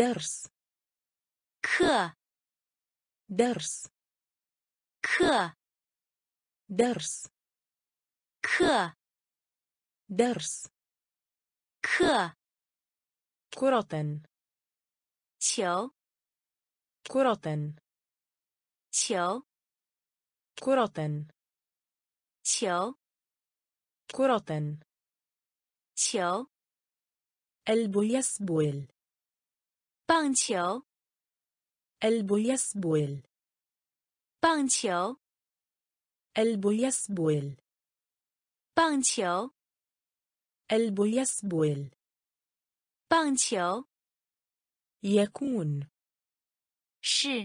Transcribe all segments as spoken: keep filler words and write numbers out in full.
درس 课 درس 课 درس 课 درس 课 كرة 球 كرة 球 كرة 球 كرة 球 البيسبول 棒球 البيسبول 棒球 البيسبول 棒球 البيسبول 棒球 يكون 是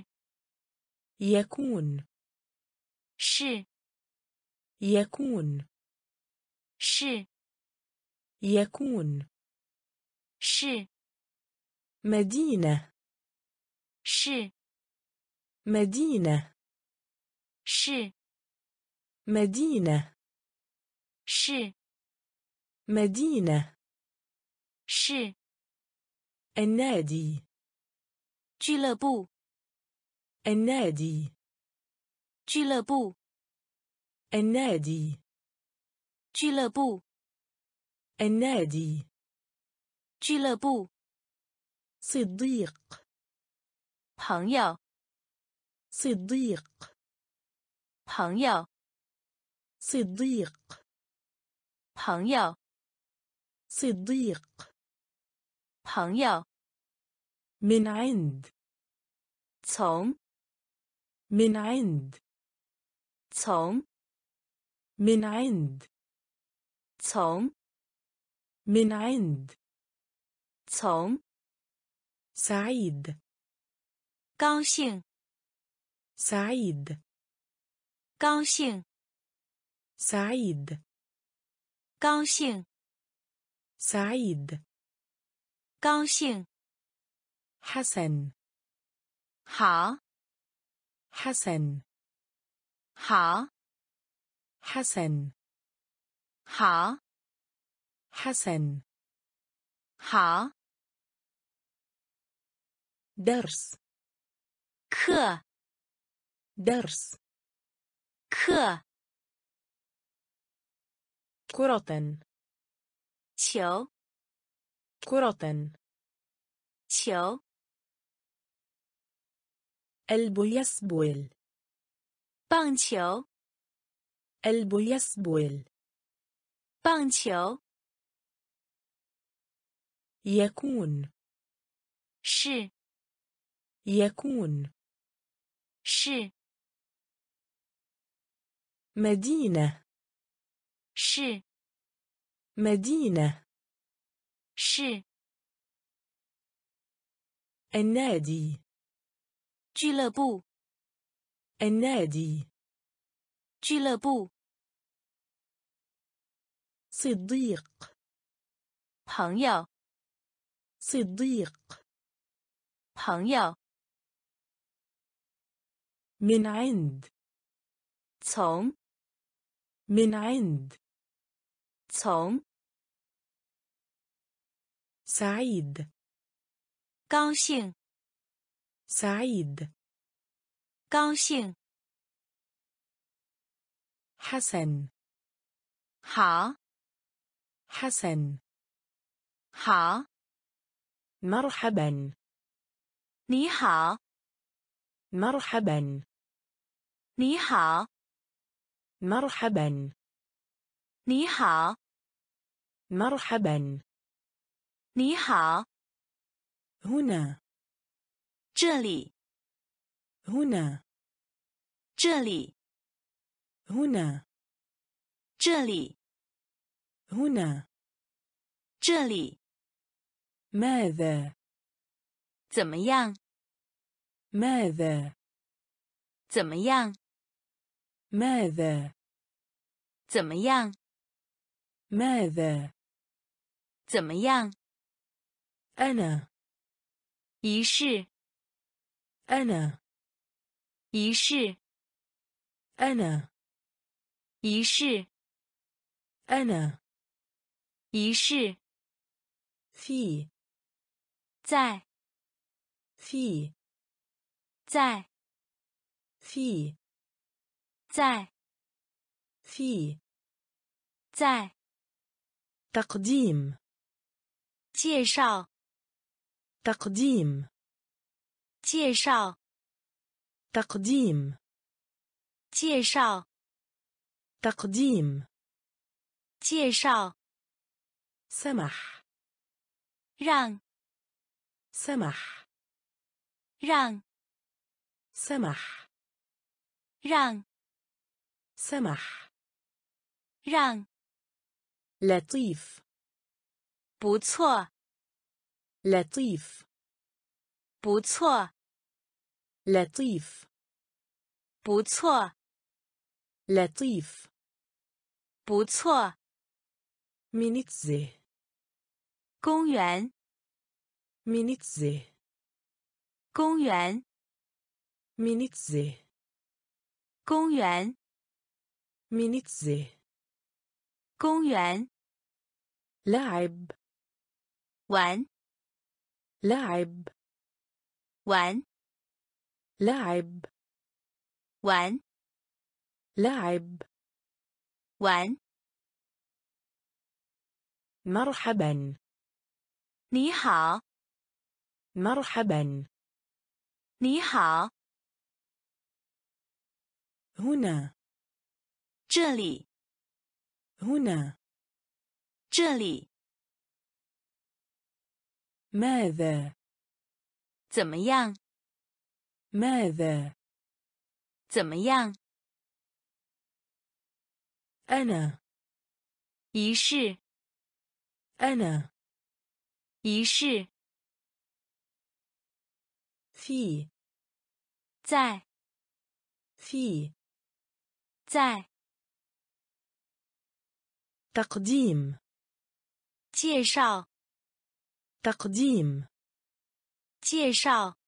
يكون 是 يكون 是 يكون 是 مدينة 是 مدينة 是 مدينة 是 مدينة 是 النادي 俱乐部 النادي 俱乐部 النادي 俱乐部 النادي 俱乐部 صديق 朋友 صديق 朋友 صديق 朋友 صديق 朋友 من عند 从 من عند 从 من عند 从 من عند 从 سعيد 高兴 سعيد 高兴 سعيد 高兴 سعيد 高兴 حسن 好 حسن 好 حسن 好 حسن 好 درس 课 درس 课 كرة 球 كرة 球 البيسبول 棒球 البيسبول 棒球 يكون 是 يكون 是 مدينة 是 مدينة 是 النادي 俱乐部 النادي 俱乐部 صديق 朋友 صديق 朋友 من عند 从 من عند 从 سعيد 高兴 سعيد 高兴 حسن 好 حسن 好 مرحبا 你好 مرحبا 你好 مرحبا 你好 مرحبا 你好 هنا 这里 هنا 这里 هنا 这里 هنا 这里 ماذا 怎么样 ماذا 怎么样 ماذا 怎么样 ماذا 怎么样 أنا 仪式 أنا 仪式 أنا 仪式 أنا 仪式 في 在 في 在 في 在 في 在 تقديم 介绍 تقديم 介绍 تقديم 介绍 تقديم 介绍 سمح 让 سمح 让 سمح 让 سمح 让 لطيف 不错 لطيف 不错 لطيف 不错 لطيف 不错 منتزه 公园 منتزه 公园 منتزه 公园 منتزه 公园 لعب 玩 لعب 玩 لعب 玩 لعب 玩 مرحبا 你好 مرحبا 你好 هنا 这里 هنا 这里 ماذا 怎么样 ماذا 怎么样 أنا 仪式 أنا 仪式 في 在 في 在 تقديم 介绍 تقديم 介绍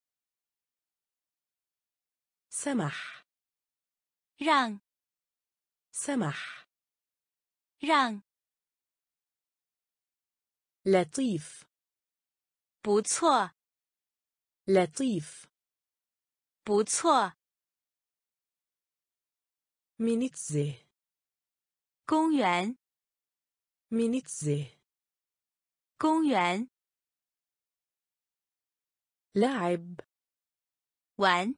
سمح 让 سمح 让 لطيف 不错 لطيف 不错 منتزه 公园 منتزه 公园 لعب 玩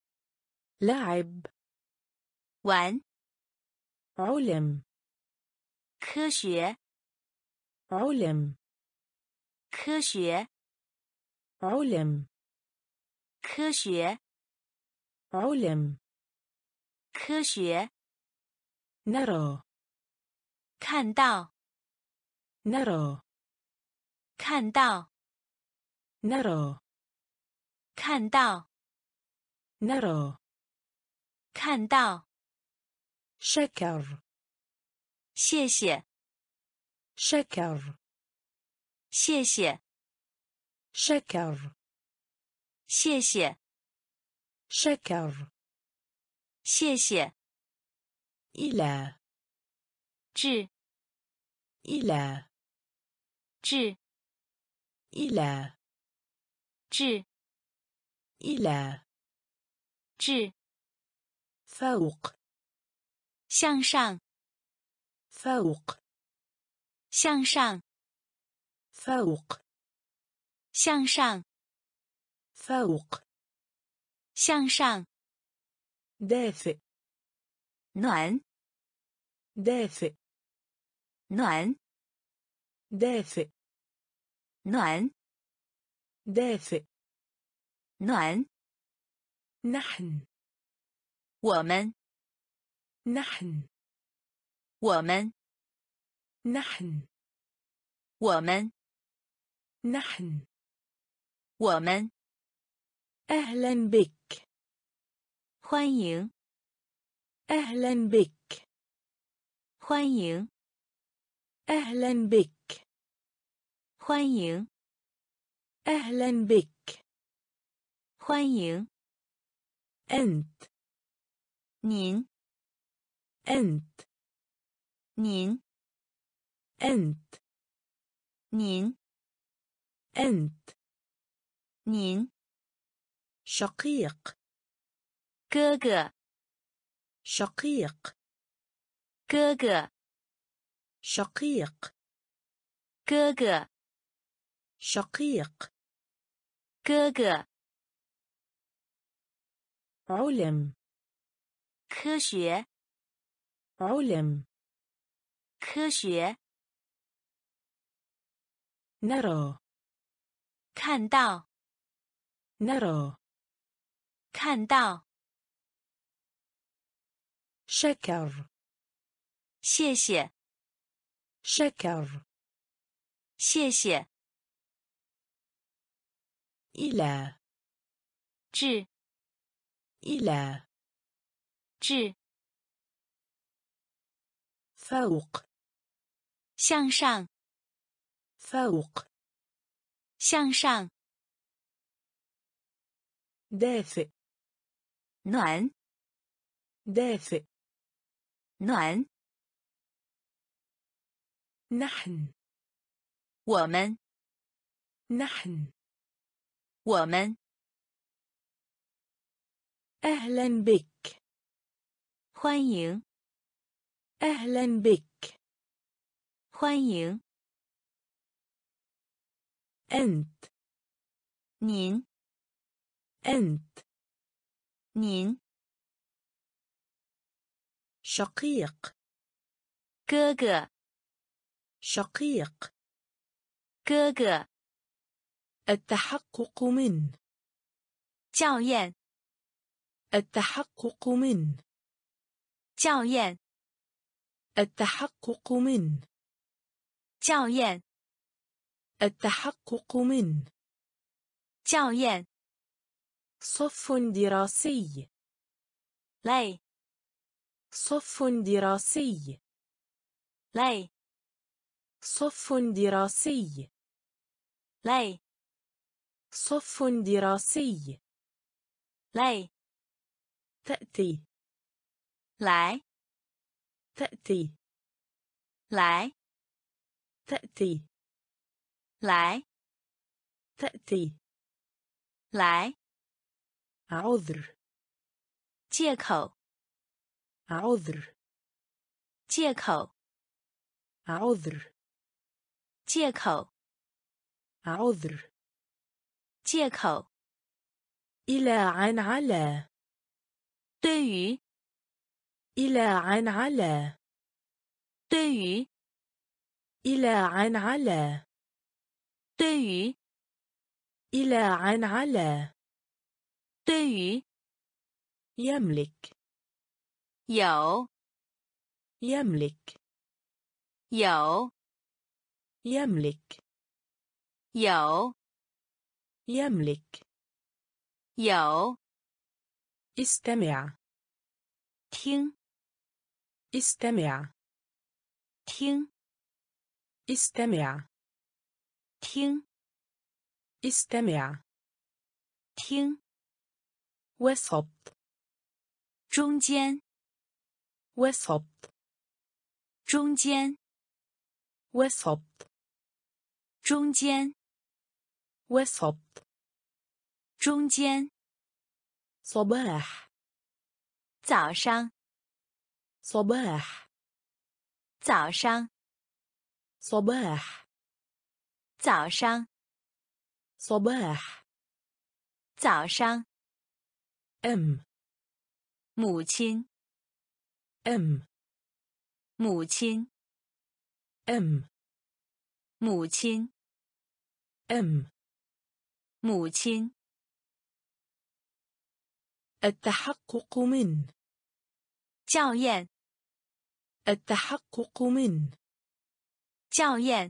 لعب 玩 علم 科学 علم 科学 علم 科学 علم 科学 نرى 看到 نرى 看到 نرى 看到 نرى 看到 شكر 谢谢 شكر 谢谢 شكر 谢谢 شكر 谢谢 إلى 至 إلى 至 إلى 至 إلى 至 فوق 向上 فوق 向上 فوق 向上 فوق 向上 دافئ 暖 دافئ 暖 دافئ 暖 دافئ 暖 نحن 我们 نحن 我们 نحن 我们 نحن 我们 أهلا بك 欢迎 أهلا بك 欢迎 أهلا بك 欢迎 أهلا بك 欢迎 أنت 您 أنت 您 أنت 您 أنت 您 شقيق 哥哥， شقيق 哥哥， شقيق 哥哥， شقيق 哥哥。 علم 科学， علم 科学。 نرى 看到， نرى 看到。 شكر 谢谢， شكر 谢谢。 إلى 至， إلى 至。 فوق 向上， فوق 向上。 دافئ 暖， دافئ 暖。 نحن 我们， نحن 我们。 أهلا بك 欢迎， أهلا بك 欢迎。 أنت 您， أنت 您。 شقيق 哥哥， شقيق 哥哥。 التحقق من 校验， التحقق من 校验， التحقق من 校验， التحقق من 校验。 صف دراسي 类， صف دراسي 类， صف دراسي 类， صف دراسي 类。 تأتي 来， تأتي 来， تأتي 来， تأتي 来。 عذر 借口， عذر 借口， عذر 借口， عذر 借口。 إلى عن على 对于， إلى عن على 对于， إلى عن على 对于， إلى عن على 对于。 يملك 有， يملك 有， يملك 有， يملك 有。 استمع 听， استمع 听， استمع 听， استمع 听。 وسط 中间， وسط 中间， وسط 中间， وسط 中间。 صباح 早上， صباح 早上， صباح 早上， صباح 早上。 أم 母亲， أم 母亲， أم 母亲， أم 母亲。 التحقق من 校验， التحقق من 校验。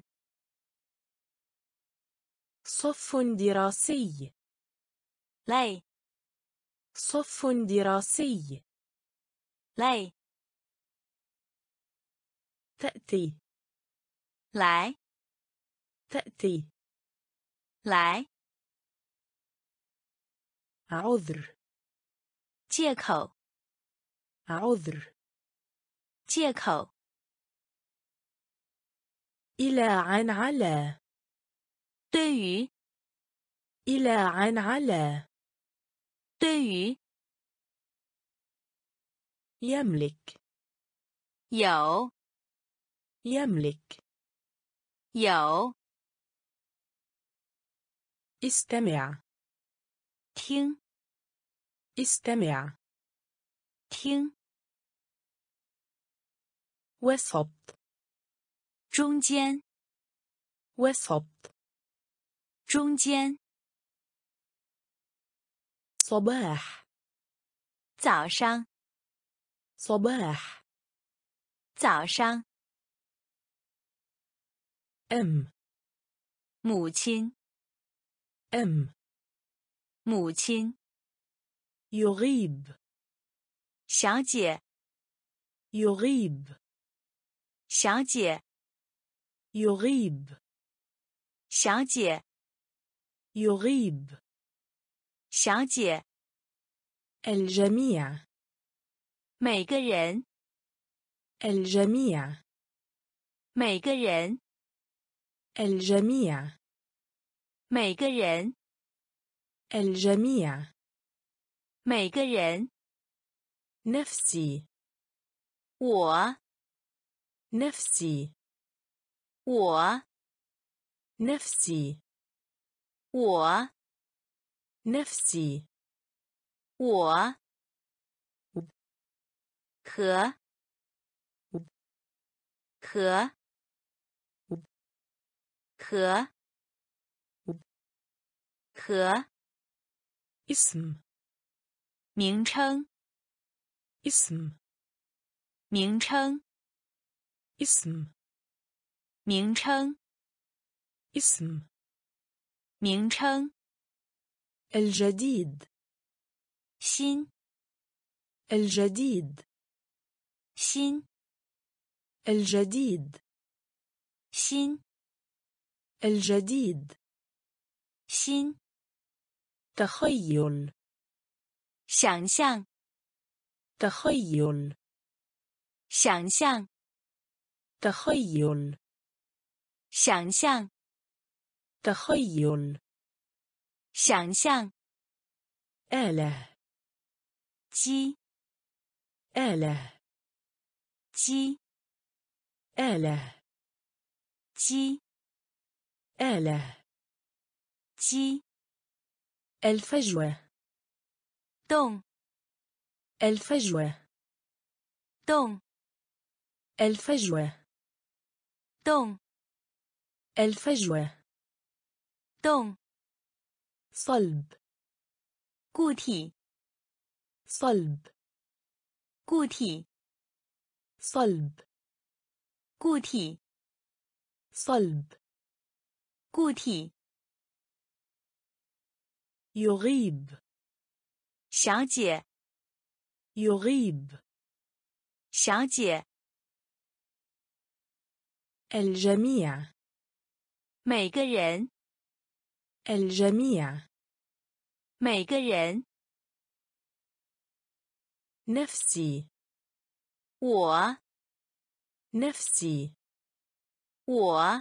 صف دراسي 类， صف دراسي 类。 تأتي 来， تأتي 来。 عذر 借口， عذر 借口。 إلى عن على 对于， إلى عن على 对于 يملك. 有 يملك. 有 استمع. 听 استمع. 听 وسط. 中间 وسط. 中间 صباح. 早上 صباح. 早上 أم. 母亲 أم. 母亲 يغيب. 小姐 يغيب. 小姐 يغيب. 小姐 يغيب. 小姐 الجميع. 每个人 الجميع. 每个人 الجميع. 每个人 الجميع. 每个人 نفسي. 我 نفسي. 我 نفسي. 我 نفسي. 我和和和和 اسم. 名称 اسم. 名称 اسم. 名称 اسم. 名称 الجديد. 新 الجديد. 新 الجديد. 新 الجديد. 新 تخيل. 想象 تخيل. 想象 تخيل. 想象 تخيل. 想象 آلة. 机 آلة. 机 آلة. 机 آلة. 机 الفجوة. 动 الفجوة. 动 الفجوة. 动 الفجوة. 动 صلب. 固体 صلب. 固体 صلب. 固体 صلب. 固体 يغيب. 小姐 يغيب. 小姐 الجميع. 每个人 الجميع. 每个人 نفسي. 我 نفسي. 我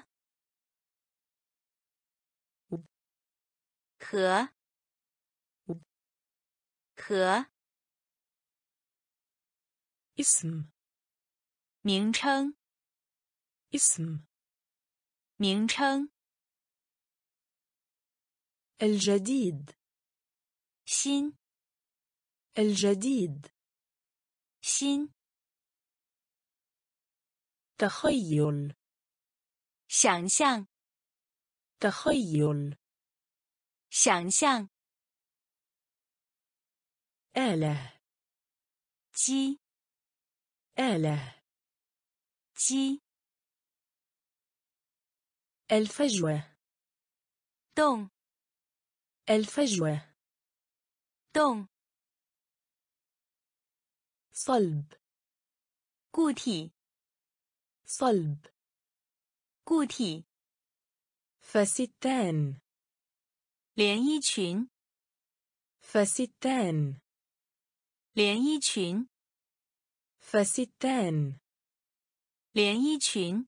和和 اسم. 名称 اسم. 名称 الجديد. 新 الجديد. 新 تخيل. 想象 تخيل. 想象 آلة. 机 آلة. 机 الفجوة. 动 الفجوة. 动 صلب. 固体 صلب. 固体 فستان. 连衣裙 فستان. 连衣裙 فستان. 连衣裙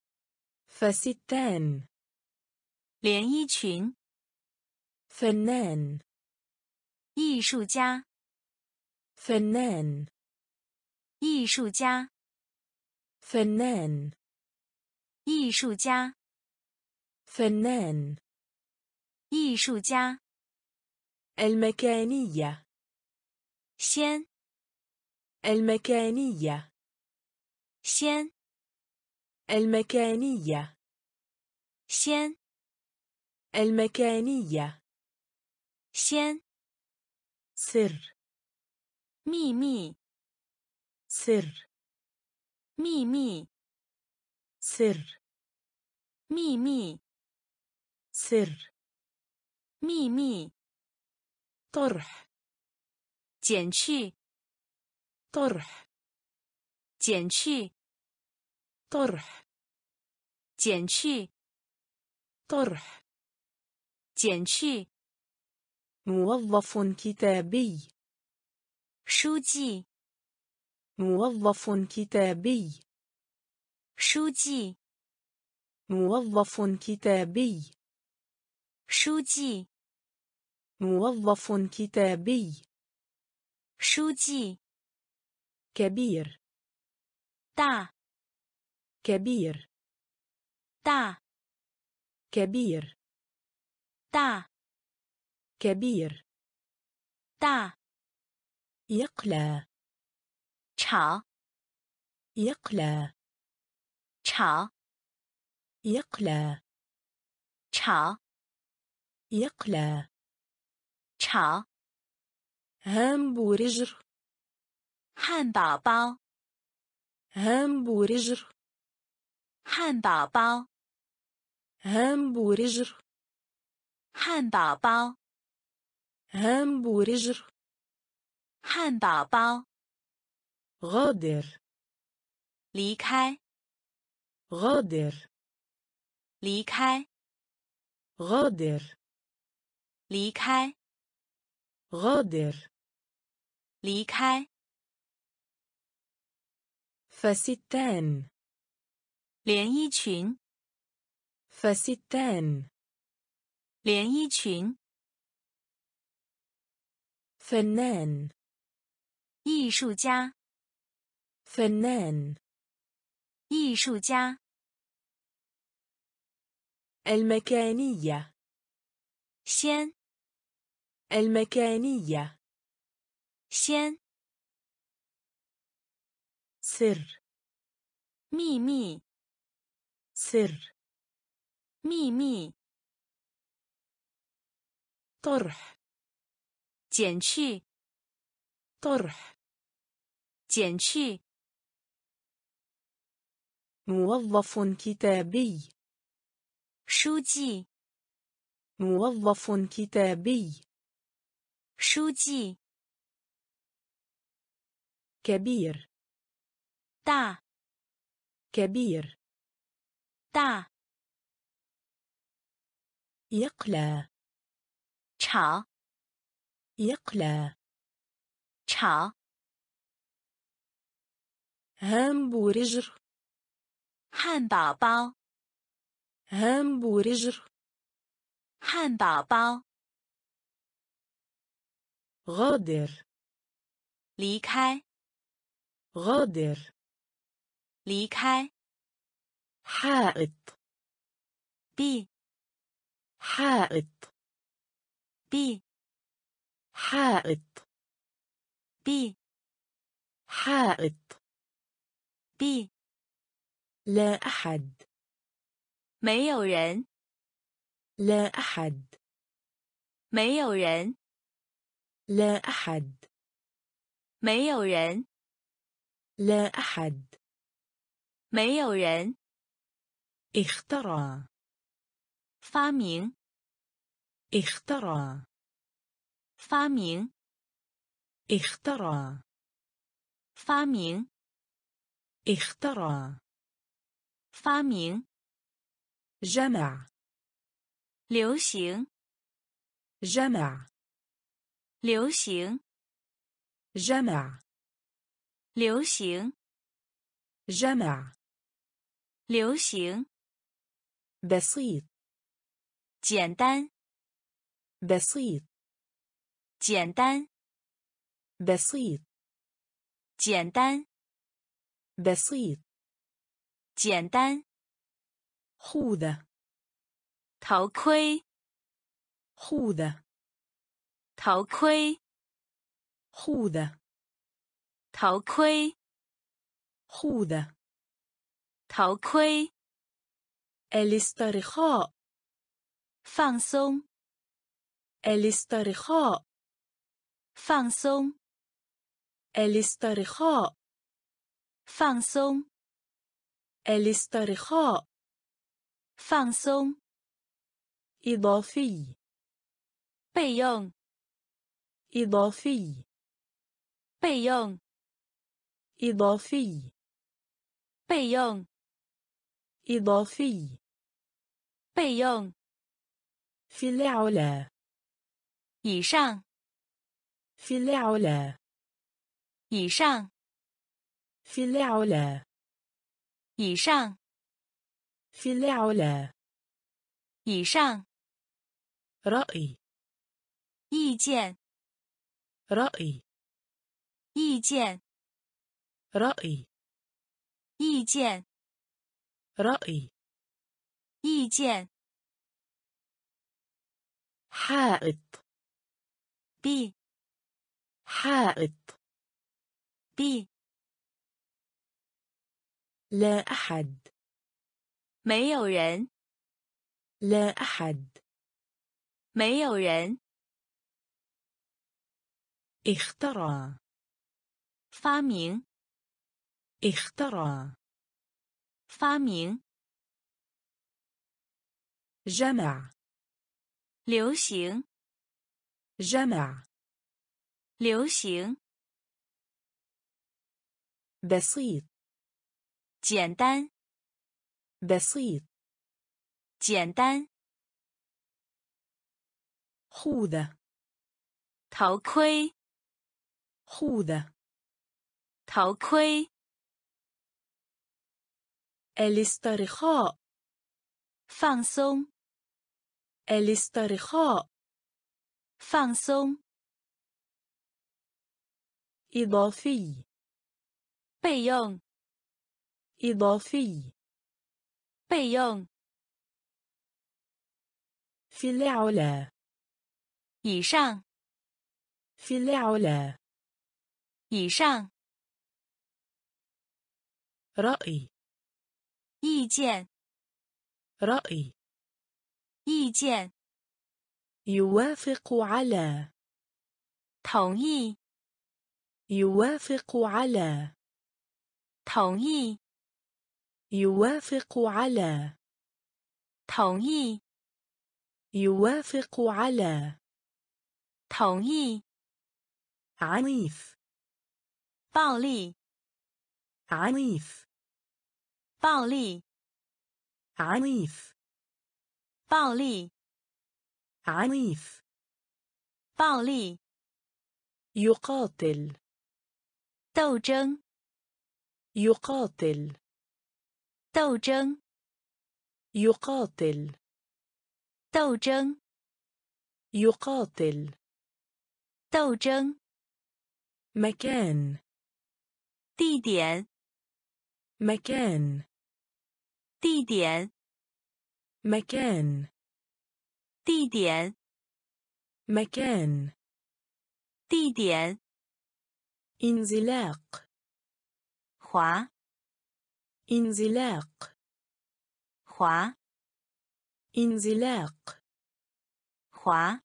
فستان. 连衣裙 فنان. 艺术家， فنان 艺术家， فنان 艺术家， فنان 艺术家， المكانية 先， المكانية 先， المكانية 先， المكانية 先， سر 秘密， سر 秘密， سر 秘密， سر 秘密， طرح 减去， طرح 减去， طرح 减去， طرح 减去， موظف كتابي 书记， موظف كتابي 书记， موظف كتابي 书记， موظف كتابي 书记， كبير 大， كبير 大， كبير 大， كبير 大， يقلى 炒， يقلى 炒， يقلى 炒， يقلى 炒， هامبورجر 汉堡包， هامبورجر 汉堡包， هامبورجر 汉堡包， هامبورجر 汉堡包， غادر 离开， غادر 离开， غادر 离开， غادر 离开， فستان 连衣裙， فستان 连衣裙， فنان 艺术家， فنان 艺术家， المكانية 先， المكانية 先， سر 秘密， سر 秘密， طرح 减去， طرح 减去， موظف كتابي 书记， موظف كتابي 书记， كبير 大， كبير 大， يقلى 炒， يقلى 炒， هامبورجر 汉堡包， هامبورجر 汉堡包， غادر 离开， غادر 离开， حائط 壁， حائط 壁， حائط 壁， حائط 壁， لا أحد 没有人， لا أحد 没有人， لا أحد 没有人， لا أحد 没有人， اخترع 发明， اخترع 发明， اخترع 发明， اخترع 发明， جمع 流行， جمع 流行， جمع 流行， جمع 流行， بسيط 简单， بسيط 简单， بسيط 简单， بسيط 简单， خوذة 头盔， خوذة 头盔， خوذة 头盔， خوذة 头盔， الاسترخاء 放松， الاسترخاء 放松， الاسترخاء 放松， الاسترخاء 放松， إضافي 备用， إضافي 备用， إضافي 备用， إضافي 备用， في العلا 以上， في العلا 以上， في العلا 以上， في العلا 以上， رأي 意见， رأي 意见， رأي 意见， رأي 意见， حائط b حائط b لا أحد 没有人， لا أحد 没有人， اخترع 发明， اخترع 发明， جمع 流行， جمع 流行， بسيط 简单， بسيط 简单， خوذة 头盔， خوذة 头盔， الاسترخاء 放松， الاسترخاء 放松， إضافي 备用， إضافي 备用， في العلا 以上， في العلا 以上， رأي 意见， رأي 意见， يوافق على 同意， يوافق على 同意， يوافق على 同意， يوافق على 同意， عنيف 暴力， عنيف 暴力， عنيف 暴力， عنيف 暴力， يقاتل 斗争， يقاتل 斗争， يقاتل 斗争， يقاتل 斗争， مكان 地点， مكان 地点， مكان 地点， مكان 地点， انزلاق 滑， انزلاق 滑， انزلاق 滑，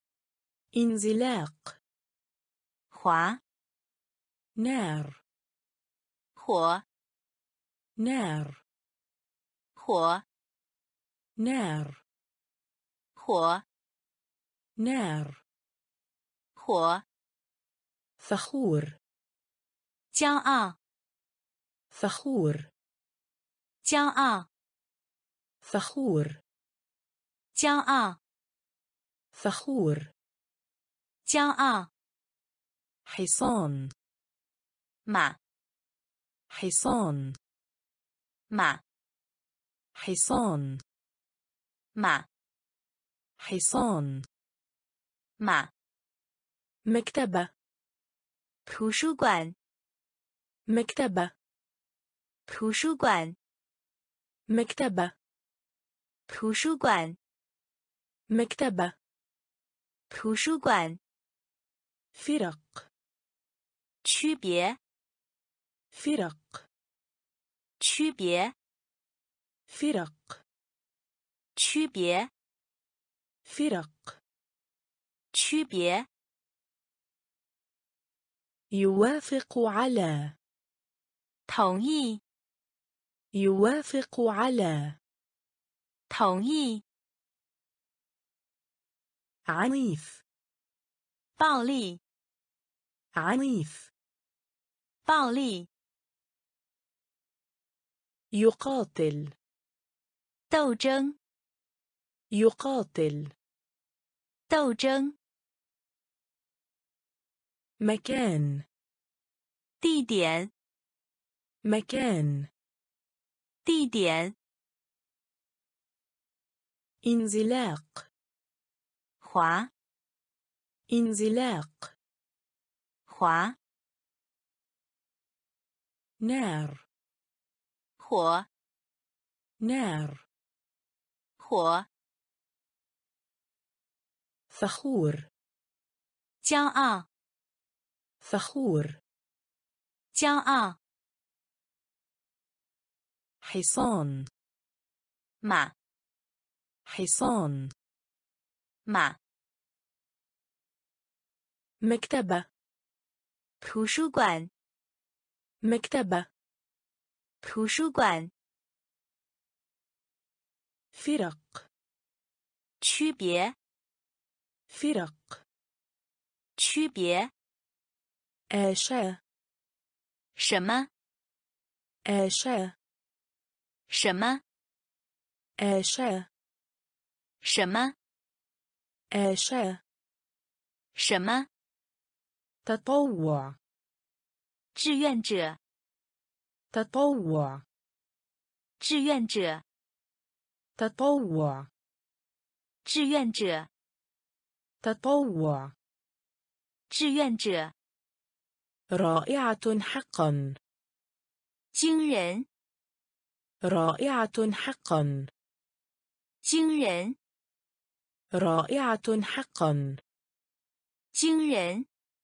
انزلاق 滑， نار 火， نار 火， نار 火， نار 火， فخور 骄傲， فخور 骄傲， فخور 骄傲， فخور 骄傲， حصان 马， حصان 马， حصان 马， حصان 马。 مكتبة 图书馆 مكتبة 图书馆 مكتبة 图书馆 مكتبة 图书馆 فرق 区别 فرق 区别 فرق 区别 فرق 区别 يوافق على 同意 يوافق على 同意 عنيف 暴力 عنيف 暴力 يقاتل 斗争 يقاتل 斗争 مكان 地点 مكان 地点 انزلاق 滑 انزلاق 滑 نار 火 نار 火 فخور 骄傲 فخور 骄傲 حصان 马 حصان 马 مكتبة 图书馆 مكتبة 图书馆 فرق 区别 فرق 区别 آشاء 什么 آشاء 什么 آشاء 什么 آشاء 什么 تطوع 志愿者 تطوع 志愿者 تطوع 志愿者 تطوع 志愿者 رائعة حقا 惊人 رائعة حقا 惊人 رائعة حقا 惊人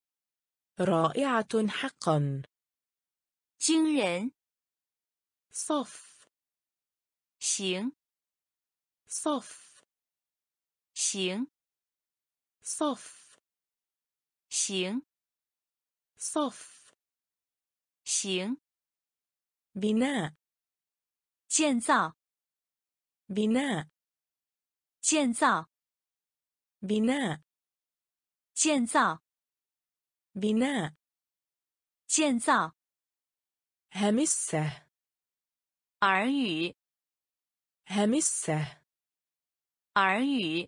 رائعة حقا 惊人 صف 行 صف 行 صف 行 صف 行 بناء 建造 بناء 建造 بناء 建造 بناء 建造 همسة 耳语 همسة 耳语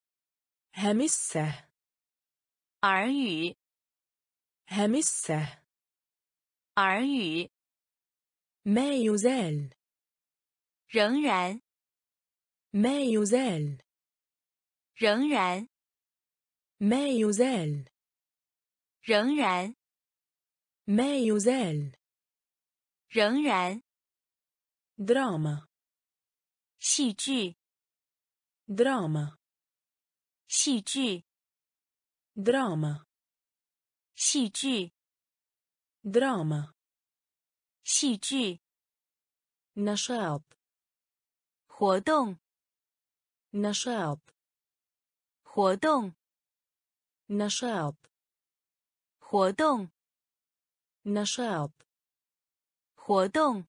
همسة 耳语 همسة 耳语 ما يزال 仍然 ما يزال 仍然 ما يزال 仍然 ما يزال 仍然 دراما 戏剧 دراما 戏剧 دراما 戏剧 دراما 戏剧 نشاط 活动 نشاط 活动 نشاط 活动 نشاط 活动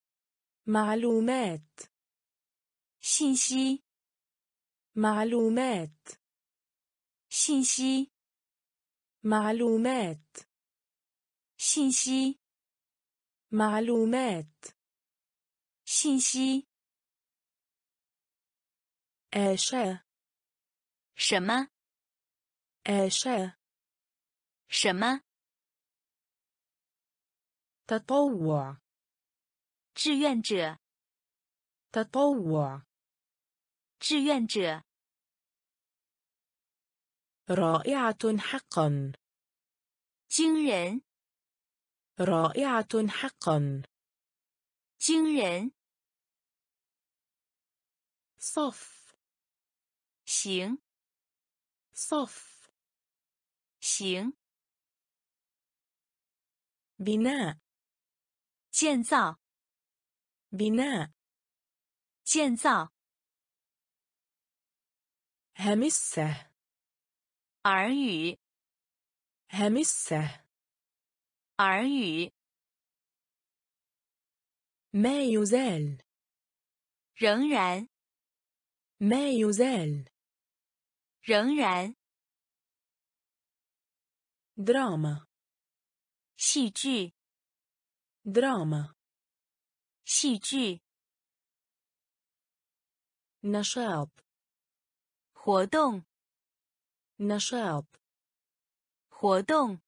معلومات 信息 معلومات 信息 معلومات 信息 معلومات 信息 آشاء 什么 آشاء 什么 تطوع 志愿者 تطوع 志愿者 رائعة حقا 惊人 رائعة حقا. 惊人 صف. 行 صف. 行 بناء. 建造 بناء. 建造 همسة. 耳语 همسة. 耳语 ما يزال. 仍然 ما يزال. 仍然 دراما. 戏剧 دراما. 戏剧 نشاط. 活动 نشاط. 活动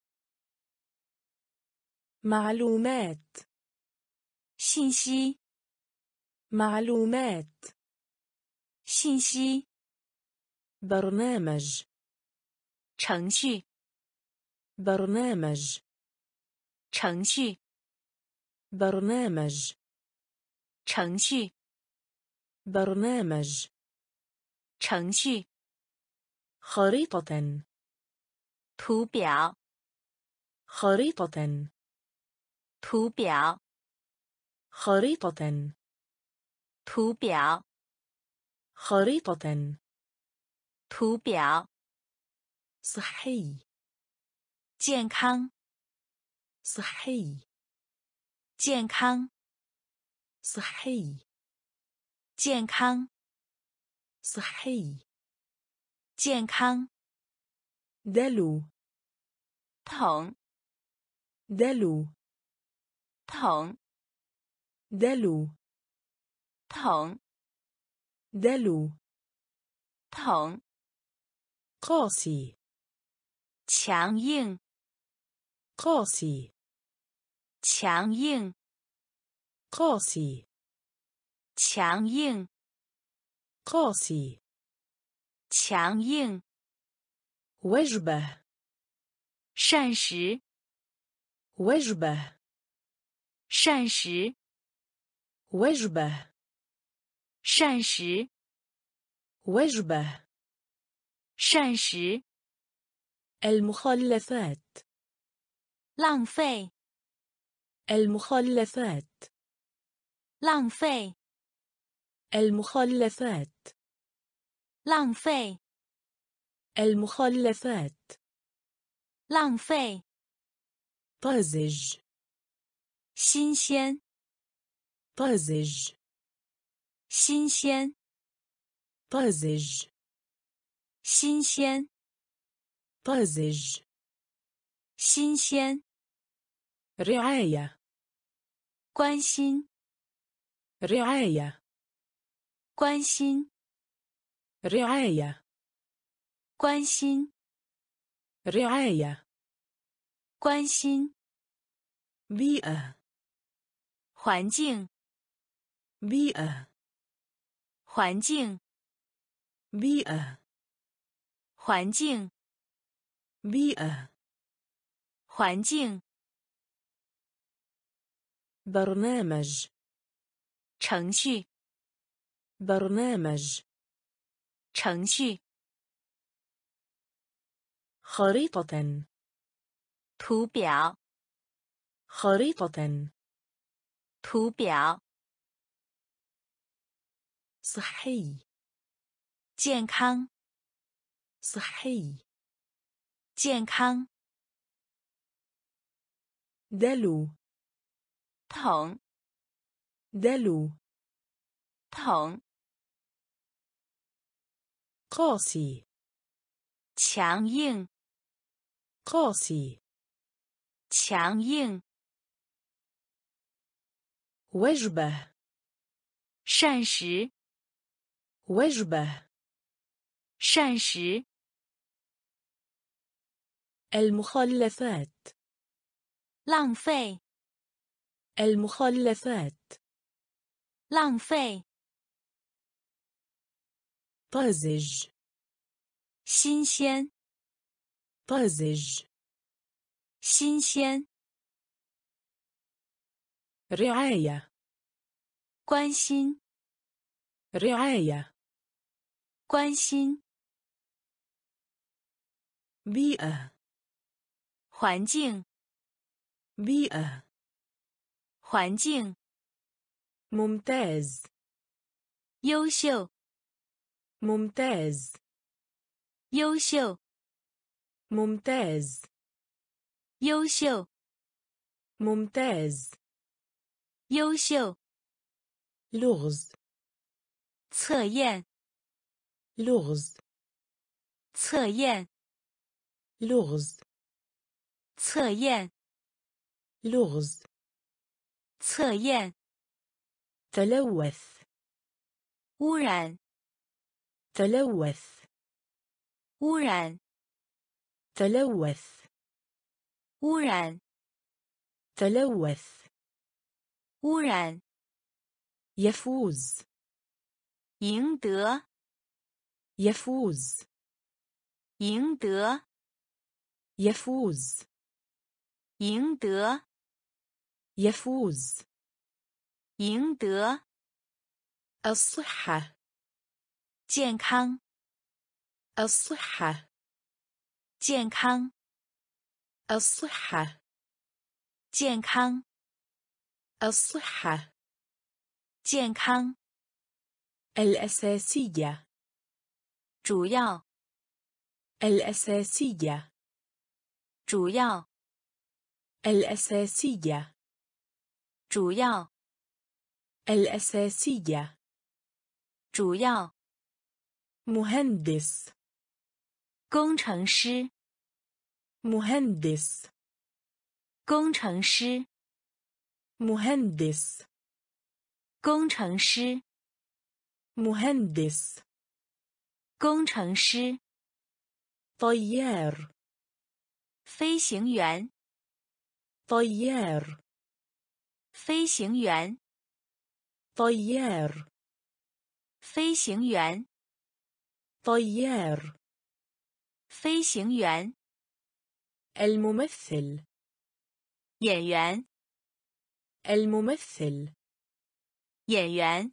معلومات. 信息 معلومات. 信息 برنامج. 程序 برنامج. 程序 برنامج. 程序 برنامج. 程序 خريطة. 图表 خريطة. 图表 خريطة. 图表 خريطة. 图表 صحي. 健康 صحي. 健康 صحي. 健康 صحي. 健康 دلو. 桶 دلو. 桶 دلو. 桶 دلو. 桶 قاسي. 强硬 قاسي. 强硬 قاسي. 强硬 قاسي. 强硬 وجبة. 膳食 وجبة. 膳食 وجبة. 膳食 وجبة. 膳食 المخلفات. 浪费 المخلفات. 浪费 المخلفات. 浪费 المخلفات. 浪费 طازج. 新鲜 طازج. 新鲜 طازج. 新鲜 طازج. 新鲜 رعاية. 关心 رعاية. 关心 رعاية. 关心 رعاية. 关心 بيئة. 环境 بيئة. 环境 بيئة. 环境 بيئة. 环境 برنامج. 程序 برنامج. 程序 خريطة. 图表 خريطة. 图表 صحي. 健康 صحي. 健康 دلو. 桶 دلو. 桶 قاسي. 强硬 قاسي. 强硬 وجبة. 膳食 وجبة. 膳食 المخلفات. 浪费 المخلفات. 浪费 طازج. 新鲜 طازج. 新鲜， رعاية 关心， رعاية 关心， بيئة 环境， بيئة 环境， ممتاز 优秀， ممتاز 优秀， ممتاز 优秀， ممتاز 优秀， لغز 测验， لغز 测验， لغز 测验， لغز 测验， تلوث 污染， تلوث 污染， تلوث 污染， تلوث 污染， يفوز 赢得， يفوز 赢得， يفوز 赢得， يفوز 赢得， الصحة 健康， الصحة 健康， الصحة 健康， الصحة 健康， الأساسية 主要， الأساسية 主要， الأساسية 主要， الأساسية 主要， مهندس 工程师， مهندس 工程师， مهندس 工程师， مهندس 工程师， طيار 飞行员， طيار 飞行员， طيار 飞行员， طيار 飞行员， الممثل 演员， الممثل 演员，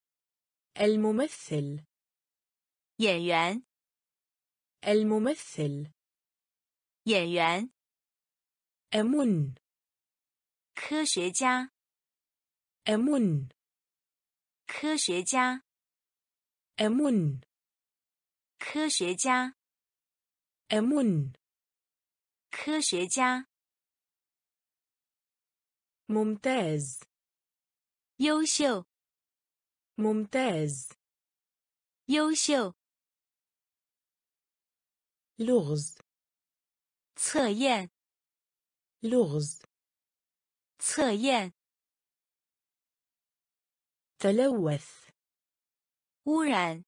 الممثل 演员， الممثل 演员， أمن 科学家， أمن 科学家， أمن 科学家， أمن 科学家， ممتاز 优秀， ممتاز 优秀， لغز 测验， لغز 测验， تلوث 污染，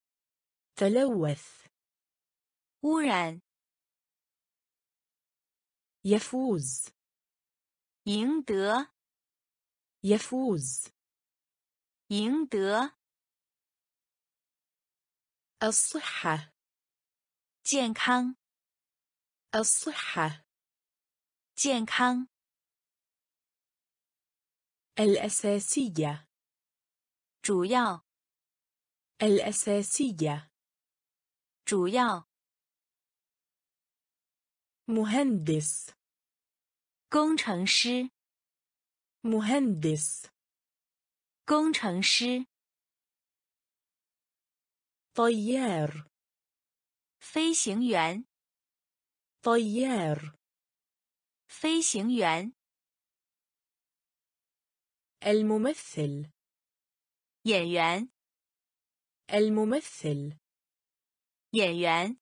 تلوث 污染， يفوز 赢得， يفوز 赢得， الصحة 健康， الصحة 健康， الأساسية 主要， الأساسية 主要， مهندس 工程师， مهندس 工程师， طيار 飞行员， طيار 飞行员， الممثل 演员， الممثل 演员，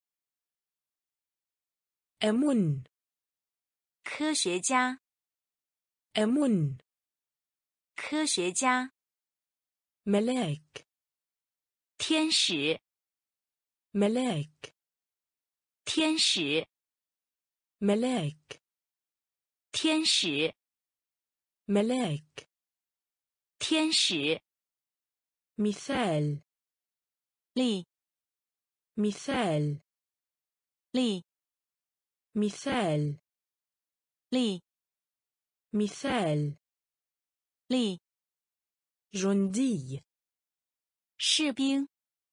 أمن 科学家， أمن 科学家， ملاك 天使， ملاك 天使， ملاك 天使， ملاك 天使， مثال 例， مثال 例， مثال 力 مثال 力 جندي 士兵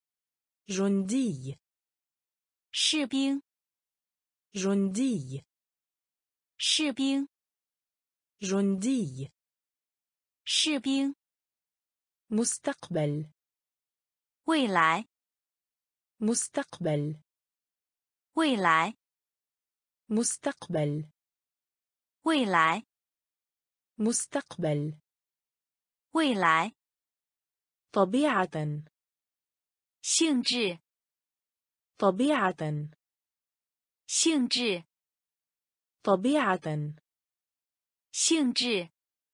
جندي 士兵 جندي 士兵 جندي 士兵 مستقبل 未来 مستقبل 未来 مستقبل 未来 مستقبل 未来 طبيعة 性质 طبيعة 性质 طبيعة 性质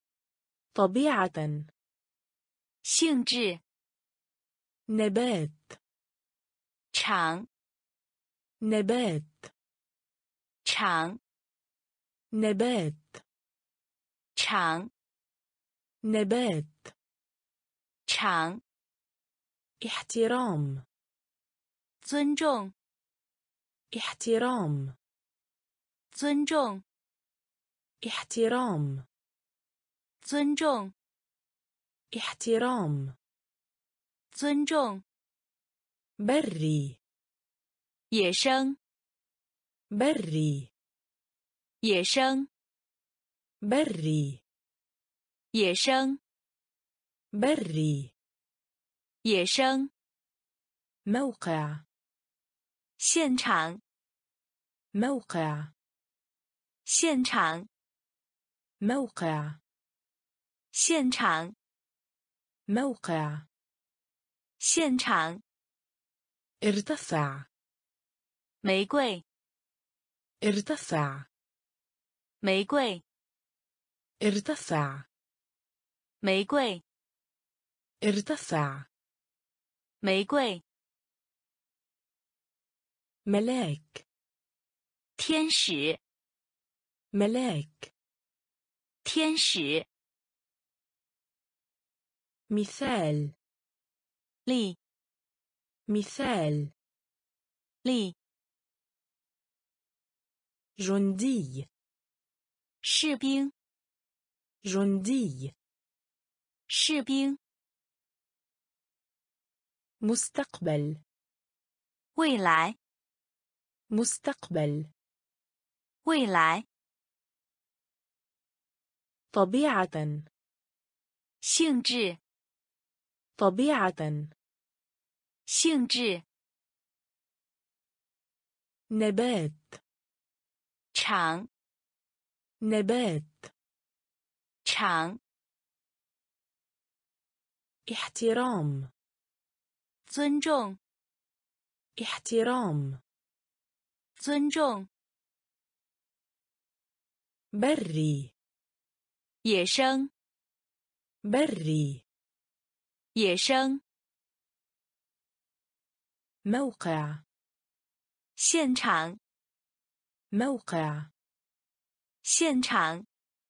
طبيعة 性质 نبات 场 نبات 场 نبات 场 نبات 场 احترام 尊重 احترام 尊重 احترام 尊重 احترام 尊重 بري 野生 بري 野生 بري 野生 بري 野生 موقع 现场 موقع 现场 موقع 现场 موقع 现场 ارتفع 玫瑰 ارتفع 玫瑰 ارتفع 玫瑰 ارتفع 玫瑰 ملاك 天使 ملاك 天使 مثال 力 مثال 力 جندي 士兵 جندي 士兵 مستقبل 未来 مستقبل 未来 طبيعة 性质 طبيعة 性质 نبات 场 نبات 场 احترام 尊重 احترام 尊重 بري 野生 بري 野生 موقع 现场 موقع 现场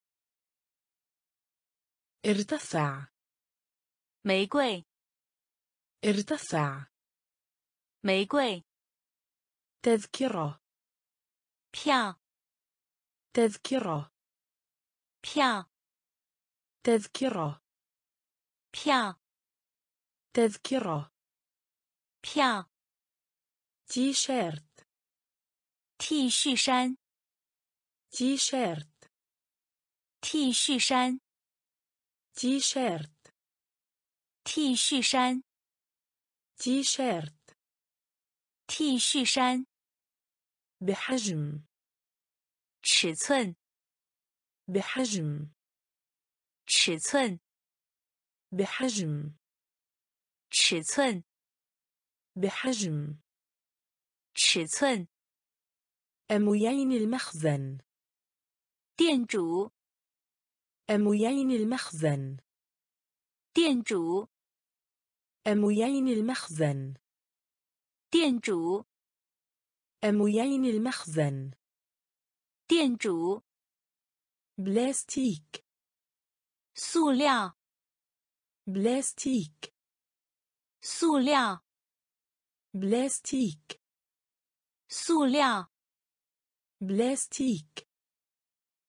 ارتفع 玫瑰 ارتفع 玫瑰 تذكرة 票 تذكرة 票 تذكرة 票 تذكرة 票 تي شيرت T 恤衫 تي شيرت T 恤衫 تي شيرت T 恤衫 تي شيرت T 恤衫 بحجم 尺寸 بحجم 尺寸 بحجم 尺寸 بحجم 尺寸 أمويين المخزن 店主 أمويين المخزن 店主 أمويين المخزن 店主 أمويين المخزن 店主 بلاستيك 塑料 بلاستيك 塑料 بلاستيك 塑料 بلاستيك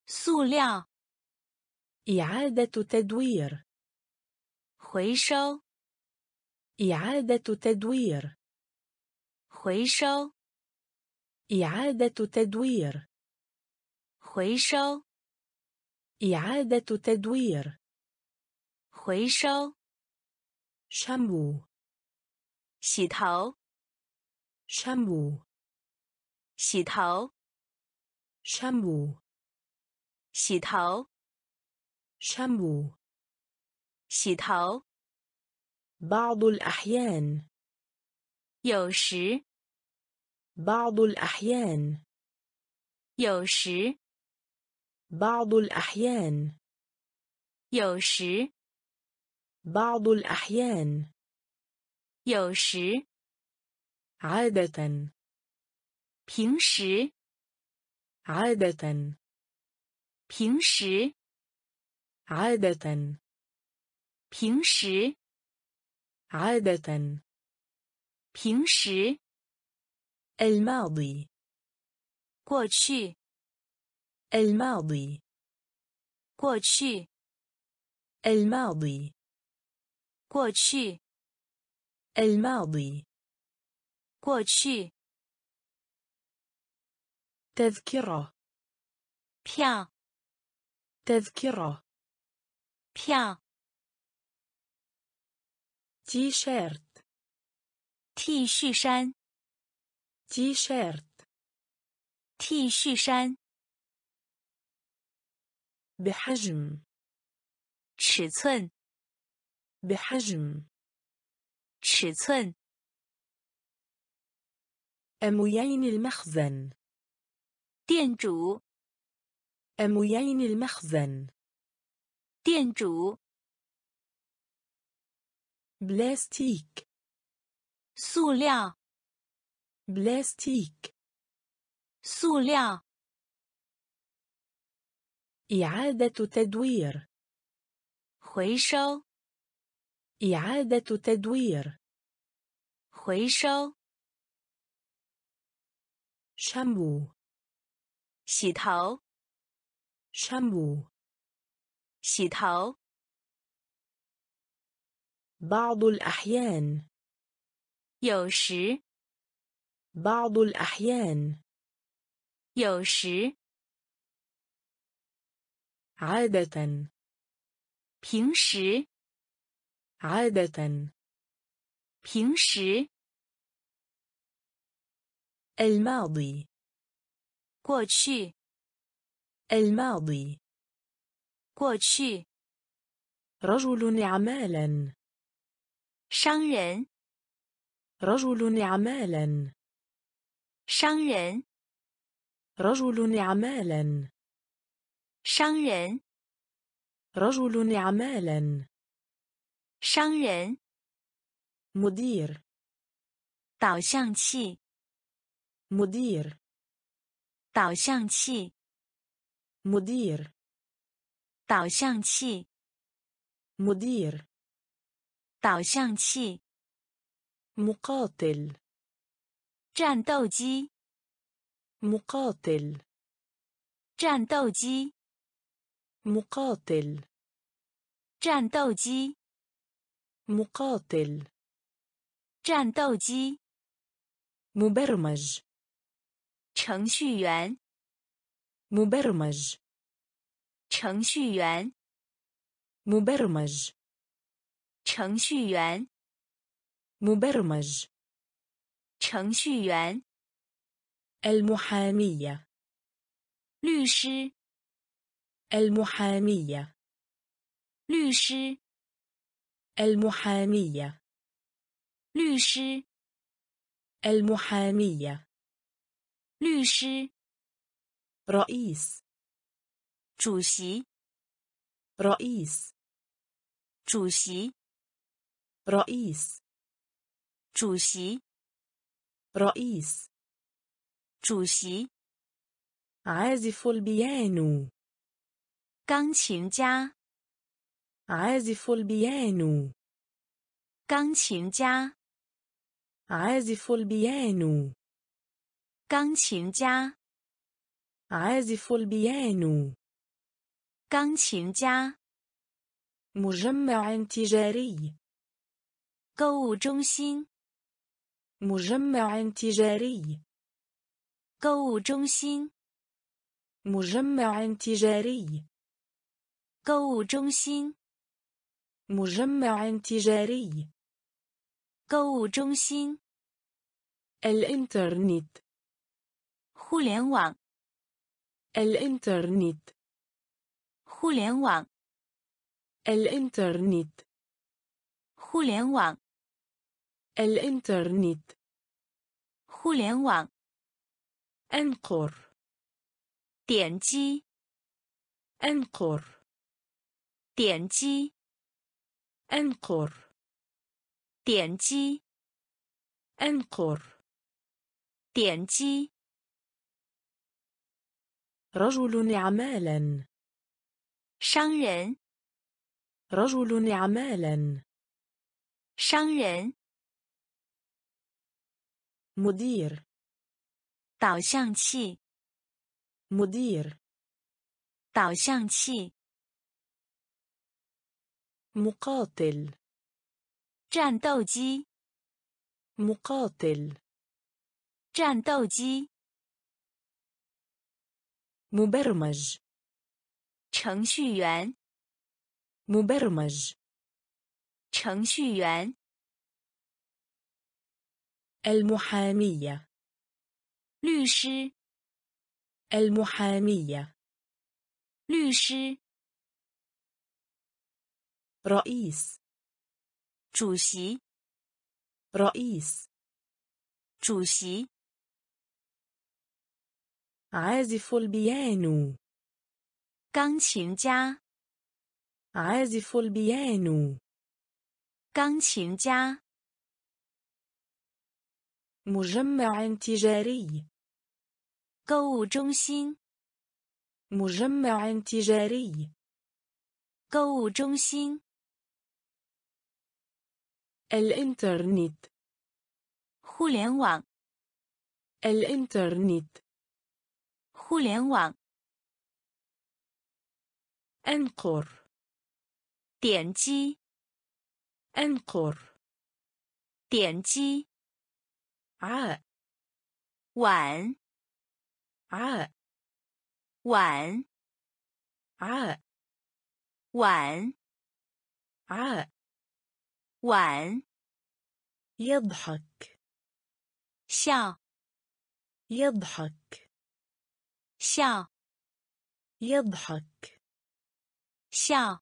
塑料 إعادة تدوير. 回收 إعادة تدوير. 回收 إعادة تدوير. 回收 إعادة تدوير. 回收 شامبو. 洗头 شامبو. 洗头 شامبو. 洗头 شامبو. 洗头 بعض الأحيان. 有时 بعض الأحيان. 有时 بعض الأحيان. 有时 بعض الأحيان. 有时 عادة. 平时 عادة. 平时 عادة. 平时 عادة. 平时 الماضي. 过去 الماضي. 过去 الماضي. 过去 الماضي. 过去 تذكرة. 票 تذكرة. 票 تي شيرت. T 恤衫 تي شيرت. T 恤衫 بحجم. 尺寸 بحجم. 尺寸 أمويين المخزن. 店主 أمويين المخزن. 店主 بلاستيك. 塑料 بلاستيك. 塑料 إعادة تدوير. 回收 إعادة تدوير. 回收 شامبو. 洗头 شامبو. 洗头 بعض الأحيان. 有时 بعض الأحيان. 有时 عادة. 平时 عادة. 平时 الماضي. 过去 الماضي. 过去 رجل أعمالا. 商人 رجل أعمالا. 商人 رجل أعمالا. 商人 رجل أعمالا. 商人 مدير. 导向器 مدير. 导向器 مدير. 导向器 مدير. 导向器 مقاتل. 战斗机 مقاتل. 战斗机 مقاتل. 战斗机 مقاتل. 战斗机 مبرمج. 程序员 مبرمج. 程序员 مبرمج. 程序员 مبرمج. 程序员 المحامية. 律师 المحامية. 律师 المحامية. 律师 المحامية. 律师 رئيس. 主席 رئيس. 主席 رئيس. 主席 رئيس. 主席 عازف البيانو. 钢琴家 عازف البيانو. 钢琴家 عازف البيانو. 钢琴家 عازف البيانو. 钢琴家 مجمع تجاري 购物中心 مجمع تجاري 购物中心 مجمع تجاري 购物中心 مجمع تجاري 购物中心 الإنترنت 互联网 الإنترنت 互联网 الإنترنت 互联网 الإنترنت 互联网 أنقر 点击 أنقر 点击 أنقر 点击 أنقر 点击 رجل عمالا 商人 رجل عمالا 商人 مدير 导向器 مدير 导向器 مقاتل 战斗机 مقاتل 战斗机 مبرمج 程序员 مبرمج 程序员 المحامية 律师 المحامية 律师 رئيس 主席 رئيس 主席 عازف البيانو 钢琴家 عازف البيانو 钢琴家 مجمع تجاري 购物中心 مجمع تجاري 购物中心 الإنترنت 互联网 الإنترنت 互联网 أنقر 点击 أنقر 点击 عاء 碗 عاء 碗 عاء 碗 عاء 碗 يضحك 笑 يضحك 笑 يضحك 笑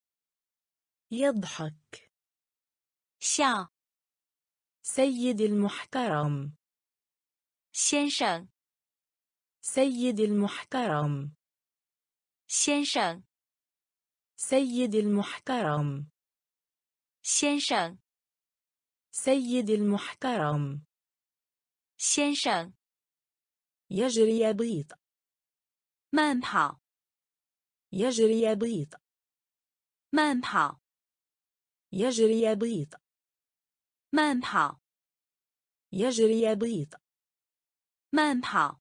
يضحك 笑 سيد المحترم 先生 سيد المحترم 先生 سيد المحترم 先生 سيد المحترم 先生 يجري بيض 慢跑 يجري بيض 慢跑 يجري بيض 慢跑 يجري بيض 慢跑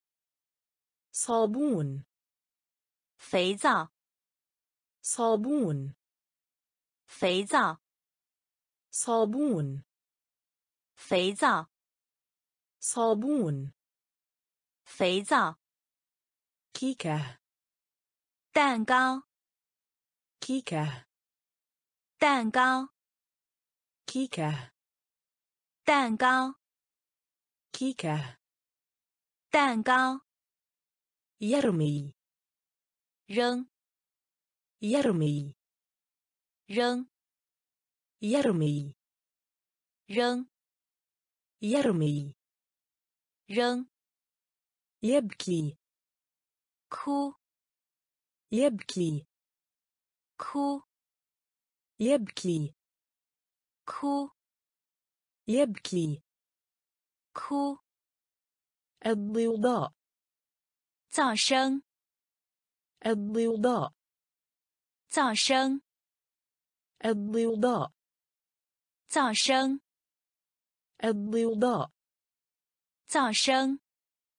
صابون 肥皂 صابون 肥皂 صابون 肥皂 صابون 肥皂 كيكة 蛋糕 كيكة 蛋糕 كيكة 蛋糕 كيكة 蛋糕 يرمي 扔 يرمي 扔 يرمي 扔 يرمي 扔 يبكي 哭 يبكي 哭 يبكي 哭 يبكي 哭 الضوضاء 噪声 الضوضاء 噪声 الضوضاء 噪声 الضوضاء 噪声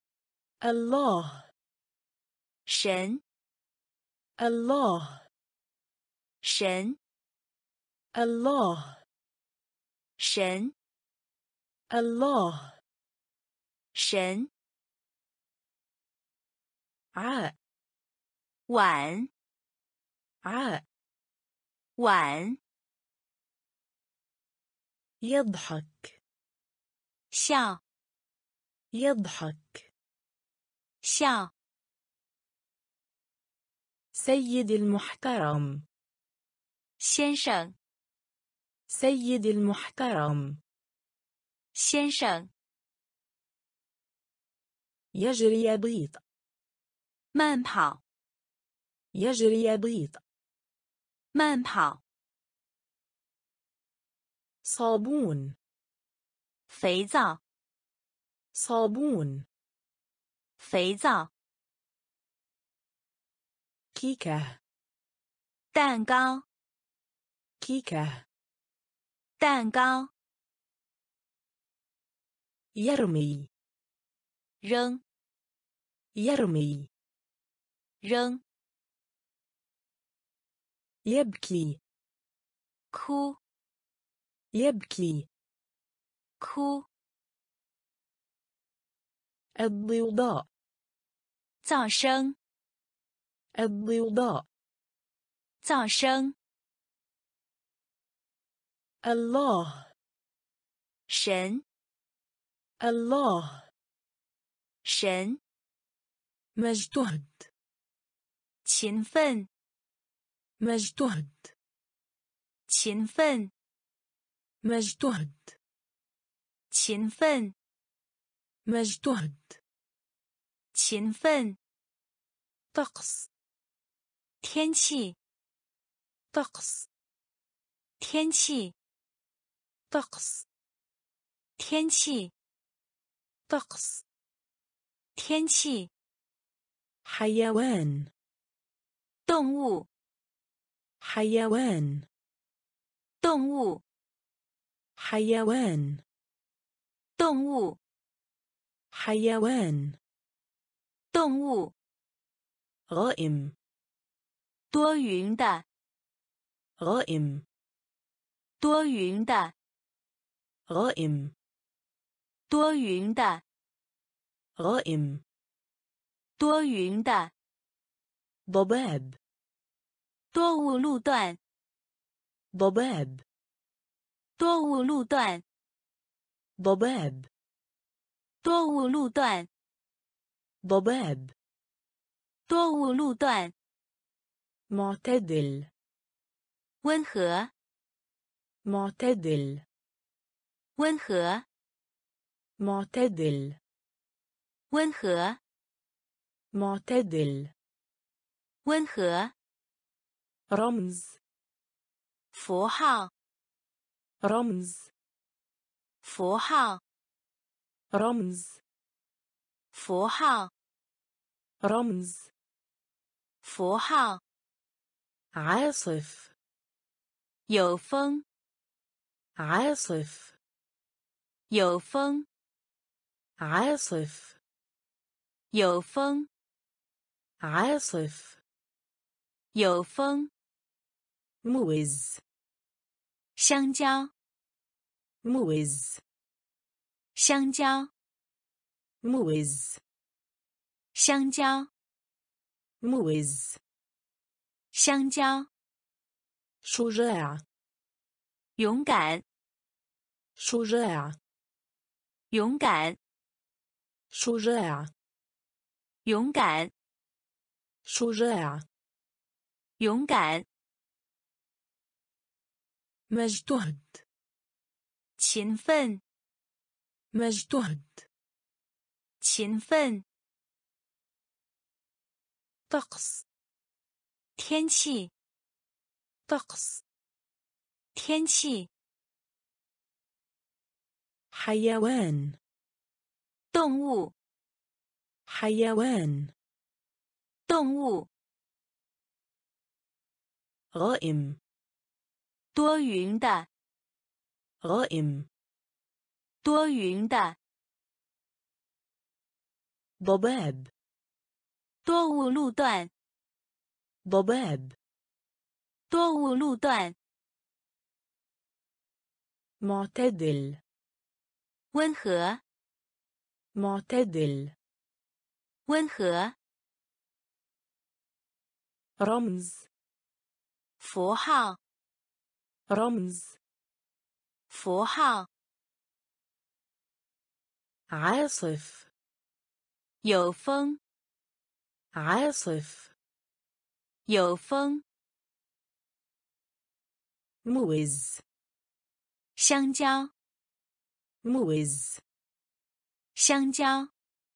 الله 神 الله 神 الله 神 الله 神 عاء 碗 عاء 碗 يضحك 笑 يضحك 笑 سيد المحترم 先生 سيد المحترم 先生 يجري يبيض 慢跑 يجري يبيض 慢跑 صابون 肥皂 صابون 肥皂 كيكة 蛋糕 كيكة 蛋糕 يرمي 扔 يرمي 扔 يبكي 哭 يبكي 哭 الضوضاء 噪声 الضوضاء 噪声 الله 神 الله 神 مجتهد 勤奋 مجتهد 勤奋 مجتهد 勤奋 مجتهد 勤奋 طقس 天气 طقس 天气 طقس 天气 طقس 天气 حيوان 动物 حيوان 动物 حيوان 动物 حيوان 动物 غائم 多云的 غائم 多云的 غائم 多云的 غائم 多云的 ضباب 多雾路段 ضباب 多雾路段 ضباب 多雾路段 ضباب 多雾路段 معتدل 温和 معتدل 温和 معتدل 温和 معتدل 温和 رمز 符号 رمز 符号 رمز 符号 رمز 符号 عاصف 有风 عاصف 有风 عاصف 有风 عاصف 有风 موز 香蕉 موز 香蕉 موز 香蕉 موز 香蕉 شجاع 勇敢 شجاع 勇敢 شجاع 勇敢 شجاع 勇敢 مجتهد 勤奋 مجتهد 勤奋 طقس 天气 طقس 天气 حيوان 动物 حيوان 动物 غائم 多云的 غائم 多云的 ضباب 多雾路段 ضباب 多雾路段 معتدل 温和 معتدل 温和 رمز 符号 رمز 符号 عاصف 有风 عاصف 有风 موز 香蕉 موز 香蕉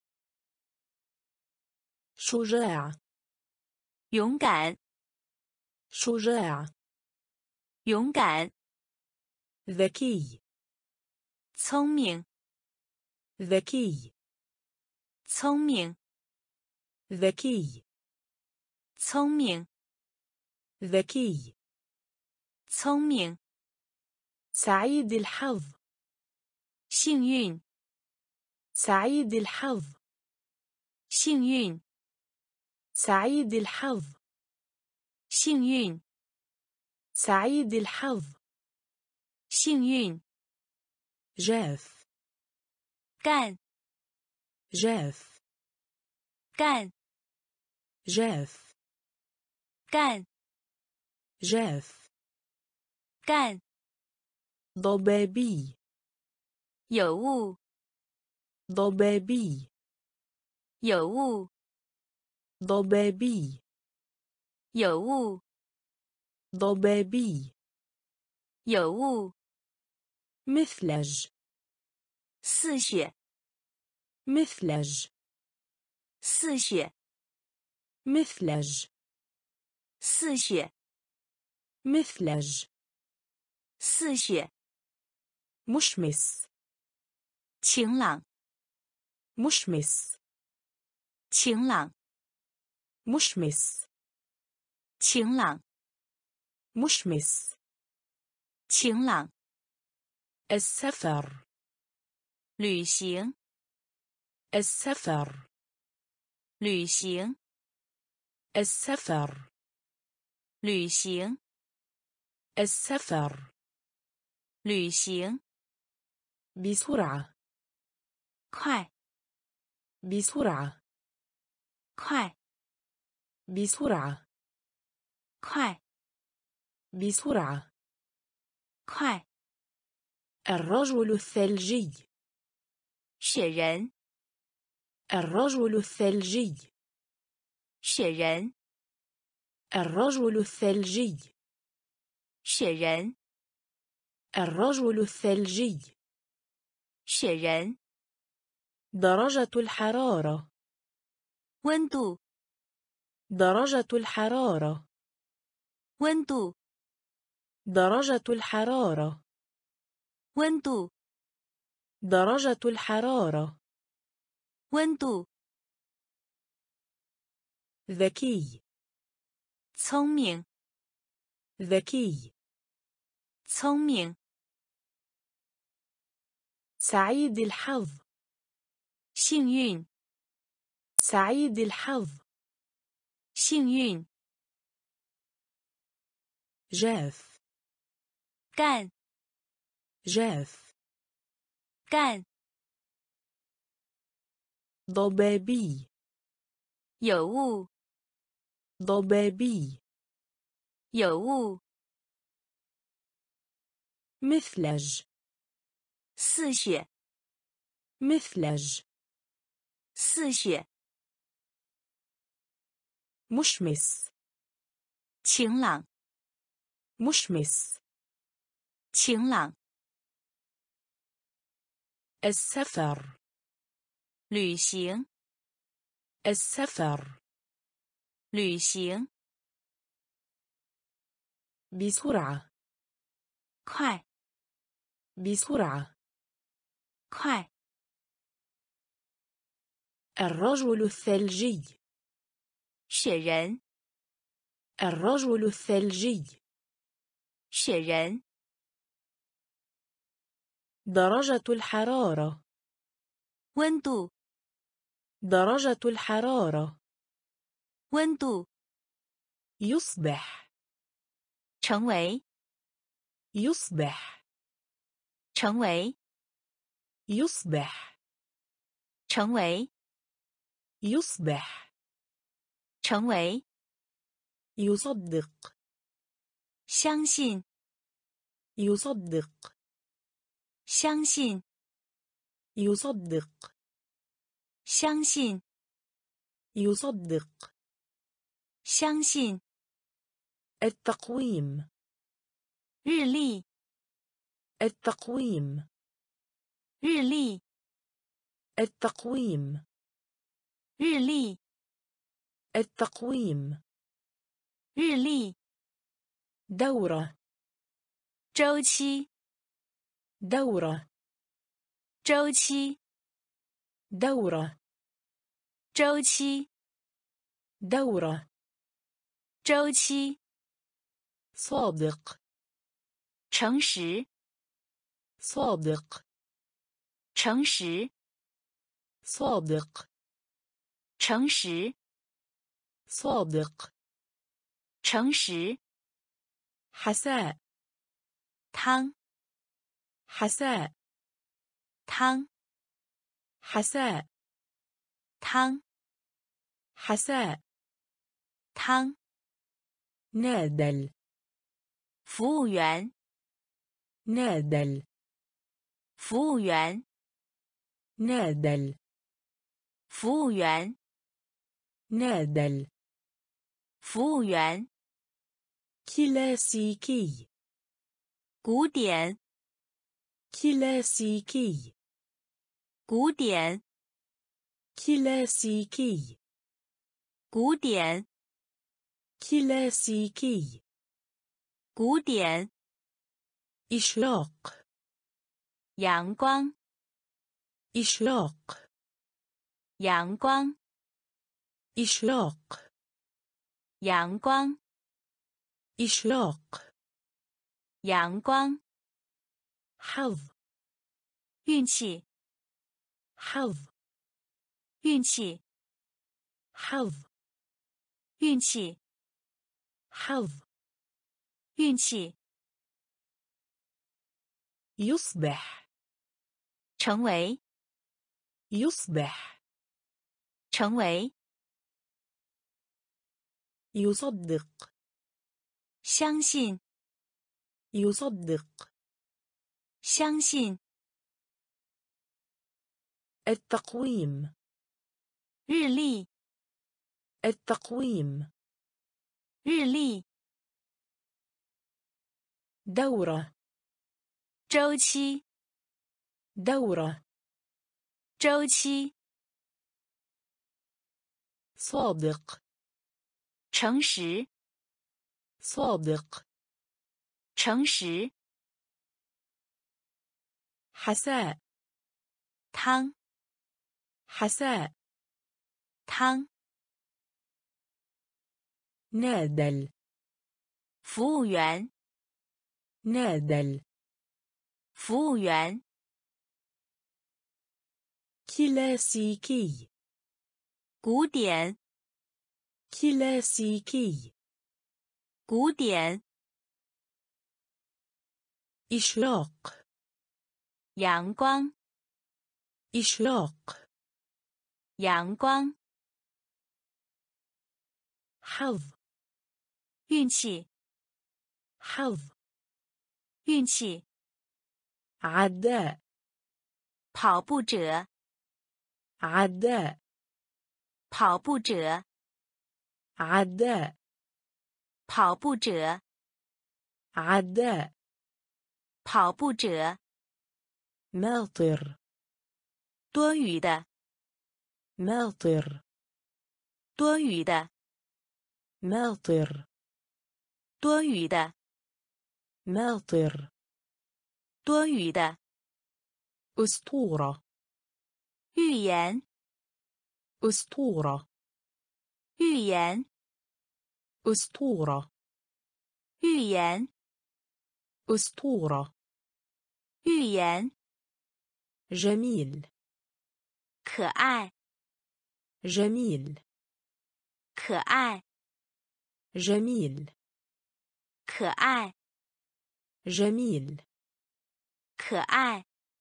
شجاع 勇敢 شجاع 勇敢 ذكي 聪明 ذكي 聪明 ذكي 聪明 ذكي 聪明 سعيد الحظ 幸运 سعيد الحظ 幸运 سعيد الحظ 幸运 سعيد الحظ 幸运 جاف 干 جاف 干 جاف 干 جاف 干 ضبابي 有雾 ضبابي 有雾 ضبابي 有雾 ضبابي 有雾 مثلج 似雪 مثلج 似雪 مثلج 似雪 مثلج 似雪 مشمس 晴朗 مشمس 晴朗 مشمس 晴朗 مشمس 晴朗 السفر 旅行 السفر 旅行 السفر 旅行 السفر 旅行 بسرعة 快 بسرعة 快 بسرعة 快 بسرعة 快 الرجل الثلجي 雪人 الرجل الثلجي 雪人 الرجل الثلجي 雪人 الرجل الثلجي 雪人 درجة الحرارة 温度 درجة الحرارة 温度 درجة الحرارة 温度 درجة الحرارة 温度 ذكي 聪明 ذكي 聪明 سعيد الحظ 幸运 سعيد الحظ 幸运 جاف 干 جاف 干 ضبابي 有雾 ضبابي 有雾 مثلج 似雪 مثلج 似雪 مشمس 晴朗 مشمس 晴朗 السفر 旅行 السفر 旅行 بسرعة 快 بسرعة 快 الرجل الثلجي 雪人 الرجل الثلجي 雪人 درجة الحرارة 温度 درجة الحرارة 温度 يصبح 成为 يصبح 成为 يصبح 成为 يصبح 成为 يصدق 相信 يصدق 相信 يصدق 相信 يصدق 相信 التقويم 日历 التقويم 日历 التقويم 日历 التقويم 日历 دورة 周期 دورة 周期 دورة 周期 دورة 周期 صادق 诚实 صادق 诚实 صادق 诚实 صادق 诚实 حساء 汤 حساء 汤 حساء 汤 حساء 汤 نادل 服务员 نادل 服务员 نادل 服务员 نادل 服务员 كلاسيكي 古典 كلاسيكي 古典 كلاسيكي 古典 كلاسيكي 古典 إشراق 阳光 إشراق 阳光 إشراق 阳光 إشراق 阳光 حظ 运气 حظ 运气 حظ 运气 حظ 运气 يصبح 成为 يصبح 成为 يصدق 相信 يصدق 相信 التقويم 日历 التقويم 日历 دورة 周期 دورة 周期 صادق 诚实 صادق 诚实 حساء 汤 حساء 汤 نادل 服务员 نادل 服务员 كلاسيكي 古典 كلاسيكي 古典 إشراق 阳光 إشراق 阳光 حظ 运气 حظ 运气 عداء 跑步者 عداء 跑步者 عداء 跑步者 عداء 跑步者 ماطر 多余的 ماطر 多余的 ماطر 多余的 ماطر 多余的 أسطورة 预言 أسطورة 预言 أسطورة 预言 أسطورة 预言 جميل 可爱 جميل 可爱 جميل 可爱 جميل 可爱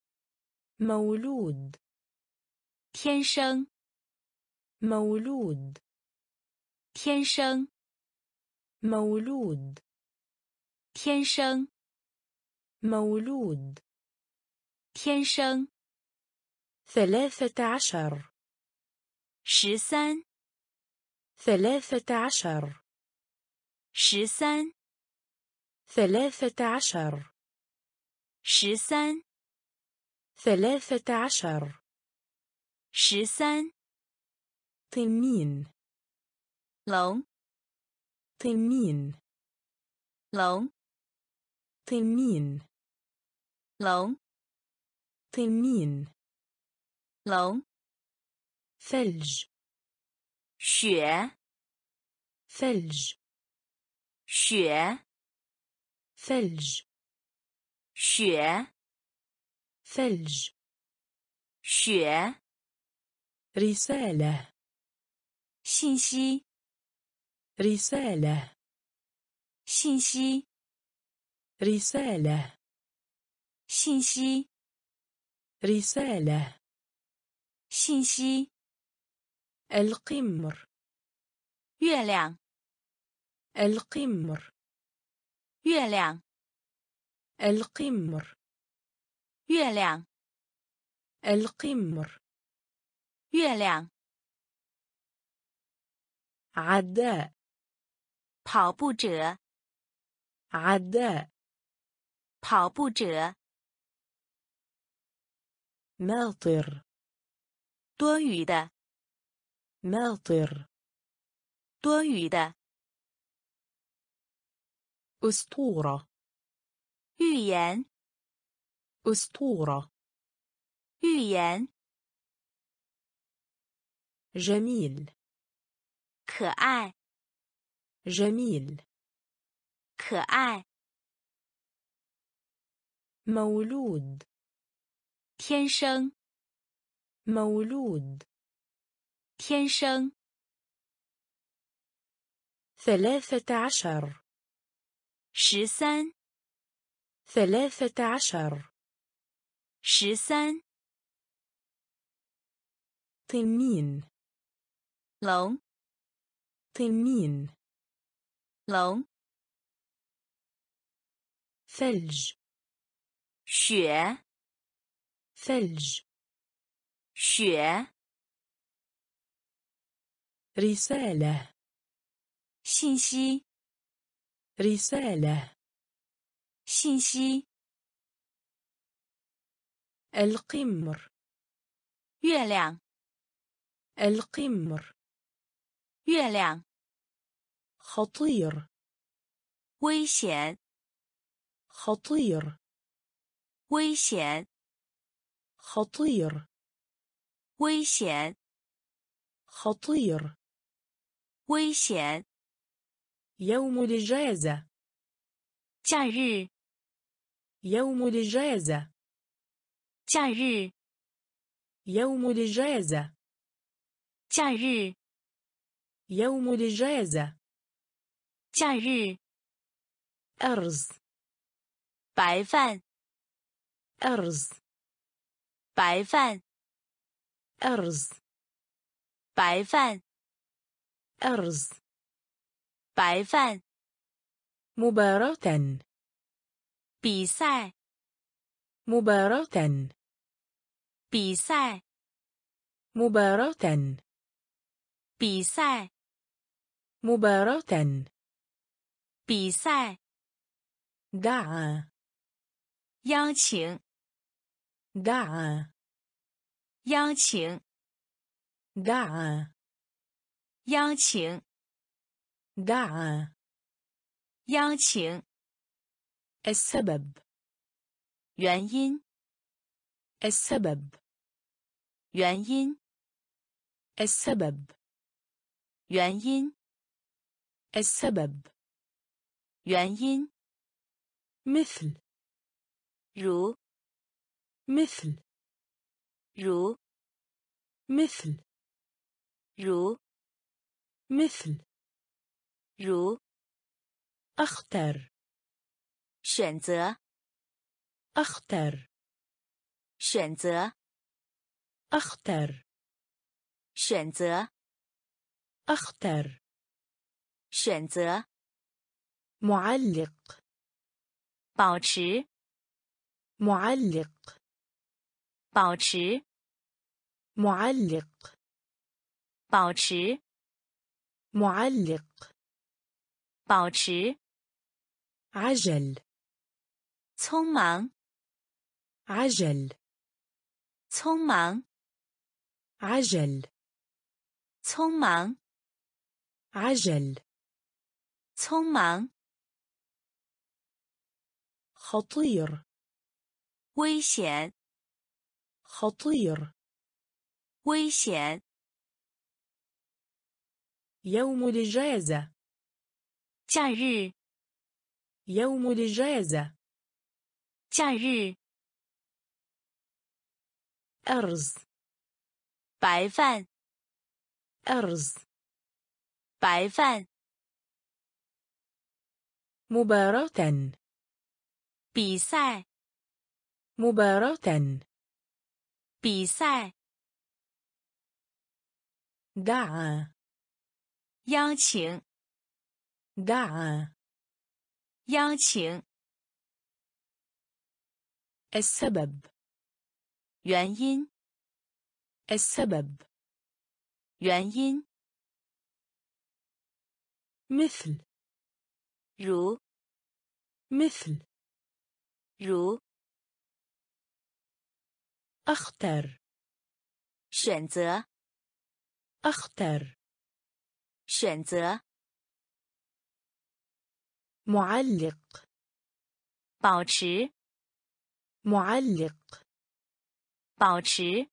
مولود 天生 مولود 天生 مولود 天生 مولود 天生 ثلاثة عشر 十三 ثلاثة عشر 十三 ثلاثة عشر 十三 ثلاثة عشر 十三 تنين 龙 تنين 龙 تنين 龙 تنين 龙 ثلج 雪 ثلج 雪 ثلج 雪 ثلج 雪 رسالة 信息 رسالة 信息 رسالة 信息 رسالة 信息 القمر 月亮 القمر 月亮 القمر 月亮 القمر 月亮 عداء 跑步者 عداء 跑步者 ماطر 多余的 ماطر 多余的 أسطورة 预言 أسطورة 预言 جميل 可爱 جميل 可爱 مولود 天生 مولود 天生 ثلاثة عشر 十三 ثلاثة عشر 十三 تنين 龙 تنين 龙 ثلج 雪 ثلج 雪 رسالة 信息 رسالة 信息 القمر 月亮 القمر 月亮 خطير 危险 خطير 危险 خطير 危险 خطير 危险 يوم الإجازة 假日 يوم الإجازة 假日 يوم الإجازة 假日 يوم الإجازة 假日 أرز 白饭 أرز 白饭 أرز 白饭 أرز 白饭 مباراة 比赛 مباراة 比赛 مباراة 比赛 مباراة 比赛 دعا 邀请 دعا 邀请 دعا 邀请 دعا 邀请 السبب 原因 السبب 原因 السبب 原因 السبب 原因 مثل 如 مثل 如 مثل 如 مثل 如 أخطر 选择 أختر 选择 أختر 选择 أختر 选择 معلق 保持 معلق 保持 معلق 保持 معلق 保持 عجل 匆忙 عجل 匆忙 عجل 匆忙 عجل 匆忙 خطير 危险 خطير 危险 يوم الإجازة 假日 يوم الإجازة 假日 أرز 白饭 أرز 白饭 مباراة 比赛 مباراة 比赛 دعا 邀请 دعا 邀请 السبب 原因 السبب 原因 مثل 如 مثل 如 أختر 选择 أختر 选择 معلق 保持 معلق 保持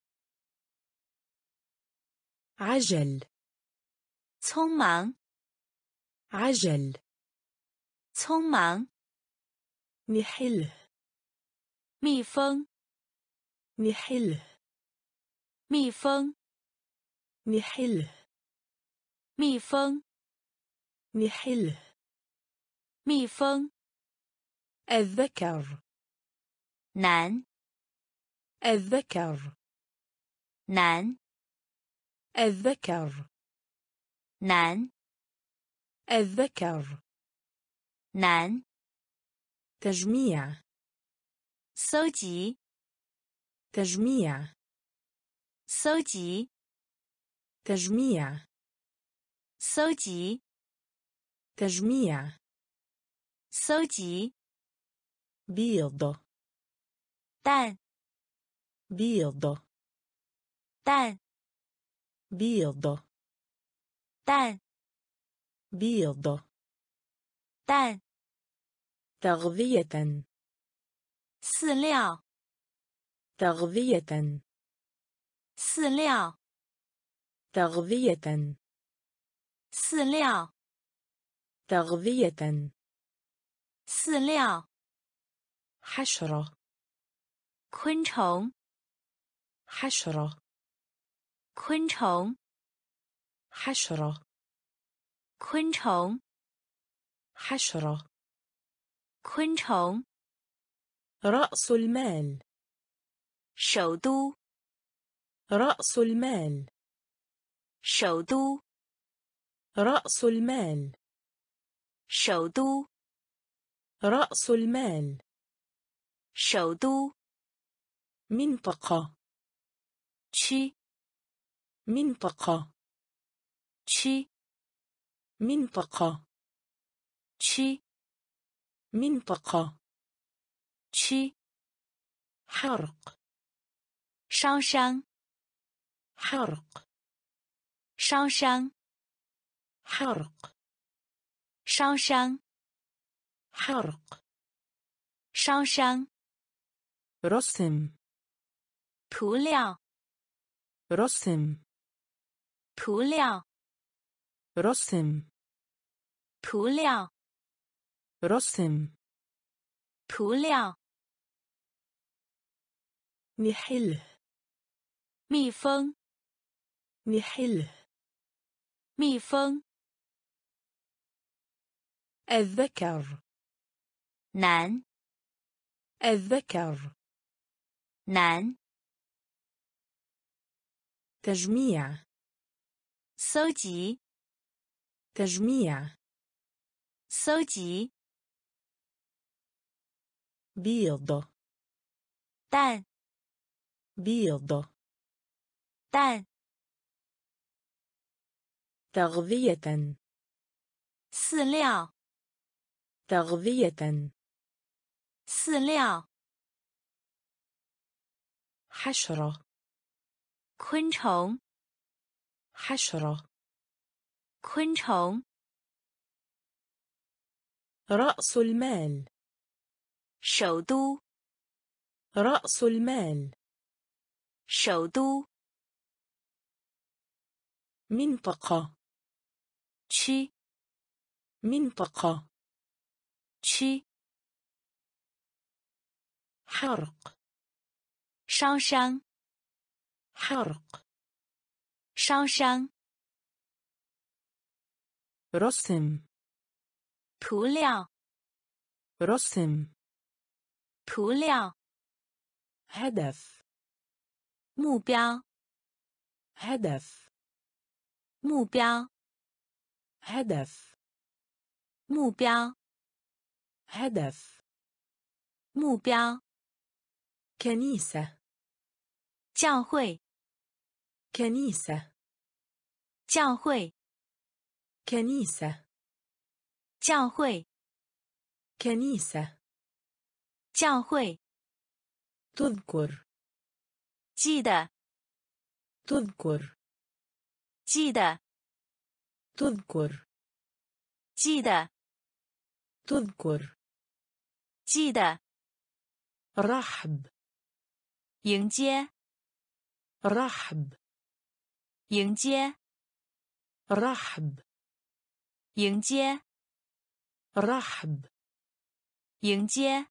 عجل 匆忙 عجل 匆忙 نحله 蜜蜂 نحله 蜜蜂 نحله 蜜蜂 نحله 蜜蜂 الذكر 男 الذكر 男 الذكر 男 الذكر 男 تجميع 搜集 تجميع 搜集 تجميع 搜集 تجميع 搜集 بيض 蛋 بيض 蛋 بيض 蛋 بيض 蛋 تغذية 饲料 تغذية 饲料 تغذية 饲料 تغذية 饲料 حشرة 昆虫 حشرة 昆虫 حشرة 昆虫 حشرة 昆虫 رأس المال 首都 رأس المال 首都 رأس المال 首都 رأس المال 首都 منطقة 区 منطقة 区 منطقة 区 منطقة 区 حرق 烧伤 حرق 烧伤 حرق 烧伤 حرق 烧伤 رسم 涂料 رسم 涂料 رسم 涂料 رسم 涂料 نحله 蜜蜂 نحله 蜜蜂 الذكر 男 الذكر. 男 تجميع. 搜集 تجميع. 搜集 بيض. 蛋 بيض. 蛋 تغذية. 饲料 تغذية. 饲料 حشرة. 昆虫 حشرة. 昆虫 رأس المال. 首都 رأس المال. 首都 منطقة. 区 منطقة. 区 حرق. 烧伤 حرق. 烧伤 رسم. 涂料 رسم. 涂料 هدف. 目标 هدف. 目标 هدف. 目标 هدف. 目标 كنيسة. 教会 كنيسة. 教会 كنيسة. 教会 كنيسة. 教会 تذكر. 记得 تذكر. 记得 تذكر. 记得 تذكر. 记得 رحب. 迎接 رحب. 迎接 رحب. 迎接 رحب. 迎接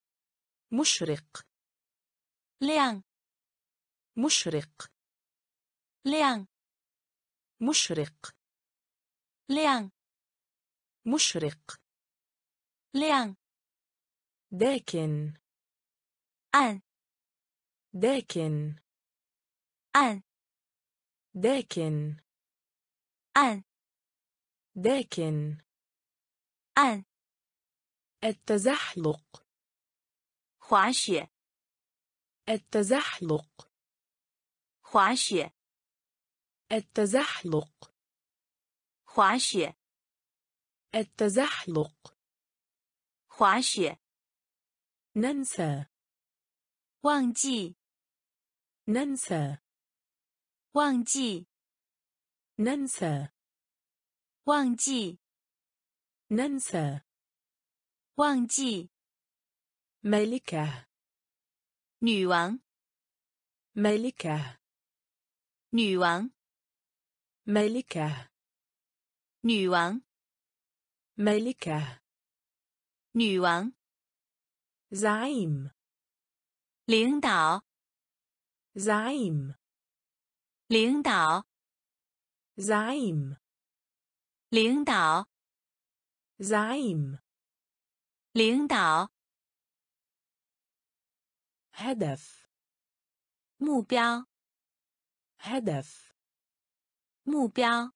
مشرق. 亮 مشرق. 亮 مشرق. 亮 مشرق. 亮 داكن. 暗 داكن. 暗 داكن. 暗 داكن. 暗 التزحلق. 滑雪 التزحلق. 滑雪 التزحلق. 滑雪 التزحلق. 滑雪 ننسى. 忘记 ننسى. 忘记 ننسى. 忘记 ننسى. 忘记 ملكة. 女王 ملكة. 女王 ملكة. 女王 ملكة. 女王 زعيم. 领导 زعيم. 领导 زعيم. 领导 زعيم. 领导 هدف. 目标 هدف. 目标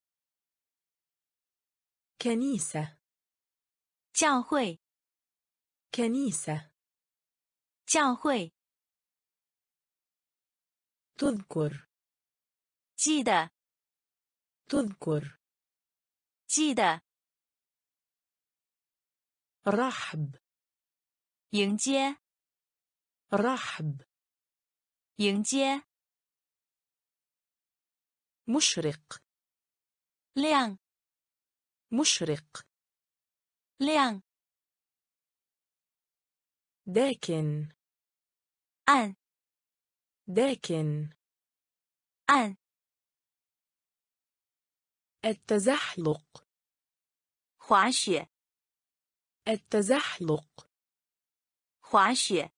كنيسة. 教会 كنيسة. 教会 تذكر. 记得 تذكر. 记得 رحب. 迎接 رحب. 迎接 مشرق. 亮 مشرق. 亮 داكن. 暗 داكن. 暗 التزحلق. 滑雪 التزحلق. 滑雪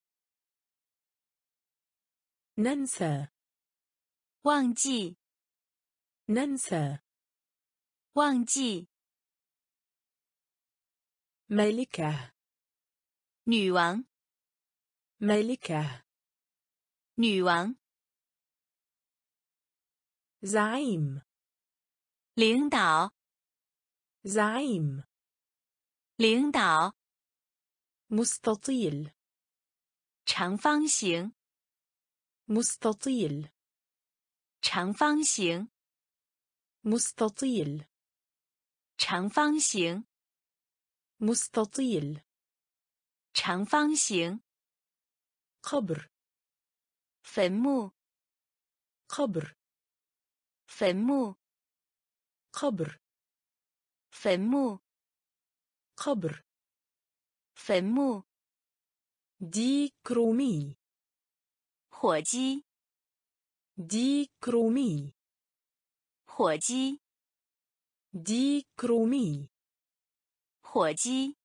ننسى. 忘记 ننسى. 忘记 ملكة. 女王 ملكة 女王 زعيم 领导 زعيم 领导 مستطيل 长方形 مستطيل 长方形 مستطيل 长方形 مستطيل 长方形 قبر 坟墓 قبر 坟墓 قبر 坟墓 قبر 坟墓 ديكرومي 火鸡 ديكرومي 火鸡 ديكرومي 火鸡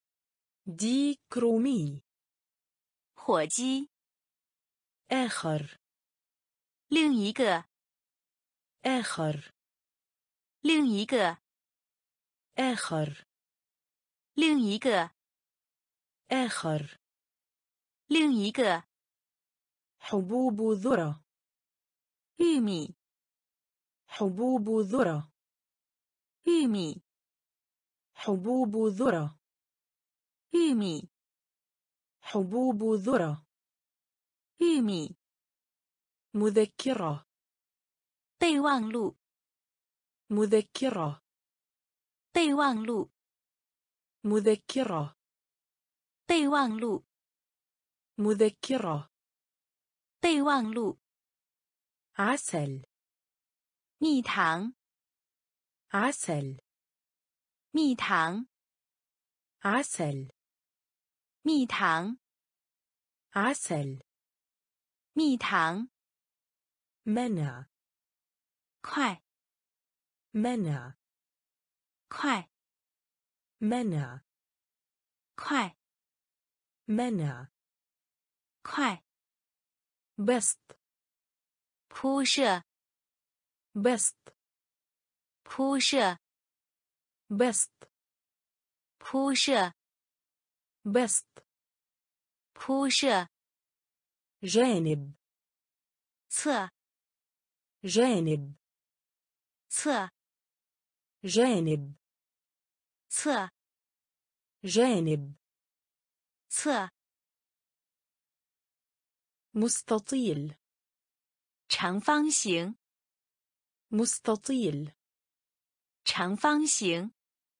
ديكرومي 火鸡 آخر 另一个 آخر 另一个 آخر 另一个 آخر 另一个 حبوب ذرة 玉米 حبوب ذرة 玉米 حبوب ذرة 玉米 حبوب ذرة 玉米 مذكرة 备忘录 مذكرة 备忘录 مذكرة 备忘录 مذكرة 备忘录 عسل 蜜糖 عسل 蜜糖 عسل 蜜糖 عسل 蜜糖 منع 快 منع 快 منع 快 منع 快 بسط 铺设 بسط 铺设 بسط 铺设 بسط 铺设 جانب 侧 جانب 侧 جانب 侧 جانب 侧 مستطيل 长方形 مستطيل 长方形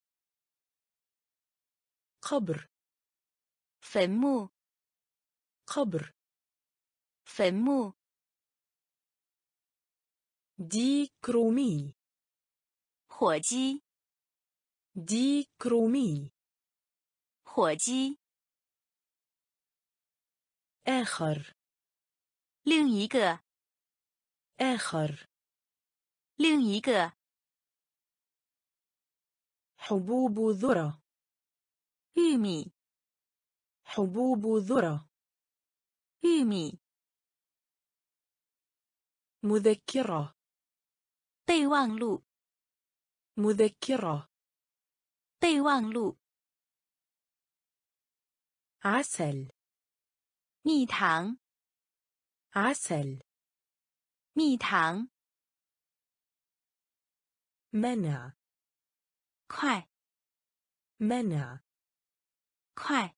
قبر 坟墓 قبر 坟墓 ديكرومي 火鸡 ديكرومي 火鸡 آخر 另一个 آخر 另一个 حبوب ذرة 玉米 حبوب ذرة 玉米 مذكرة 备忘录 مذكرة 备忘录 عسل 蜜糖 عسل 蜜糖 منع 快 منع 快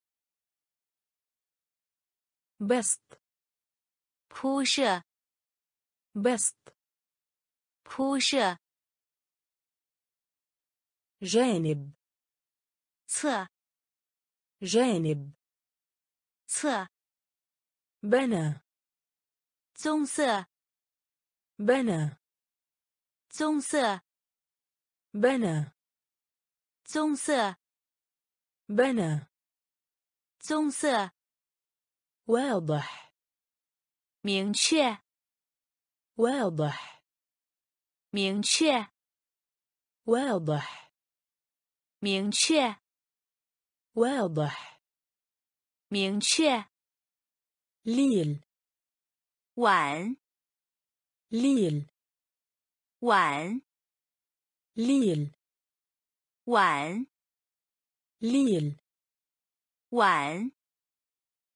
بسط 铺设 بسط 铺设 جانب 侧 جانب 侧 بنى 棕色 بنى 棕色 بنى 棕色 بنى 棕色 واضح 明确 واضح 明确 واضح 明确 واضح 明确 ليل 碗 ليل 碗 ليل 碗 ليل 碗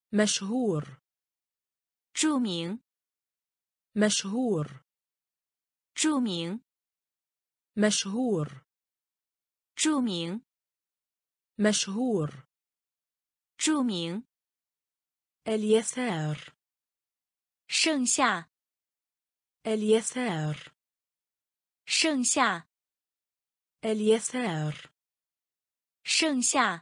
مشهور 著名 مشهور 著名 مشهور 著名 مشهور 著名 اليسار 剩下 اليسار 剩下 اليسار 剩下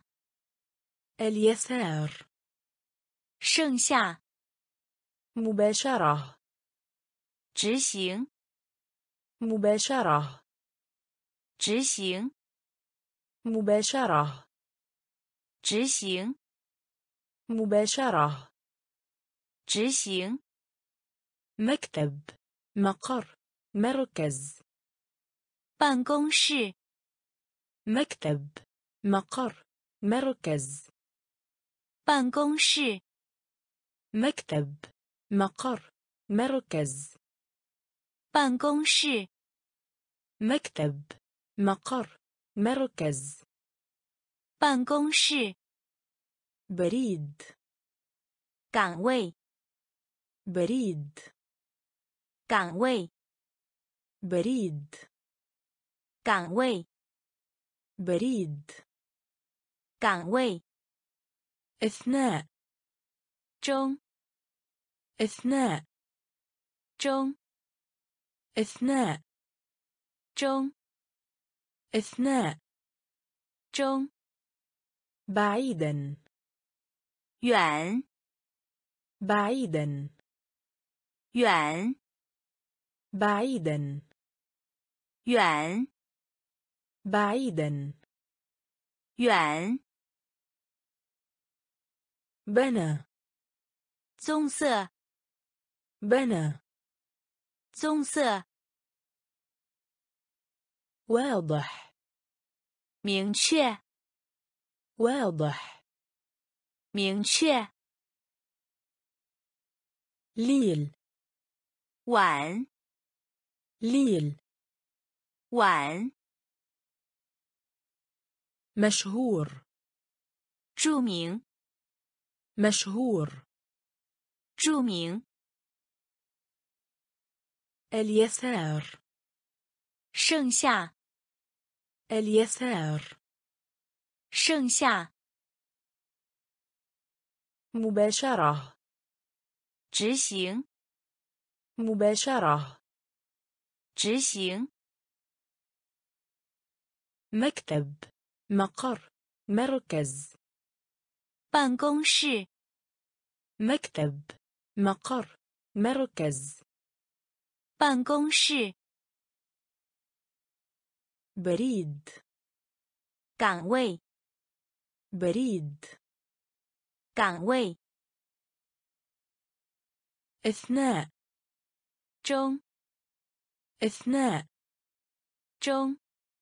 اليسار 剩下 مباشرة 执行 مباشرة 执行 مباشرة 执行 مباشرة 执行 مكتب مقر مركز 办公室 مكتب مقر مركز 办公室 مكتب مقر مركز 办公室 مكتب مقر مركز 办公室 بريد 岗位 بريد 岗位 بريد 岗位 بريد 岗位 إثناء 中 إثناء 中 إثناء 中 إثناء 中 بعيدا 远 بعيدا 远 بعيدا 远 بعيدا 远 بنى 棕色 بنى 棕色 واضح 明确 واضح 明确 ليل 晚 ليل 晚 مشهور 著名 مشهور 著名 اليسار 剩下 اليسار 剩下 مباشرة 执行 مباشرة 执行 مكتب مقر مركز 办公室 مكتب مقر مركز 办公室 بريد 岗位 بريد 岗位 إثناء 中 إثناء 中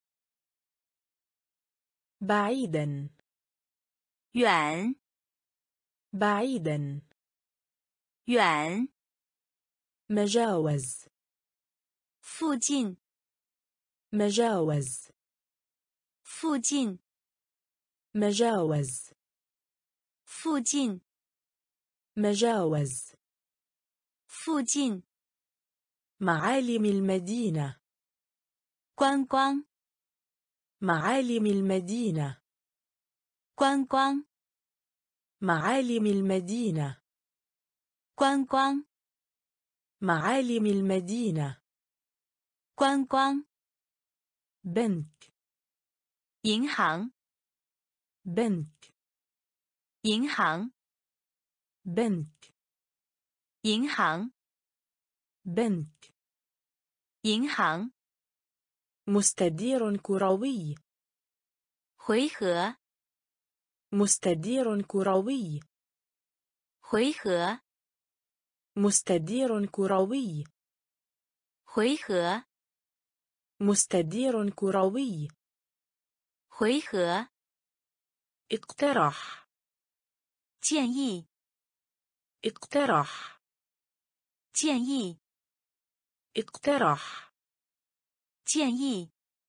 بعيدا 远 بعيدا 远 مجاوز 附近 مجاوز 附近 مجاوز 附近 مجاوز 附近 معالم المدينة 观光 معالم المدينة 观光 معالم المدينة 观光 معالم المدينة 观光 بنك 银行 بنك 银行 بنك 银行 بنك 银行 مستدير كروي 回合 مستدير كروي 回合 مستدير كروي 回合 مستدير كروي 回合 اقترح 建议 اقترح 建议 اقترح 建议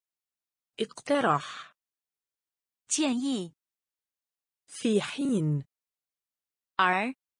اقترح 建议 في حين 而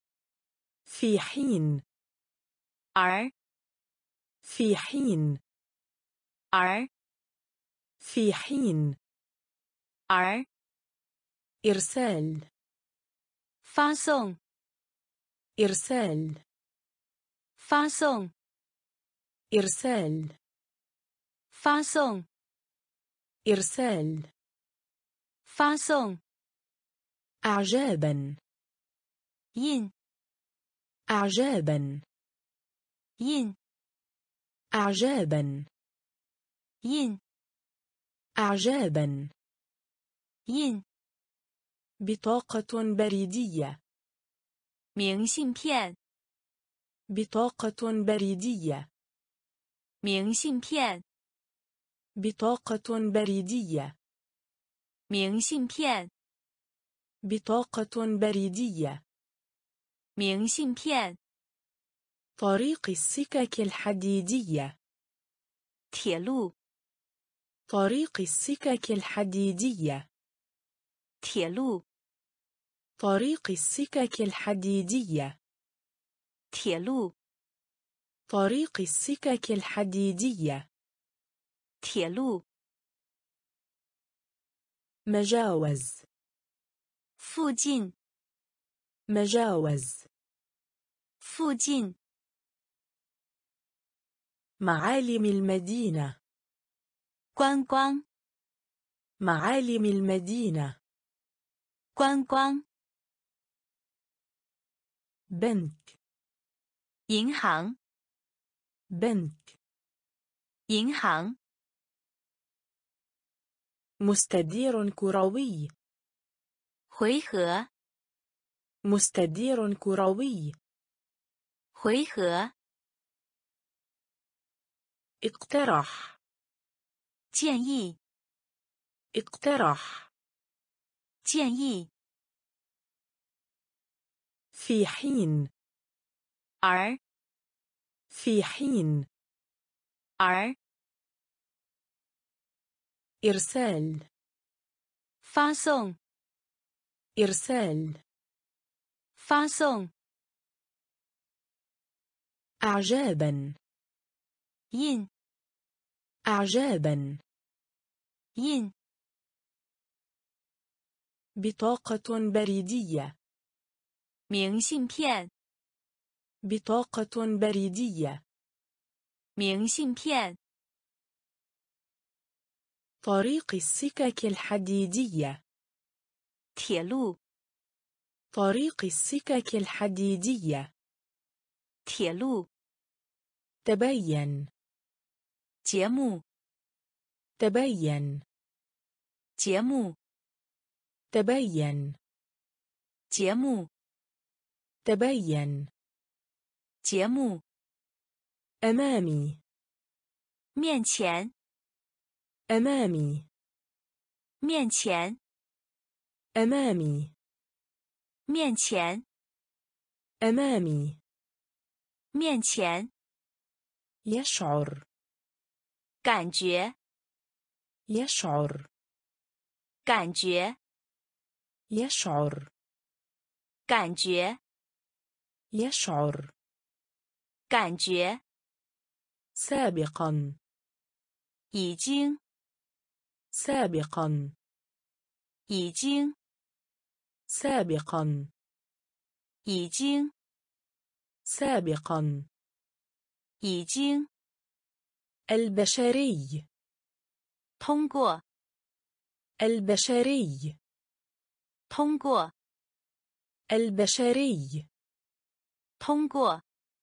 في حين. 而 في حين. 而 في حين. 而 إرسال. 发送 إرسال. 发送 إرسال. 发送 إرسال. 发送 أعجابا. 印 أعجابا. 印 أعجابا. 印 أعجابا. 印 بطاقة بريدية. 明信片 بطاقة بريدية. 明信片 بطاقة بريدية. 明信片 بطاقة بريدية. 明信片 طريق السكك الحديدية. 铁路 طريق السكك الحديدية. 铁路 طريق السكك الحديدية. 铁路 طريق السكك الحديدية. 铁路 مجاوز. 附近 مجاوز. 附近 معالم المدينة. 观光 معالم المدينة. 观光 بنك. 银行 بنك. 银行 مستدير كروي. 回合 مستدير كروي. 回合 اقترح. 建议 اقترح. 建议 في حين. 而 في حين. 而 إرسال. 发送 إرسال. 发送 أعجابا. 印 أعجابا. 印 بطاقة بريدية. 明信片 بطاقة بريدية. 明信片 طريق السكك الحديدية. 铁路 طريق السكك الحديدية. 铁路 تبين. 节目 تبين. 节目 تبين. 节目 تبين. 节目 أمامي. 面前 أمامي. 面前 أمامي. 面前 أمامي. 面前 يشعر. 感觉 يشعر. 感觉 يشعر. 感觉 يشعر. 感觉 سابقا. 已经 سابقا. 已经 سابقا. 已经 سابقا. 已经 البشري. 通过 البشري. 通过 البشري. 通过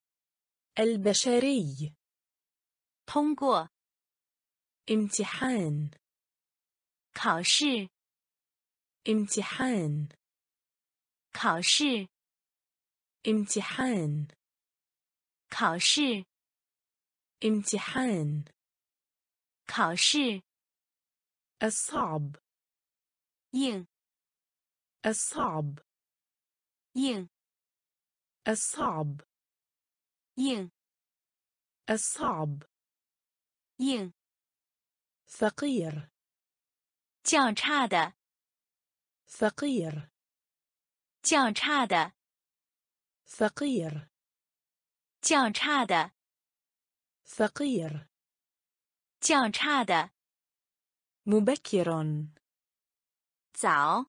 البشري. 通过 امتحان. 考试 امتحان. 考试 امتحان. 考试 امتحان. 考试 الصعب. 硬 الصعب. 硬 الصعب. 硬 الصعب. 硬 فقير. 较差的 فقير. 较差的 ثقير 较差的， ثقير 较差的， مبكر 早，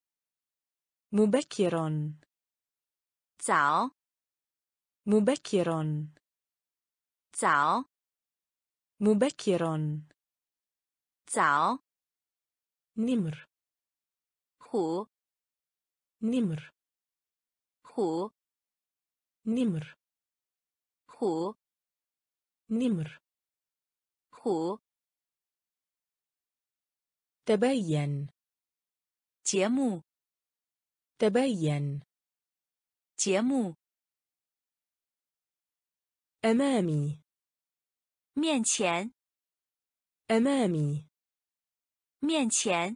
مبكر 早， مبكر 早， مبكر 早， نمر 虎， نمر 虎， نمر 虎， نمر 虎， تبين 节目， تبين 节目， أمامي 面前， أمامي 面前，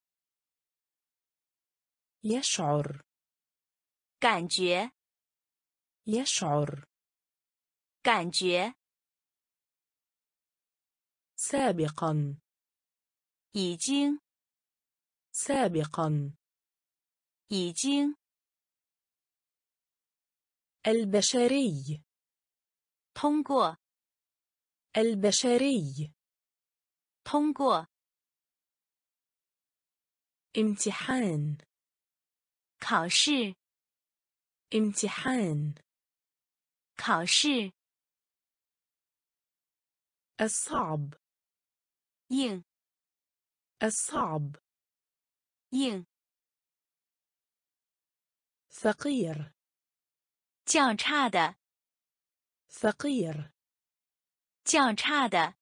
يشعر 感觉， يشعر 感觉， سابقا 已经， سابقا 已经， البشري 通过， البشري 通过， امتحان 考试， امتحان 考试， الصعب 硬， الصعب 硬， ثقير 较差的， ثقير 较差的，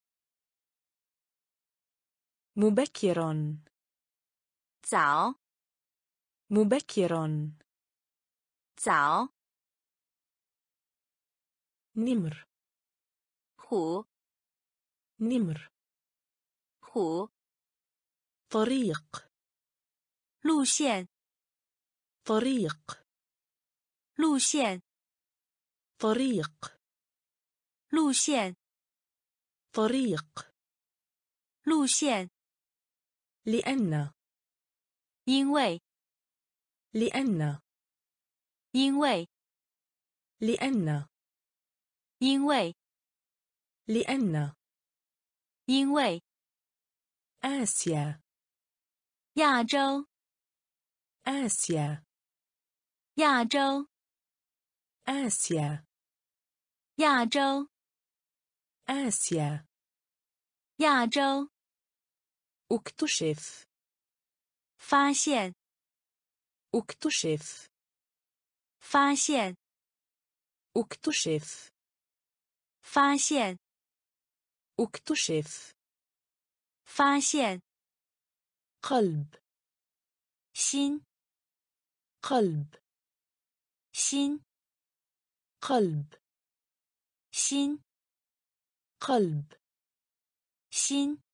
مبكر 早， مبكر 早， نمر 虎， نمر 虎， طريق 路线， طريق 路线， طريق 路线， طريق 路线， لأن 因为， لأن 因为， لأن 因为， لأن 因为， آسيا 亚洲， آسيا 亚洲， آسيا 亚洲， آسيا 亚洲， اكتشف 发现， اكتشف 发现， اكتشف 发现， اكتشف 发现， قلب 心， قلب 心， قلب 心， قلب 心，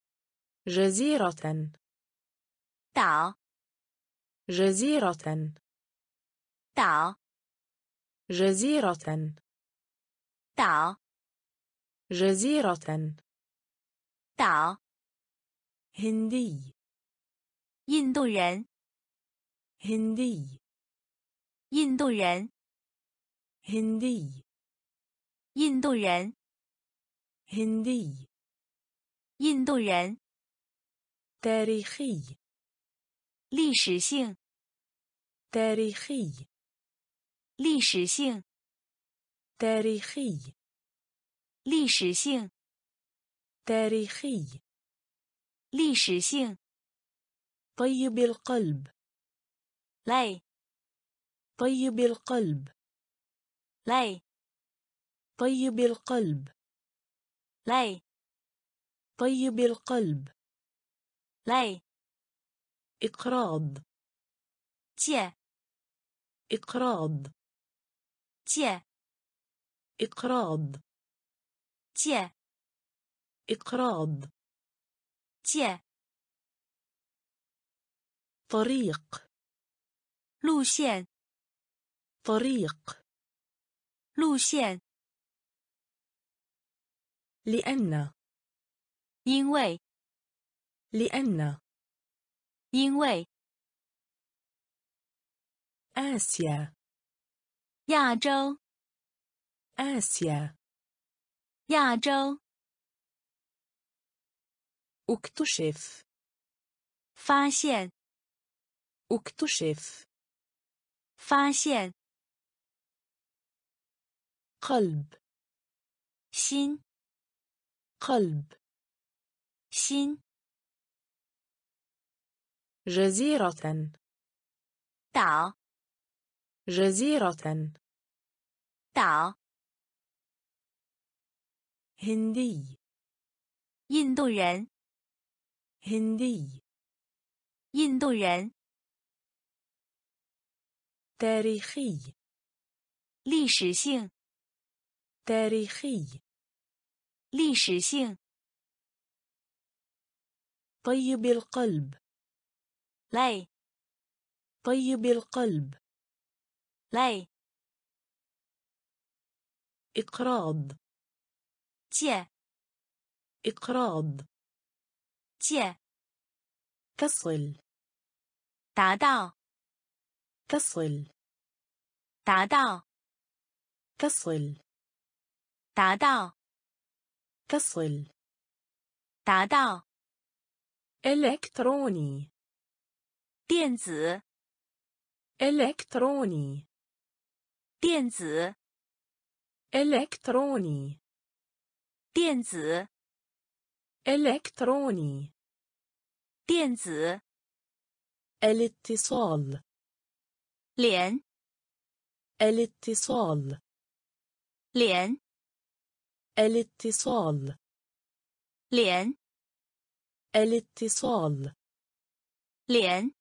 جزيرة 岛， جزيرة 岛， جزيرة 岛， جزيرة 岛， هندي 印度人， هندي 印度人， هندي 印度人， هندي 印度人， تاريخي 历史性， تاريخي 历史性， تاريخي 历史性， تاريخي 历史性， طيب القلب 累， طيب القلب 累， طيب القلب 累， طيب القلب 累， إقراض 借， إقراض 借， إقراض 借， إقراض 借， طريق 路线， طريق 路线， لأن 因为， لأن 因为， آسيا 亚洲， آسيا. 亚洲， اكتشف. 发现， اكتشف. 发现， قلب. 心， قلب. 心， جزيرة. 岛， جزيرة. 岛， هندي. 印度人， هندي. 印度人， تاريخي. 历史性， تاريخي. 历史性， طيب القلب. 累， طيب القلب. 累， إقراض. 借， إقراض. 借， تصل. 达到， تصل. 达到， تصل. 达到， تصل. 达到， إلكتروني. 电子， إلكتروني. 电子， إلكتروني. 电子， إلكتروني. 电子， الاتصال. 连， الاتصال. 连， الاتصال. 连， الاتصال. 连，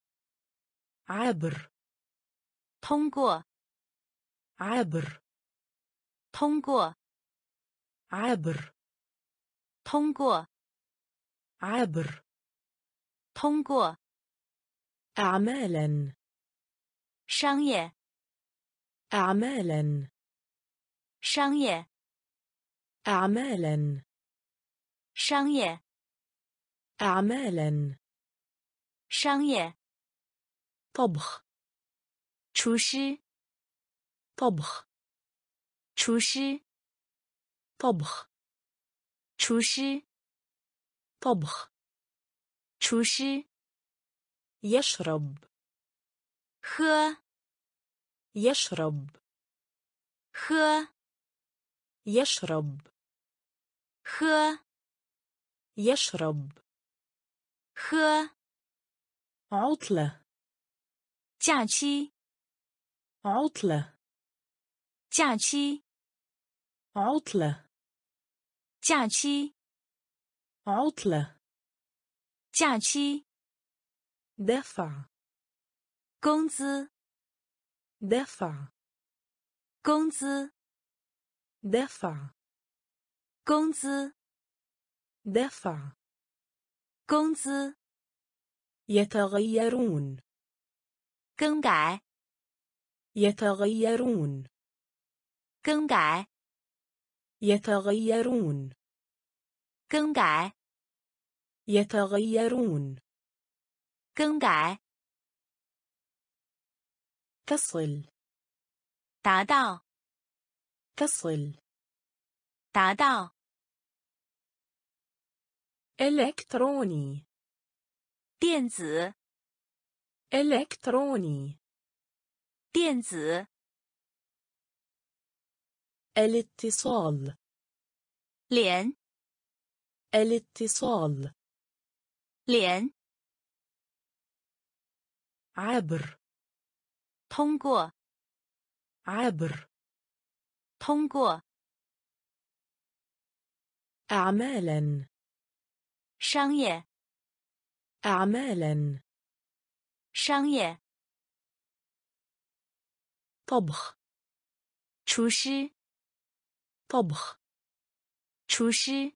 عبر. 通过， عبر. 通过， عبر. 通过， عبر. 通过， أعمالا. 商业， أعمالا. 商业， أعمالا. 商业， أعمالا. 商业， طبخ. 厨师， طبخ. 厨师， طبخ. 厨师， طبخ. 厨师， يشرب. 喝， يشرب. 喝， يشرب. 喝， يشرب. 喝， عطلة. 假期， عطلة. 假期， عطلة. 假期， عطلة. 假期， دفع. 工资， دفع. 工资， دفع. 工资， دفع. 工资， يتغيرون. 更改， يتغيرون. 更改， يتغيرون. 更改， يتغيرون. 更改， تصل. 达到， تصل. 达到， إلكتروني. 电子， إلكتروني. 电子， الاتصال. 连， الاتصال. 连， عبر. 通过， عبر. 通过， أعمالا. 商业， أعمالا. 商业， طبخ. 厨师， طبخ. 厨师，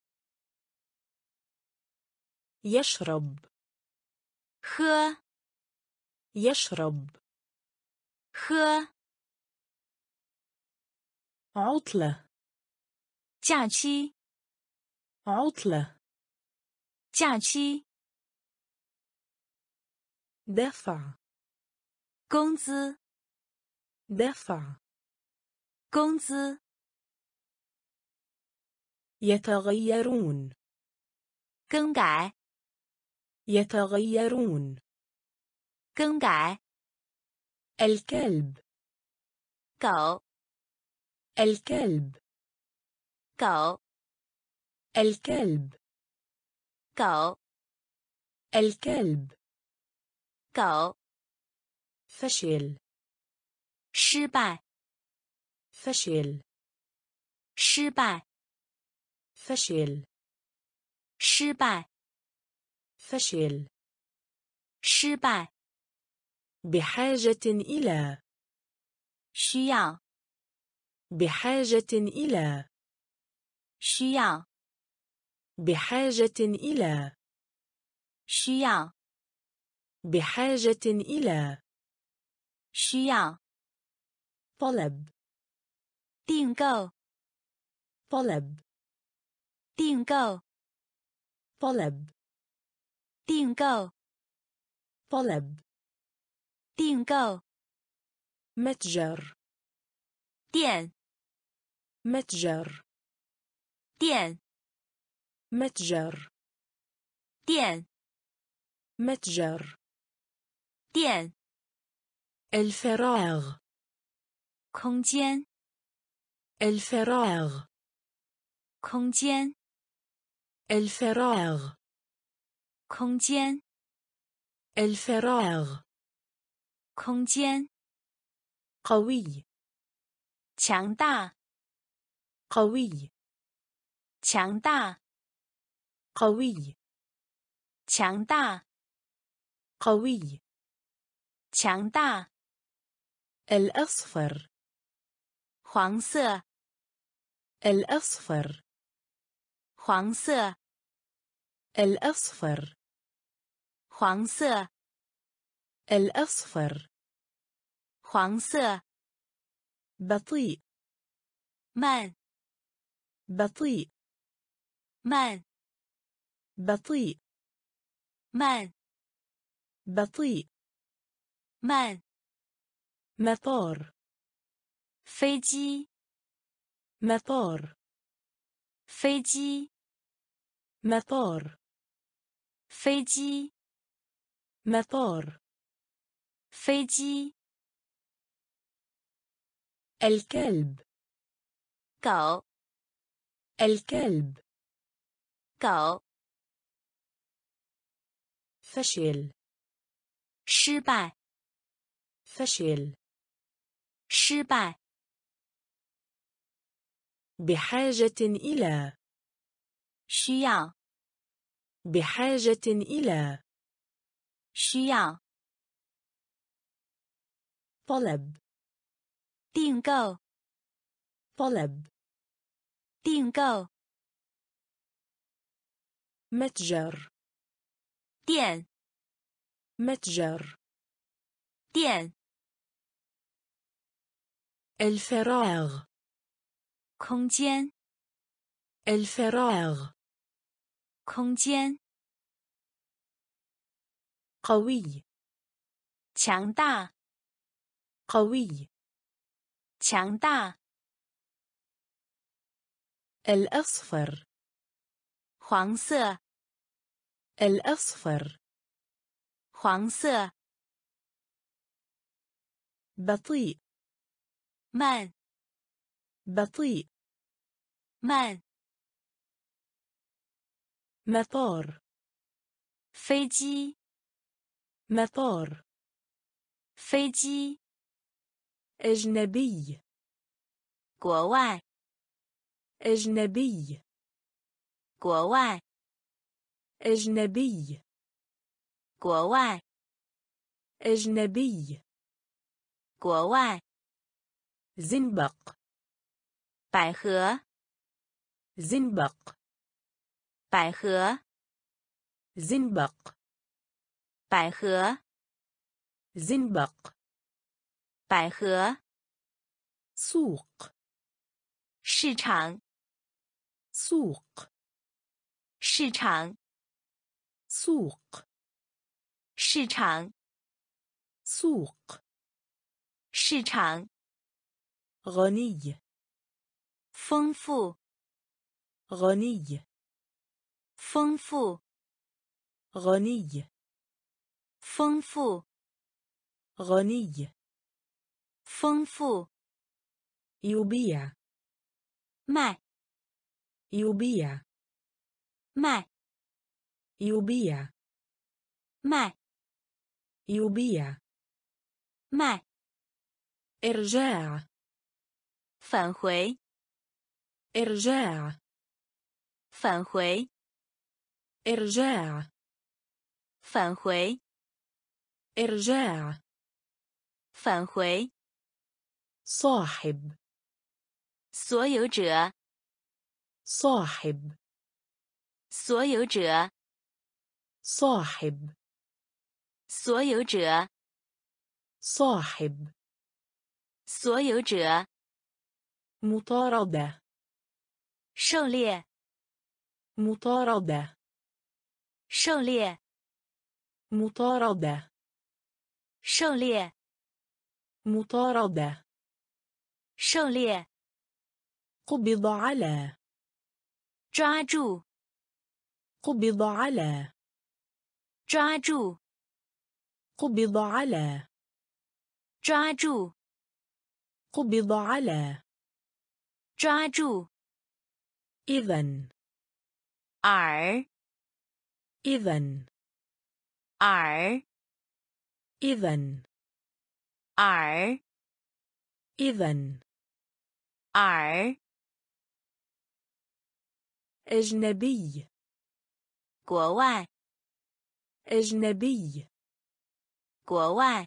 يشرب. 喝， يشرب. 喝， عطلة. 假期， عطلة. 假期， دفع. 工资， دفع. 工资 يتغيرون 更改 يتغيرون 更改 الكلب 狗 الكلب 狗 الكلب 狗 الكلب 狗 فشل 失败 فشل 失败 فشل 失败 فشل 失败 بحاجة إلى 需要 بحاجة إلى 需要 بحاجة إلى 需要 بحاجة إلى 需要 طلب 订购 طلب 订购 طلب 订购 طلب 订购 متجر 店 متجر 店 متجر 店 متجر 店 الفراغ 空间 الفراغ 空间 الفراغ 空间 الفراغ 空间 قوي 强大 قوي 强大 قوي 强大 قوي 强大 الأصفر 黄色 الأصفر 黄色 الأصفر 黄色 الأصفر 黄色 بطيء 慢 بطيء 慢 بطيء 慢 بطيء 慢 مطار 飞机 مطار 飞机 مطار 飞机 مطار 飞机 الكلب 狗 الكلب 狗 فشل 失败 فشل 失败 بحاجة إلى 需要 بحاجة إلى 需要 طلب 订购 طلب 订购 متجر 店 متجر 店 الفراغ 空间 الفراغ 空间 قوي 强大 قوي 强大 الأصفر 黄色 الأصفر 黄色 بطيء 慢 بطيء 慢 مطار 飞机 مطار 飞机 أجنبي 国外 أجنبي 国外 أجنبي 国外 أجنبي 国外 زنبق 百合 زنبق 百合 زنبق 百合 زنبق 百合 سوق 市场 سوق 市场 سوق 市场 سوق 市场 غني 丰富 غني 丰富 غني 丰富 غني 丰富 يبيع 卖 يبيع 卖 يبيع 卖 يبيع 卖 إرجاع 返回 إرجاع 返回 إرجاع 返回 إرجاع 返回 صاحب 所有者 صاحب 所有者 صاحب 所有者 صاحب 所有者 مطاردة 狩猎 مطاردة 狩猎 مطاردة 狩猎 مطاردة 狩猎 قبض على 抓住 قبض على 抓住 قبض على 抓住 قبض على 抓住 إذن 耳 إذن 耳 إذن 耳 إذن 耳 أجنبي 国外 أجنبي 国外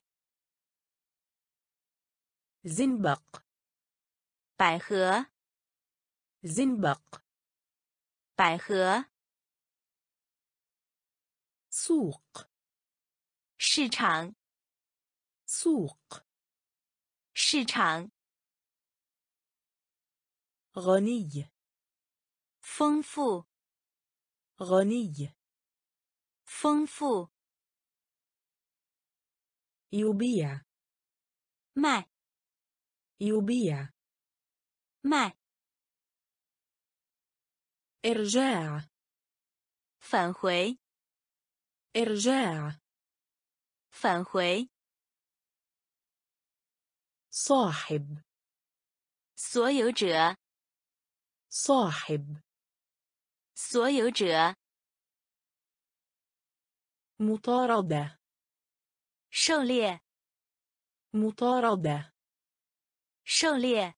زنبق 百合 زنبق 百合 سوق 市场 سوق 市场 غني 丰富 غني 丰富 يبيع 卖 يبيع 卖 إرجاع 返回 إرجاع 返回 صاحب 所有者 صاحب 所有者 مطاردة 狩猎 مطاردة 狩猎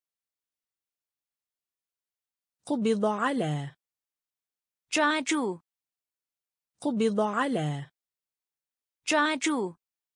قبض على 抓住 قبض على 抓住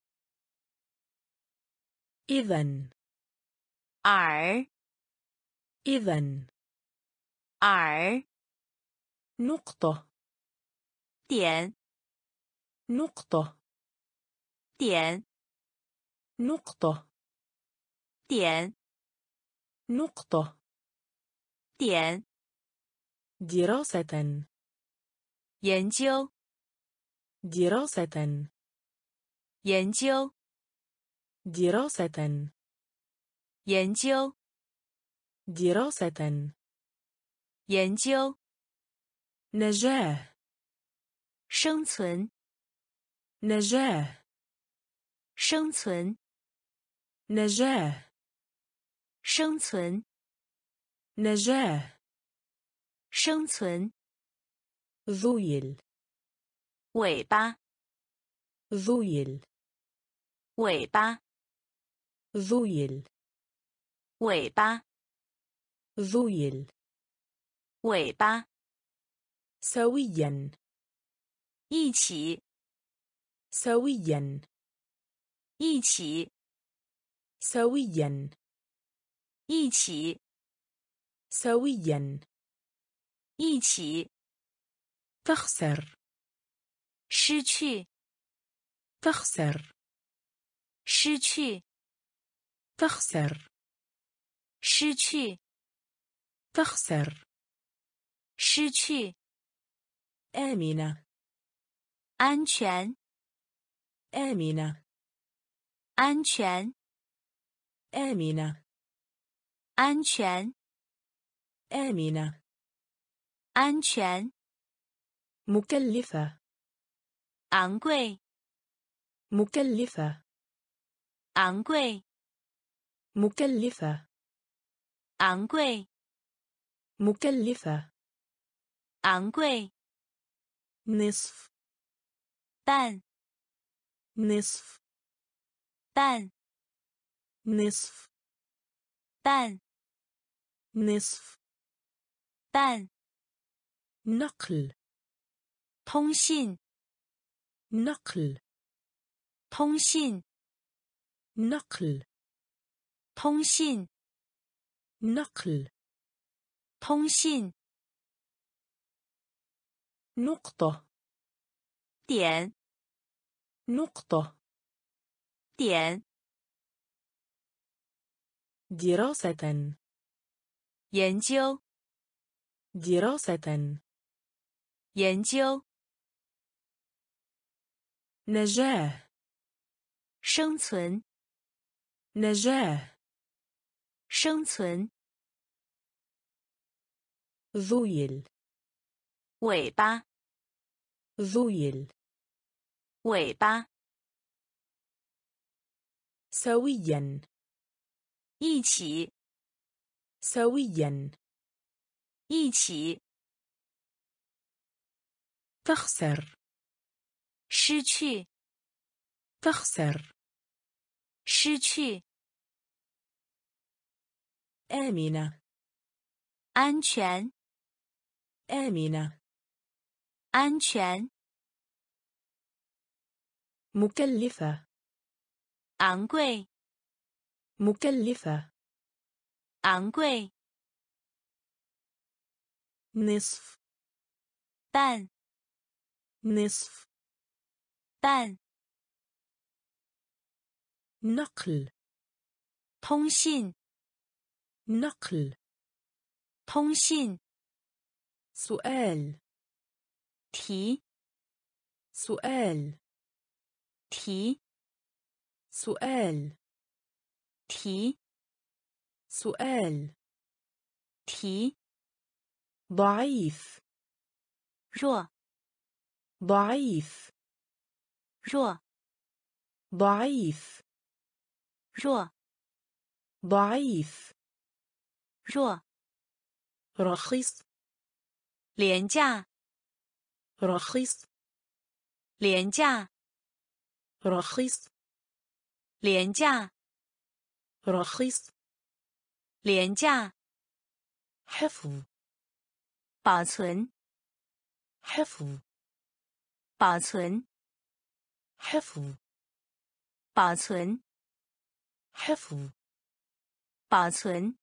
إذن 耳 إذن 耳 نقطة 点 نقطة 点 نقطة 点 نقطة 点 دراسة 研究 دراسة 研究 دراسة 研究 دراسة 研究 نجاة 生存 نجاة 生存 نجاة 生存 نجاة 生存 ذيل 尾巴 ذيل 尾巴 ذيل 尾巴 ذيل 尾巴 سويا 一起 سويا 一起 سويا 一起 سويا 一起 تخسر 失去 تخسر 失去 تخسر 失去 تخسر 失去 آمنة 安全 آمنة 安全 آمنة 安全 آمنة. 安全 مكلفة. 昂贵 مكلفة. 昂贵 مكلفة. 昂贵 مكلفة. 昂贵 نصف. 半 نصف. 半 نصف. 半 نصف. 半 نقل. 通信 نقل. 通信 نقل. 通信 نقل. 通信 نقطة. 点 نقطة. 点 دراسة. 研究 دراسة. 研究 نجاة. 生存 نجاة. 生存 ذيل. 尾巴 ذيل. 尾巴 سويا. 一起 سويا. 一起 تخسر. 失去 تخسر. 失去 آمنة. 安全 آمنة. 安全 مكلفة. 昂贵 مكلفة. 昂贵 نصف. 半 نصف. 半 نقل. 通信 نقل. 通信 سؤال. 题 سؤال. 题 سؤال. 题 سؤال. 题 ضعيف. 弱 ضعيف. 弱 ضعيف. 弱 ضعيف. 弱 رخيص. 廉价 رخيص. 廉价 رخيص. 廉价 رخيص. 廉价 حفظ. 保存 حفظ. 保存 حفظ. 保存 حفظ. 保存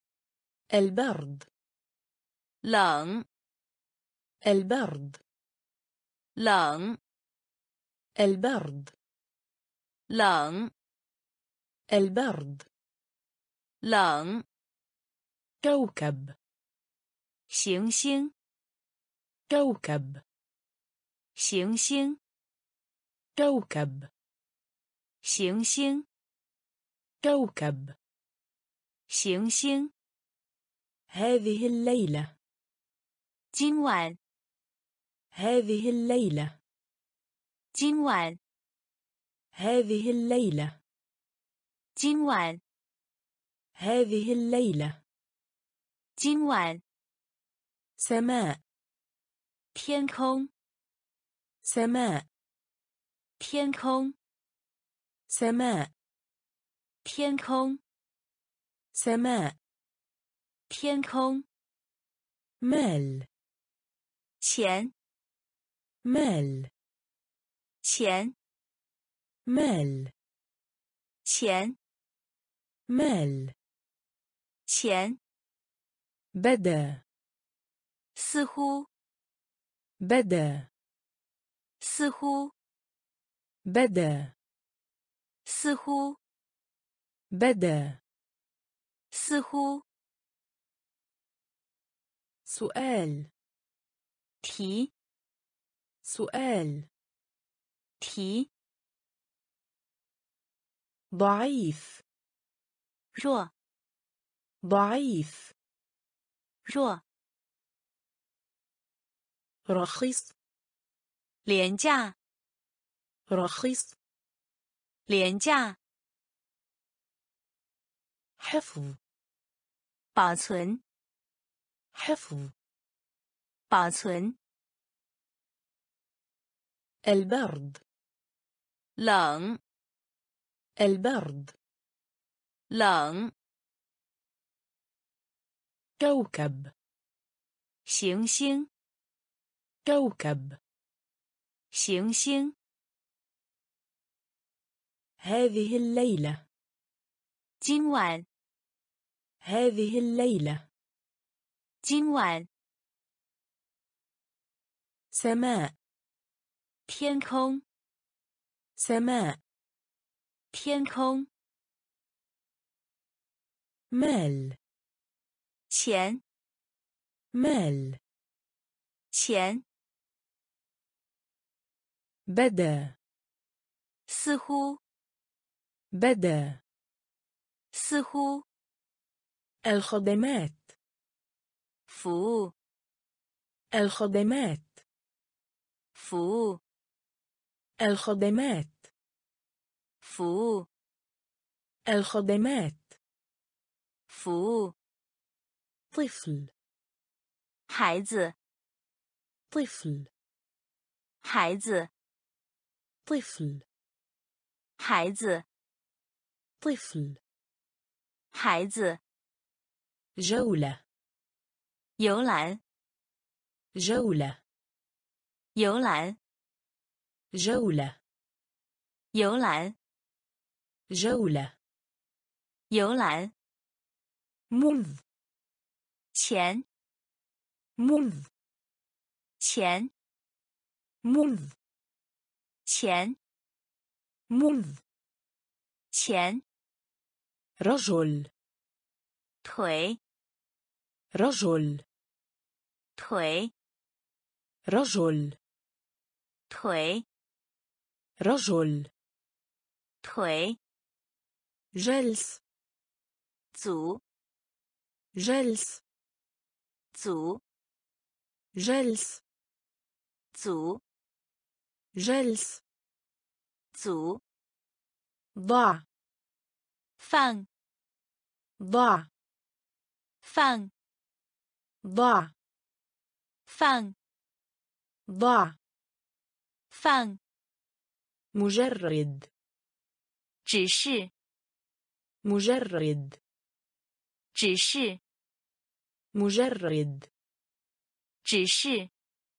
البرد. 冷 البرد. 冷 البرد. 冷 البرد. 冷 كوكب. 行星 كوكب. 行星 كوكب. 行星 كوكب. 行星 هذه الليلة. 今晚 هذه الليلة. 今晚 هذه الليلة. 今晚 هذه الليلة. 今晚 سماء. 天空 سماء. 天空 سماء. 天空 سماء. 天空 مال. 钱 مال. 钱 مال. 钱 مال. 钱 بدا. 似乎 بدا. 似乎 بدا. 似乎 بدا. 似乎 سؤال. 题 سؤال. 题 ضعيف. 弱 ضعيف. 弱， رخيص 廉价， رخيص 廉价， حفظ 保存， حفظ 保存， البرد 冷， البرد 冷， كوكب 行星， كوكب 行星， هذه الليلة 今晚， هذه الليلة 今晚， سماء 天空， سماء 天空， مال 钱， مال 钱， بدا 似乎， بدا 似乎， الخدمات 服务， الخدمات 服务， الخدمات 服务， الخدمات 服务， طفل 孩子， طفل 孩子， طفل 孩子， طفل 孩子， جولة 游览， جولة 游览， جولة 游览， جولة 游览， منذ 前， منذ 前， منذ 前， منذ 前， رجل 腿， رجل 腿， رجل 腿， رجل 腿， جلس 组， جلس 组， جلس 组， جلس 组， ضع 放， ضع 放， ضع 放， ضع 放， مجرد 只是， مجرد 只是， مجرد 只是，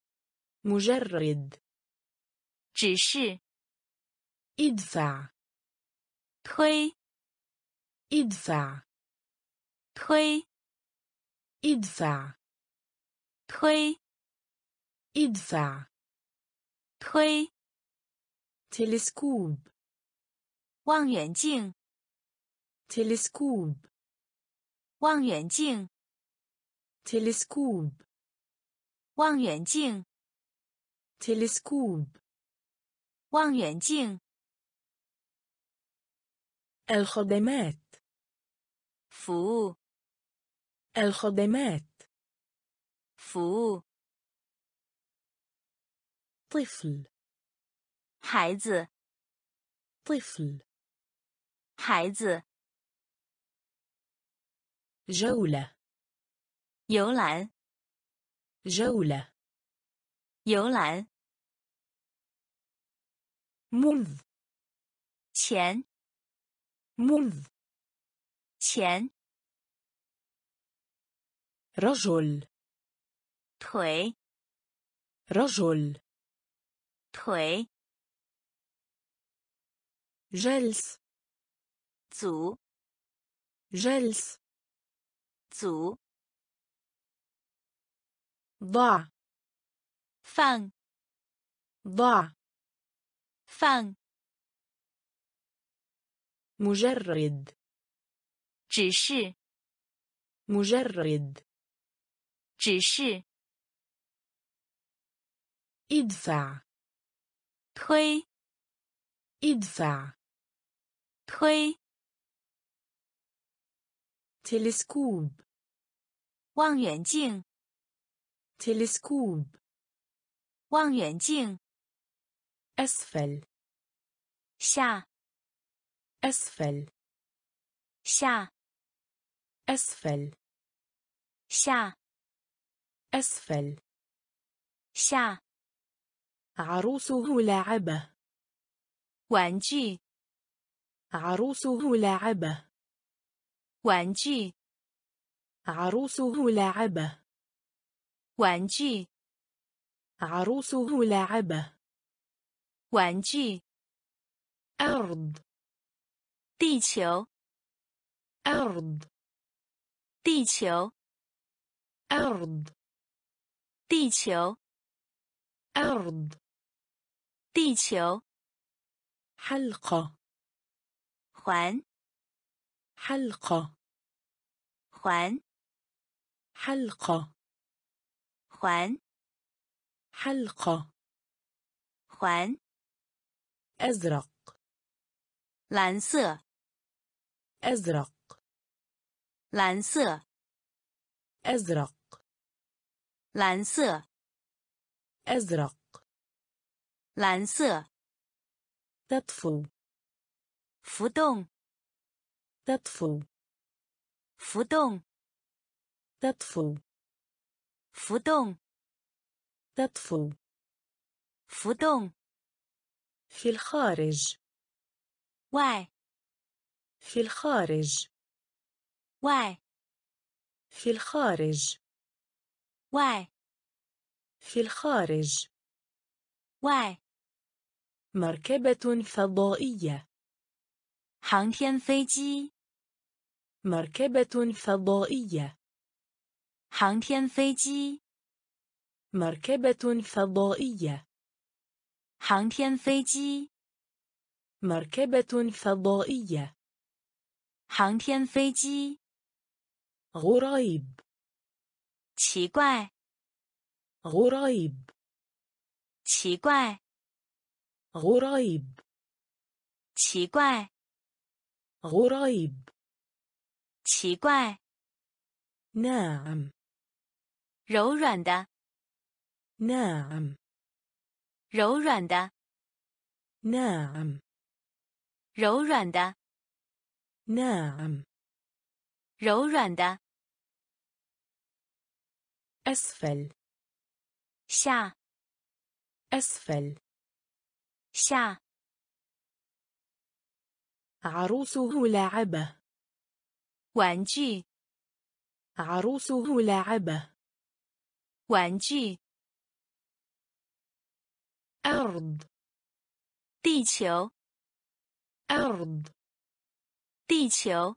مجرد 只是， ادفع 推， ادفع 推， ادفع 推， ادفع 推， تلسكوب 望远镜， تلسكوب 望远镜， تلسكوب 望远镜， تلسكوب 望远镜， الخدمات 服务， الخدمات 服务， طفل 孩子， طفل 孩子， جولة 游览， جولة 游览， منذ 前， منذ 前， رجل 腿， رجل 腿， جلس 组， جلس 组， ضع 放， ضع 放， مجرد 只是， مجرد 只是， ادفع 推， ادفع 推， تلسكوب 望远镜 تلسكوب 望远镜 أسفل 下 أسفل 下 أسفل 下 أسفل 下 عروسه لاعبة 玩具 عروسه لاعبة 玩具 عروسه لاعبة 玩具 عروسه لاعبة 玩具 أرض 地球 أرض 地球 أرض 地球 أرض 地球 حلقة 环 حلقة 环 حلقة 环 حلقة 环 أزرق 蓝色 أزرق 蓝色 أزرق 蓝色 أزرق 蓝色 تطفو 浮动 تطفو 浮动 تطفو 浮动 تطفو 浮动 في الخارج 外 في الخارج 外 في الخارج 外 في الخارج 外 مركبة فضائية 航天飞机 مركبة فضائية 航天飞机 مركبة فضائية 航天飞机 مركبة فضائية 航天飞机 غريب 奇怪 غريب 奇怪 غريب 奇怪 غريب 奇怪 ناعم 柔软的 ناعم 柔软的 ناعم 柔软的 ناعم 柔软的 أسفل 下 أسفل 下 عروسه لاعبة 玩具 عروسه لاعبة 玩具 أرض 地球 أرض 地球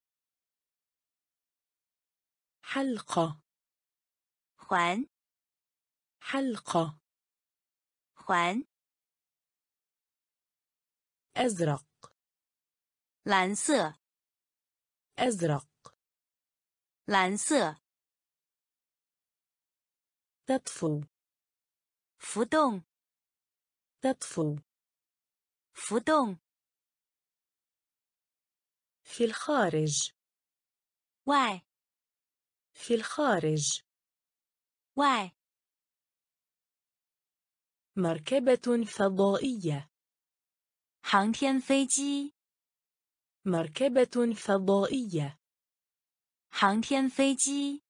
حلقة 环 حلقة 环 أزرق 蓝色 أزرق 蓝色 تطفو 浮动 تطفو 浮动 في الخارج 外 في الخارج 外 مركبة فضائية 航天飞机 مركبة فضائية 航天飞机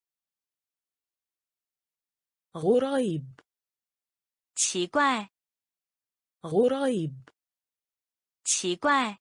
غريب 奇怪 غريب 奇怪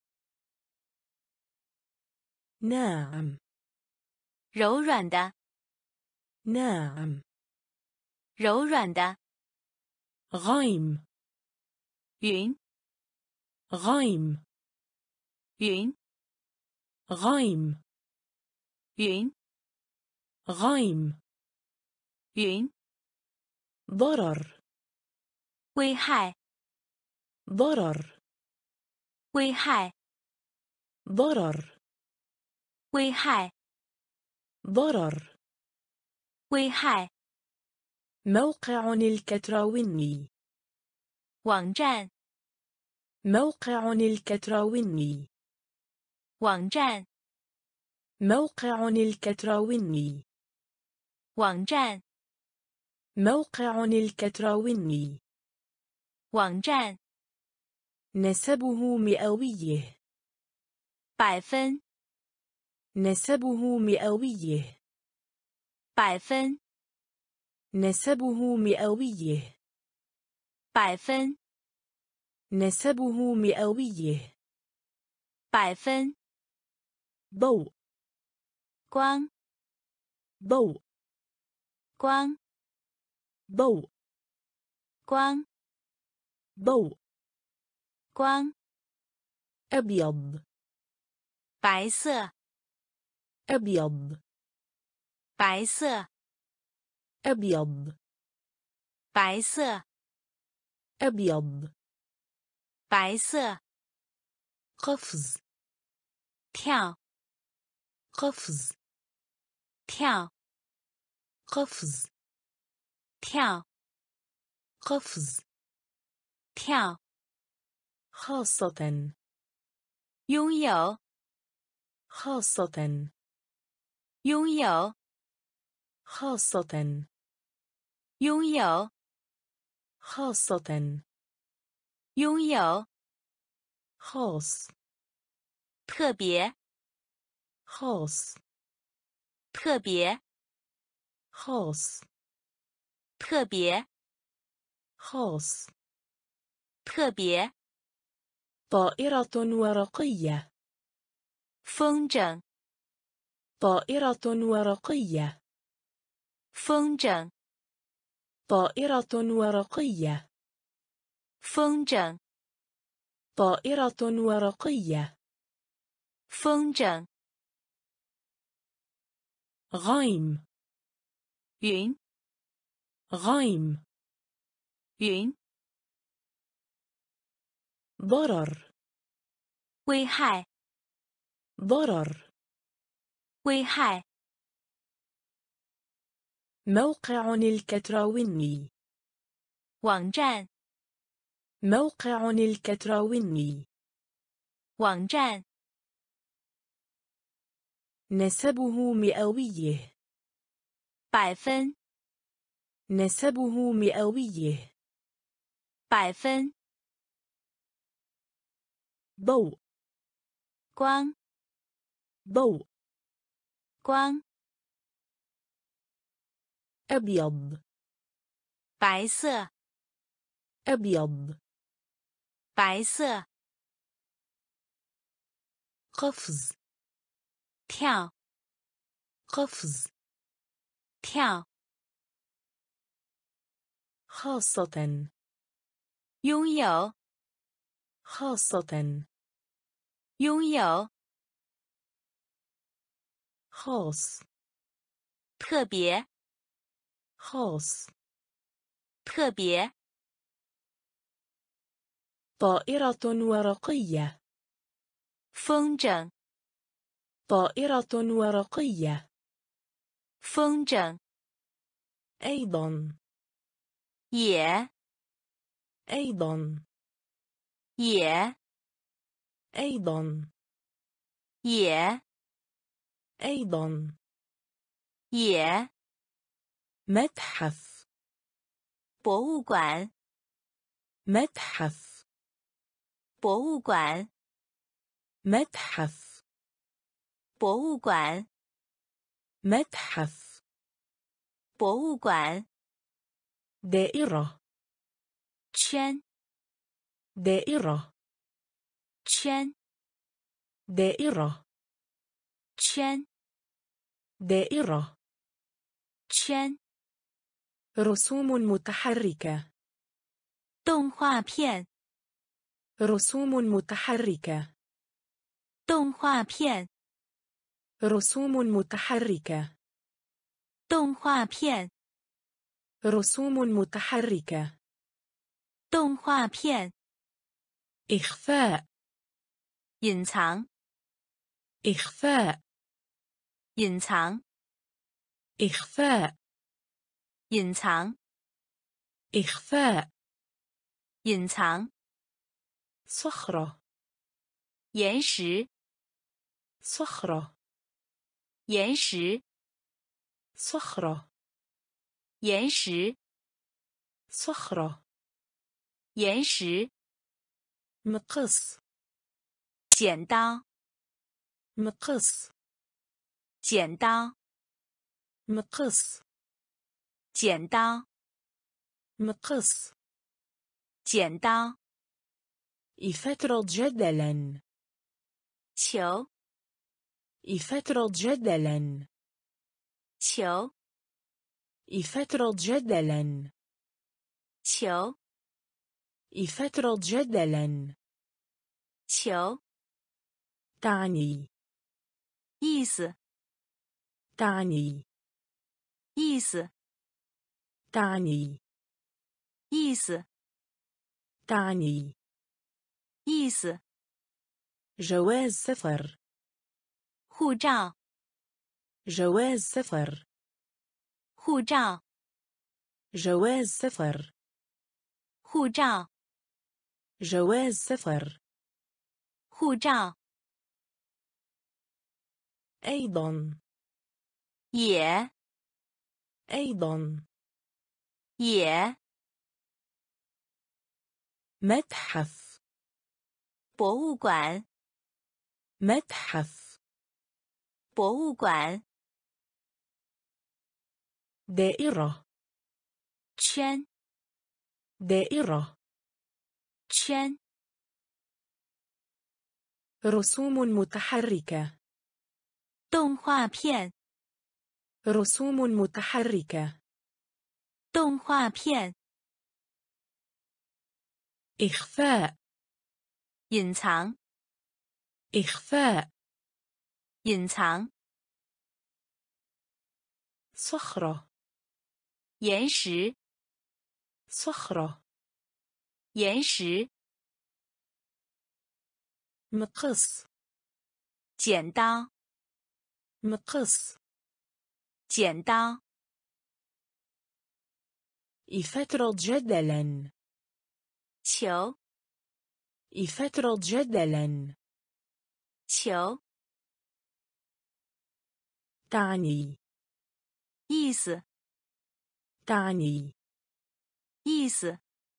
ناعم 柔软的 ناعم 柔软的 غيم 云 غيم 云 غيم 云 غيم 云 ضرر 危害 ضرر 危害 ضرر 危害 ضرر 危害 موقع الكتراوني 网站 موقع الكتراوني 网站 موقع الكتراوني 网站 موقع الكتراوني. 网站 نسبه مئويه. 百分 نسبه مئويه. 百分 نسبه مئويه. 百分 نسبه مئويه. 百分 ضوء. 光 ضوء. 光 ضوء. 光 ضوء. 光 أبيض. 白色 أبيض. 白色 أبيض. 白色 أبيض. 白色 قفز. 跳 قفز. 跳 قفز. 跳 قفز. 跳 خاصة. 拥有 خاصة. 拥有 خاصة. 拥有 خاصة. 拥有 خاص. 特别 خاص. 特别 خاص. 特别 خاص. 特别 طائرة ورقية. 风筝 طائرة ورقية. 风筝 طائرة ورقية. 风筝 طائرة ورقية. 风筝 غيم. 云 غيم. 云 ضرر. 危害 ضرر. 危害 موقع الكتراوني. 网站 موقع الكتراوني. 网站 نسبه مئويه. 百分 نسبه مئويه. 百分 ضوء. 光 ضوء. 光 أبيض. 白色 أبيض. 白色 قفز. 跳 قفز. 跳 خاصة. 拥有 خاصة. 拥有 خاص. 特别 خاص. 特别 طائرة ورقية. 风筝 طائرة ورقية. 风筝 أيضا. 也 أيضا. 也 أيضا. 也 أيضا. 也 متحف. 博物馆 متحف. 博物馆 متحف. 博物馆 متحف. 博物馆 دائرة. 圈 دائرة. 圈 دائرة. 圈 دائرة. 圈 رسوم متحركة. 动画片 رسوم متحركة. 动画片 رسوم متحركة. 动画片 رسوم متحركة. 动画片 إخفاء. 隐藏 إخفاء. 隐藏 إخفاء. 隐藏 إخفاء. 隐藏 صخرة. 岩石 صخرة. 岩石 صخرة. 岩石 صخرة 岩石 مقص 剪刀 مقص 剪刀 مقص 剪刀 مقص 剪刀 يفترض جدلا 球 يفترض جدلا 球 يفترض جدلا 球 يفترض جدلا 球 تعني 意思 تعني 意思 تعني 意思 تعني 意思 جواز سفر 护照 جواز سفر 护照 جواز سفر 护照 جواز سفر 护照 أيضا 也 أيضا 也 متحف 博物馆 متحف 博物馆 دائرة 圈 دائرة 圈 رسوم متحركة 动画片 رسوم متحركة 动画片 إخفاء 隐藏 إخفاء 隐藏 صخرة 岩石 صخرة 岩石 مقص 剪刀 مقص 剪刀 يفترض جدلا 球 يفترض جدلا 球 تعني 意思 تعني 意思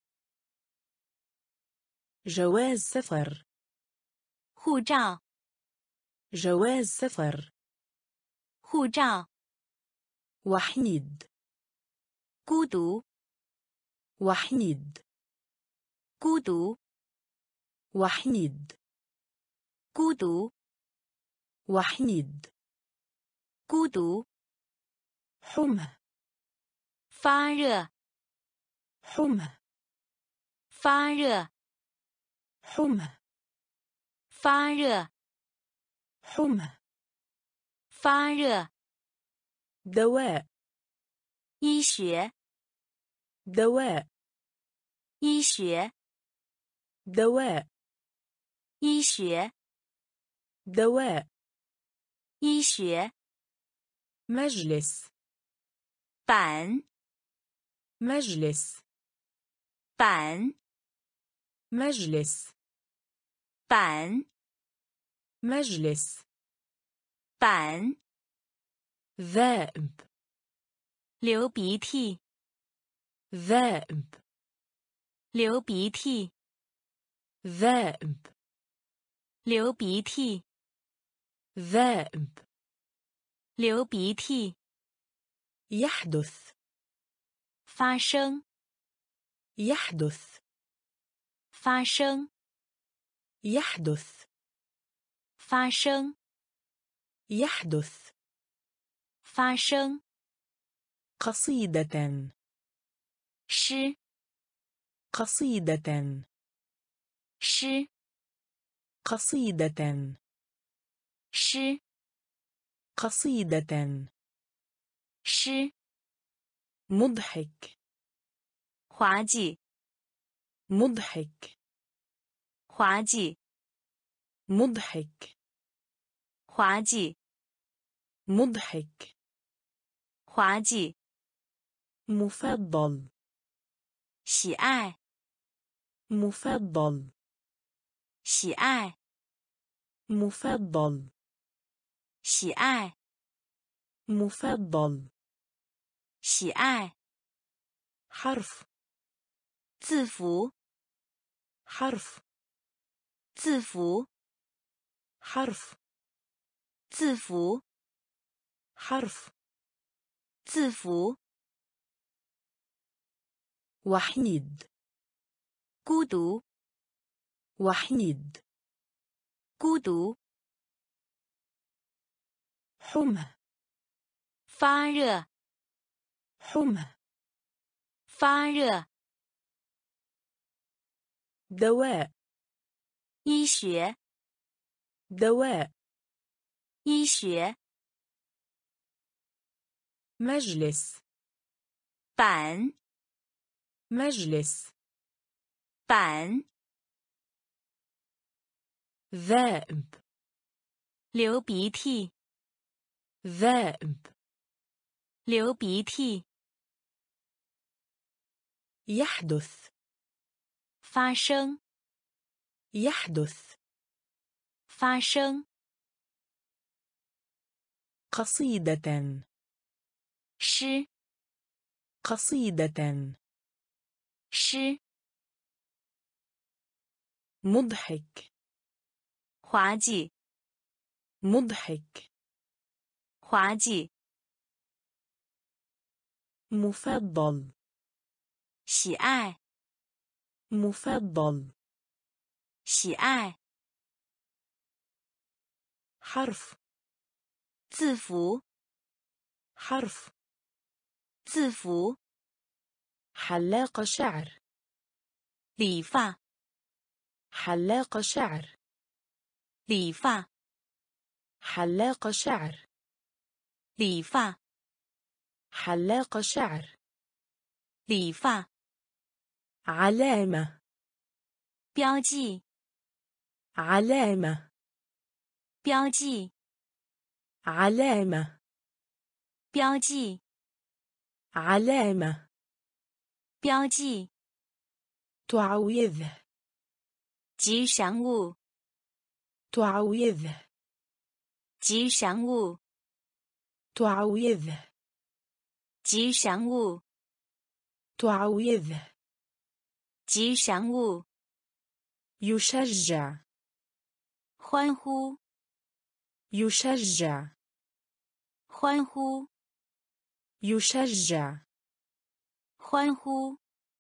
جواز سفر 护照 جواز سفر 护照 وحيد 孤独 وحيد 孤独 وحيد 孤独 وحيد 孤独 حمى 发热 حمى 发热 حمى 发热 حمى 发热 دواء 医学 دواء 医学 دواء 医学 دواء 医学 مجلس 板 مجلس 板 مجلس 板 مجلس 板 ذائب 流鼻涕 ذائب 流鼻涕 ذائب 流鼻涕 ذائب 流鼻涕 يحدث 发生 يحدث 发生 يحدث 发生 يحدث 发生 قصيدة 诗 قصيدة 诗 قصيدة 诗 قصيدة 诗 مضحك 滑稽 مضحك 滑稽 مضحك 滑稽 مضحك 滑稽 مفضل 喜爱 مفضل 喜爱 مفضل 喜爱 مفضل 喜爱 حرف 字符 حرف 字符 حرف 字符 حرف 字符 وحيد 孤独 وحيد 孤独 حمى 发热 حمى 发热 دواء 医学 دواء 医学 مجلس 板 مجلس 板 ذائب 流鼻涕 ذائب 流鼻涕 يحدث 发生 يحدث 发生 قصيدة 诗 قصيدة 诗 مضحك 滑稽 مضحك 滑稽 مفضل 喜爱 مفضل 喜爱 حرف 字符 حرف 字符 حلاق شعر 理发 حلاق شعر 理发 حلاق شعر 理发 حلاق شعر 理发 علامة 标记 علامة 标记 علامة 标记 علامة 标记 تعويض 吉祥物 تعويض 吉祥物 تعويض 吉祥物 تعويض 吉祥物 يشجع 欢呼 يشجع 欢呼 يشجع 欢呼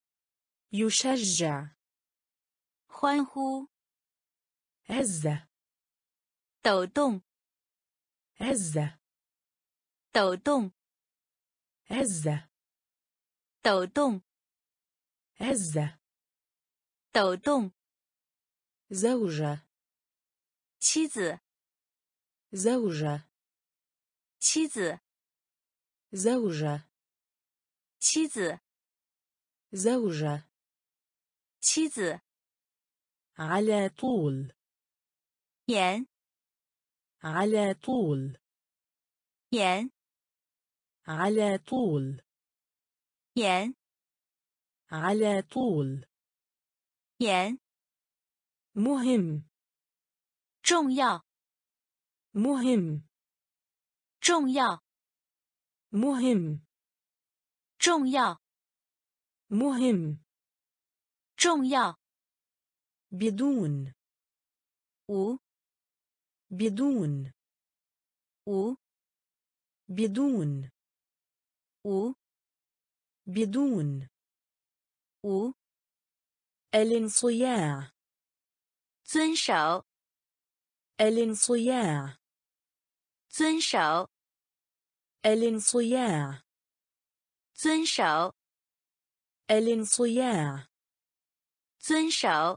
يشجع 欢呼 هزة 抖动 هزة 抖动 هزة 抖动 هزة 抖动 زوجة 妻子 زوجة 妻子 زوجة 妻子 زوجة 妻子 على طول 盐 على طول 盐 على طول 盐 على طول 盐 مهم 重要 مهم 重要 مهم 重要 مهم 重要 بدون 无 بدون 无 بدون 无 بدون 无 الانصياع 遵守 الانصياع 遵守 الانصياع 遵守 الانصياع 遵守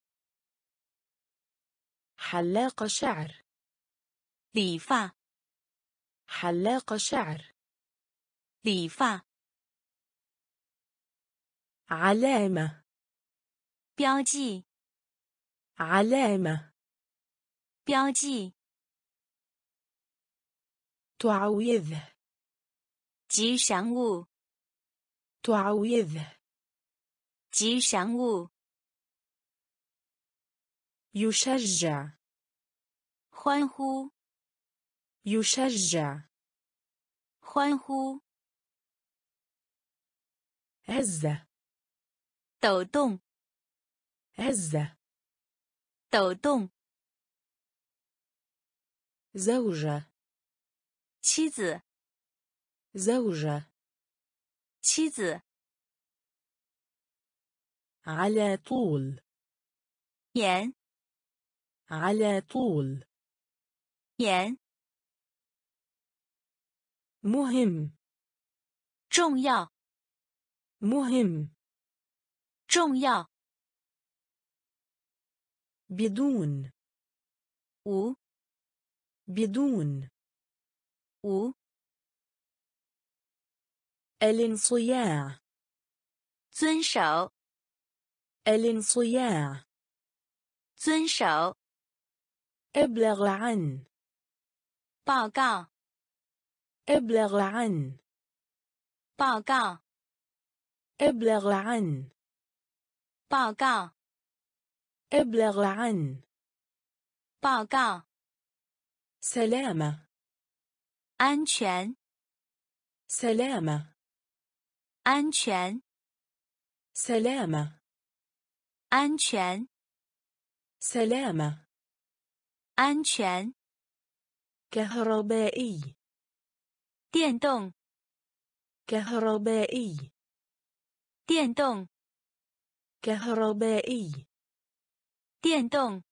حلاق شعر 理发 حلاق شعر 理发 علامة 标记 علامة 标记 تعويض 吉祥物 تعويض 吉祥物 يشجع 欢呼 يشجع 欢呼 هز 抖动 هز 抖动 زوجة 妻子 زوجة 妻子 على طول 沿 على طول 沿 مهم 重要 مهم 重要 بدون 无 بدون 无 الانصياع 遵守 الانصياع 遵守 ابلغ عن 报告 ابلغ عن 报告 ابلغ عن 报告 ابلغ عن 报告 سلامة 安全 سلامة 安全 سلامة 安全 سلامة 安全 كهربائي 电动 كهربائي 电动 كهربائي 电动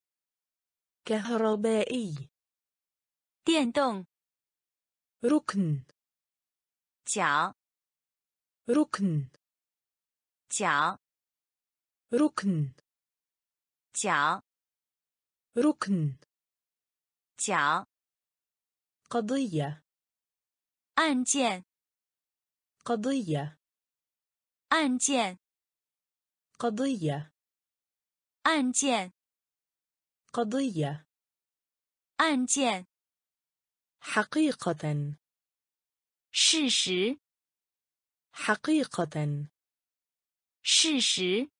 كهربائي 电动 ركن 脚 ركن 脚 ركن 脚 ركن 脚 قضية 案件 قضية 案件 قضية 案件 قضية 案件 حقيقة 事实 حقيقة 事实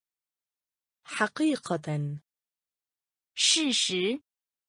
حقيقة 事实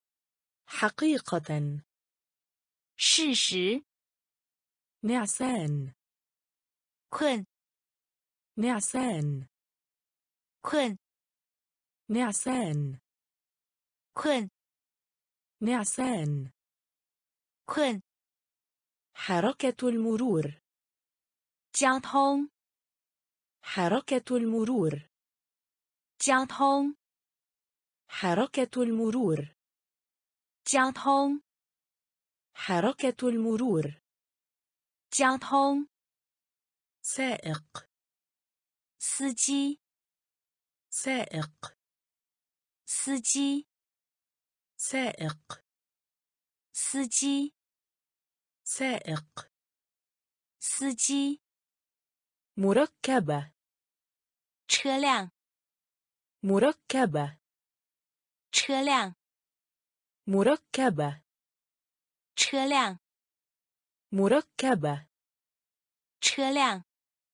حقيقة 事实 نعسان 困 نعسان 困 نعسان 困 نعسان 困 حركة المرور 交通 حركة المرور 交通 حركة المرور 交通 حركة المرور 交通 سائق 司机 سائق 司机 سائق 司机 سائق 司机 مركبة 车辆 مركبة 车辆 مركبة 车辆 مركبة 车辆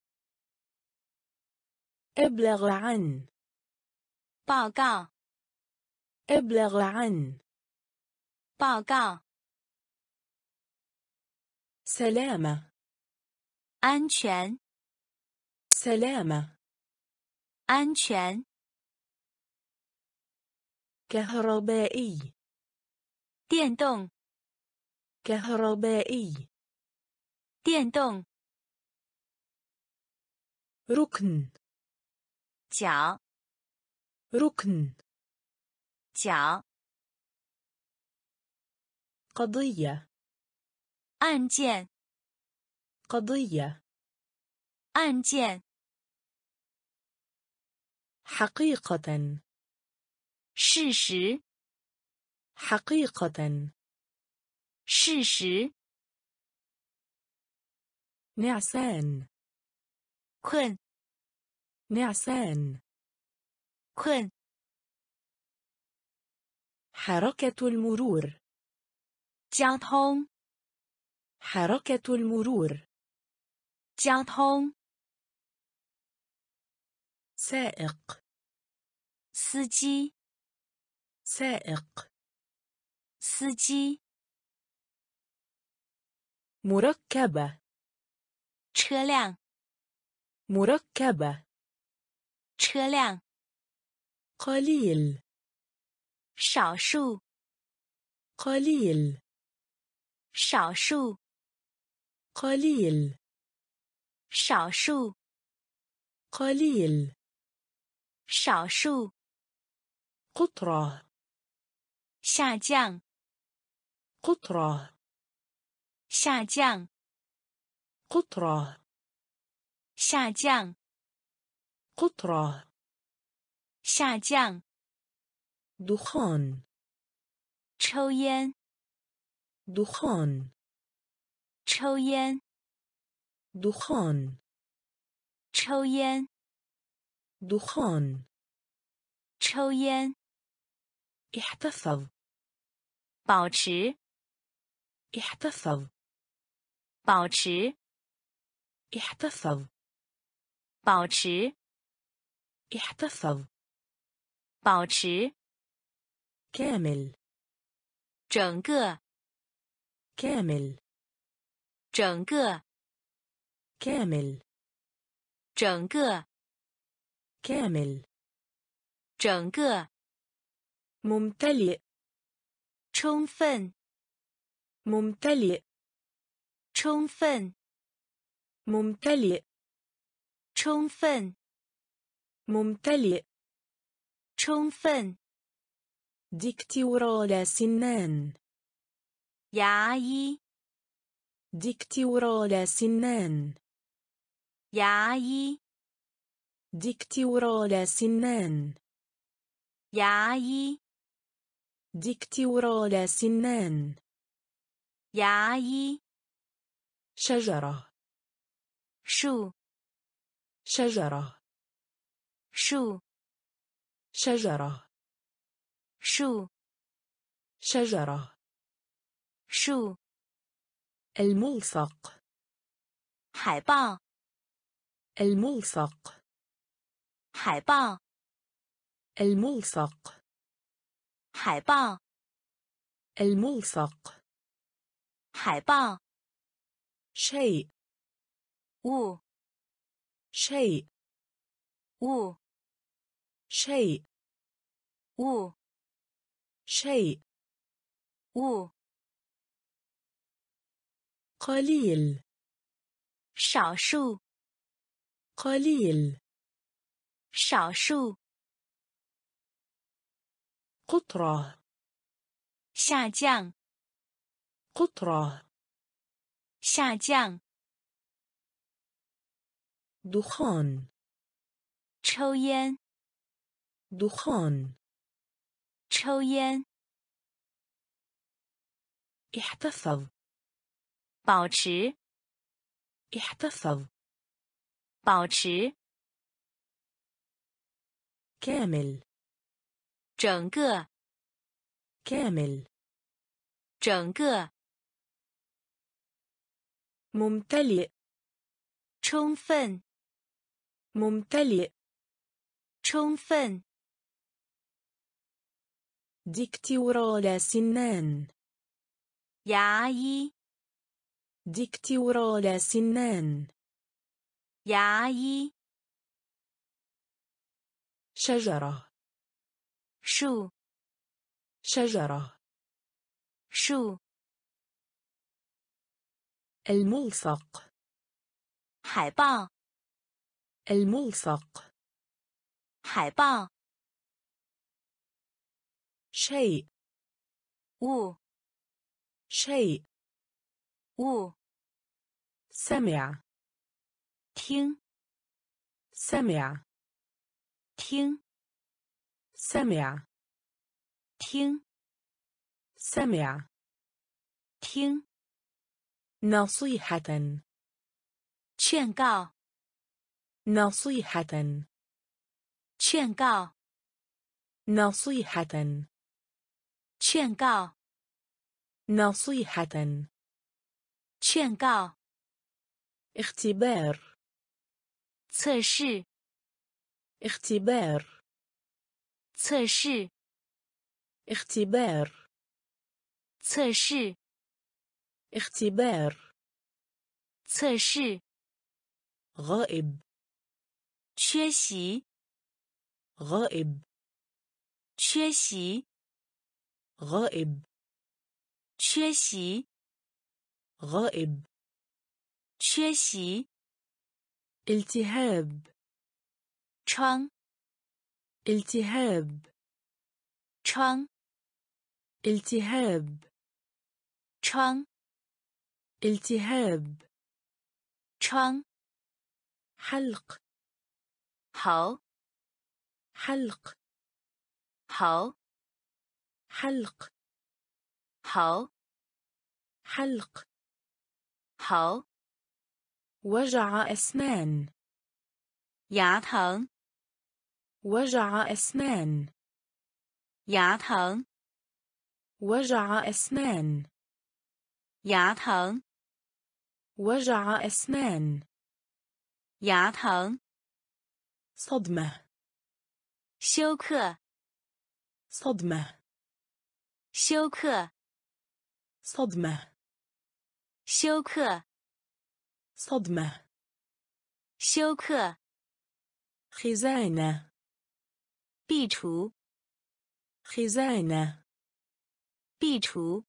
ابلغ عن 报告 ابلغ عن 报告 سلامة 安全 سلامة 安全 كهربائي 电动 كهربائي 电动 ركن 脚 ركن 脚 قضية 案件 قضية 案件 حقيقة 事实 حقيقة 事实 نعسان 困 نعسان 困 حركة المرور 交通 حركة المرور 交通 سائق 司机 سائق 司机 مركبة 车辆 مركبة. 车辆 قليل. 少数 قليل. 少数 قليل. 少数 قليل. 少数 قطرة. 下降 قطرة. 下降 قطرة. 下降 قطرة. 下降 دخان. 抽烟 دخان. 抽烟 دخان. 抽烟 دخان. 抽烟 احتفظ. 保持 احتفظ. 保持 احتفظ. 保持 احتفظ. 保持 كامل. 整个 كامل. 整个 كامل. 整个 كامل. 整个 ممتلئ. 充分 ممتلئ. 充分 ممتلئ. 充分 ممتلئ. 充分 ديكتورال سنان. 牙医 ديكتورال سنان. 牙医 ديكتورال سنان. 牙医 ديكتورال سنان. 牙医 شجرة. 树 شجرة. 树 شجرة. 树 شجرة. 树 الملصق. 海报 الملصق. 海报 الملصق. 海报 الملصق. 海报 شيء. 物 شيء. 物 شيء. 物 شيء. 物 قليل. 少数 قليل. 少数 قطرة. 下降 قطرة. 下降 دخان. 抽烟 دخان. 抽烟 احتفظ. 保持 احتفظ. 保持 كامل. 整个 كامل. 整个 ممتلئ. 充分 ممتلئ. 充分 ديكتورال سنان. 牙医 ديكتورال سنان. 牙医 شجرة. 树 شجرة. 树 الملصق. 海报 الملصق. 海报 شيء. 物 شيء. 物 سمع. 听 سمع. 听 سمع. 听 سمع. 听 نصيحة. 劝告 نصيحة. 劝告 نصيحة. 劝告 نصيحة. 劝告 اختبار. 测试 اختبار. 测试 اختبار. 测试 اختبار. 测试 غائب. 缺席 غائب 缺席 غائب 缺席 غائب 缺席 التهاب 疮 التهاب 疮 التهاب 疮 التهاب 疮 حلق 好 حلق 好 حلق 好 حلق 好 وجع أسنان 牙疼 وجع أسنان 牙疼 وجع أسنان 牙疼 وجع أسنان 牙疼 صدمة 休克 صدمة 休克 صدمة 休克 صدمة 休克 خزانة 壁橱 خزانة 壁橱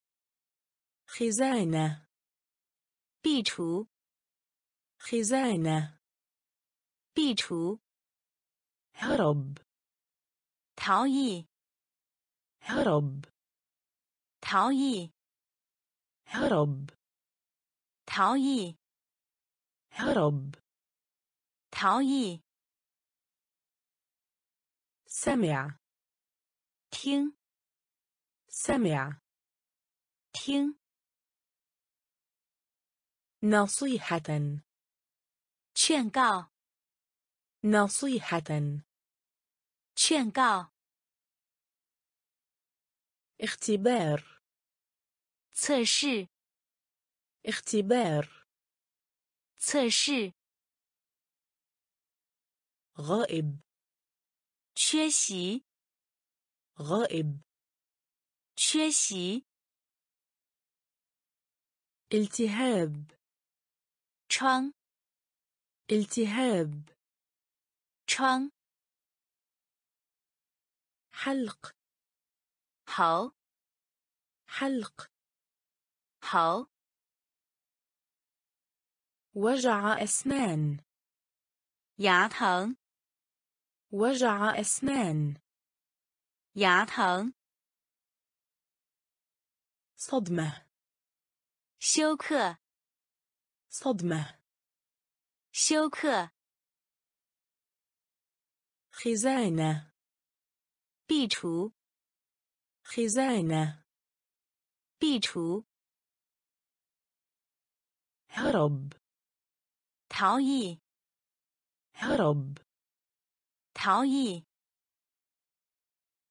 خزانة 壁橱 خزانة 壁橱 هرب 逃逸 هرب 逃逸 هرب 逃逸 هرب 逃逸 سمع 听 سمع 听 نصيحة 劝告 نصيحة 劝告 اختبار 测试 اختبار 测试 غائب 缺席 غائب 缺席 التهاب 疮 التهاب 疮 حلق 好 حلق 好 وجع أسنان 牙疼 وجع أسنان 牙疼 صدمة 休克 صدمة 休克 خزانة 壁橱 خزانة 壁橱 هرب 逃逸 هرب 逃逸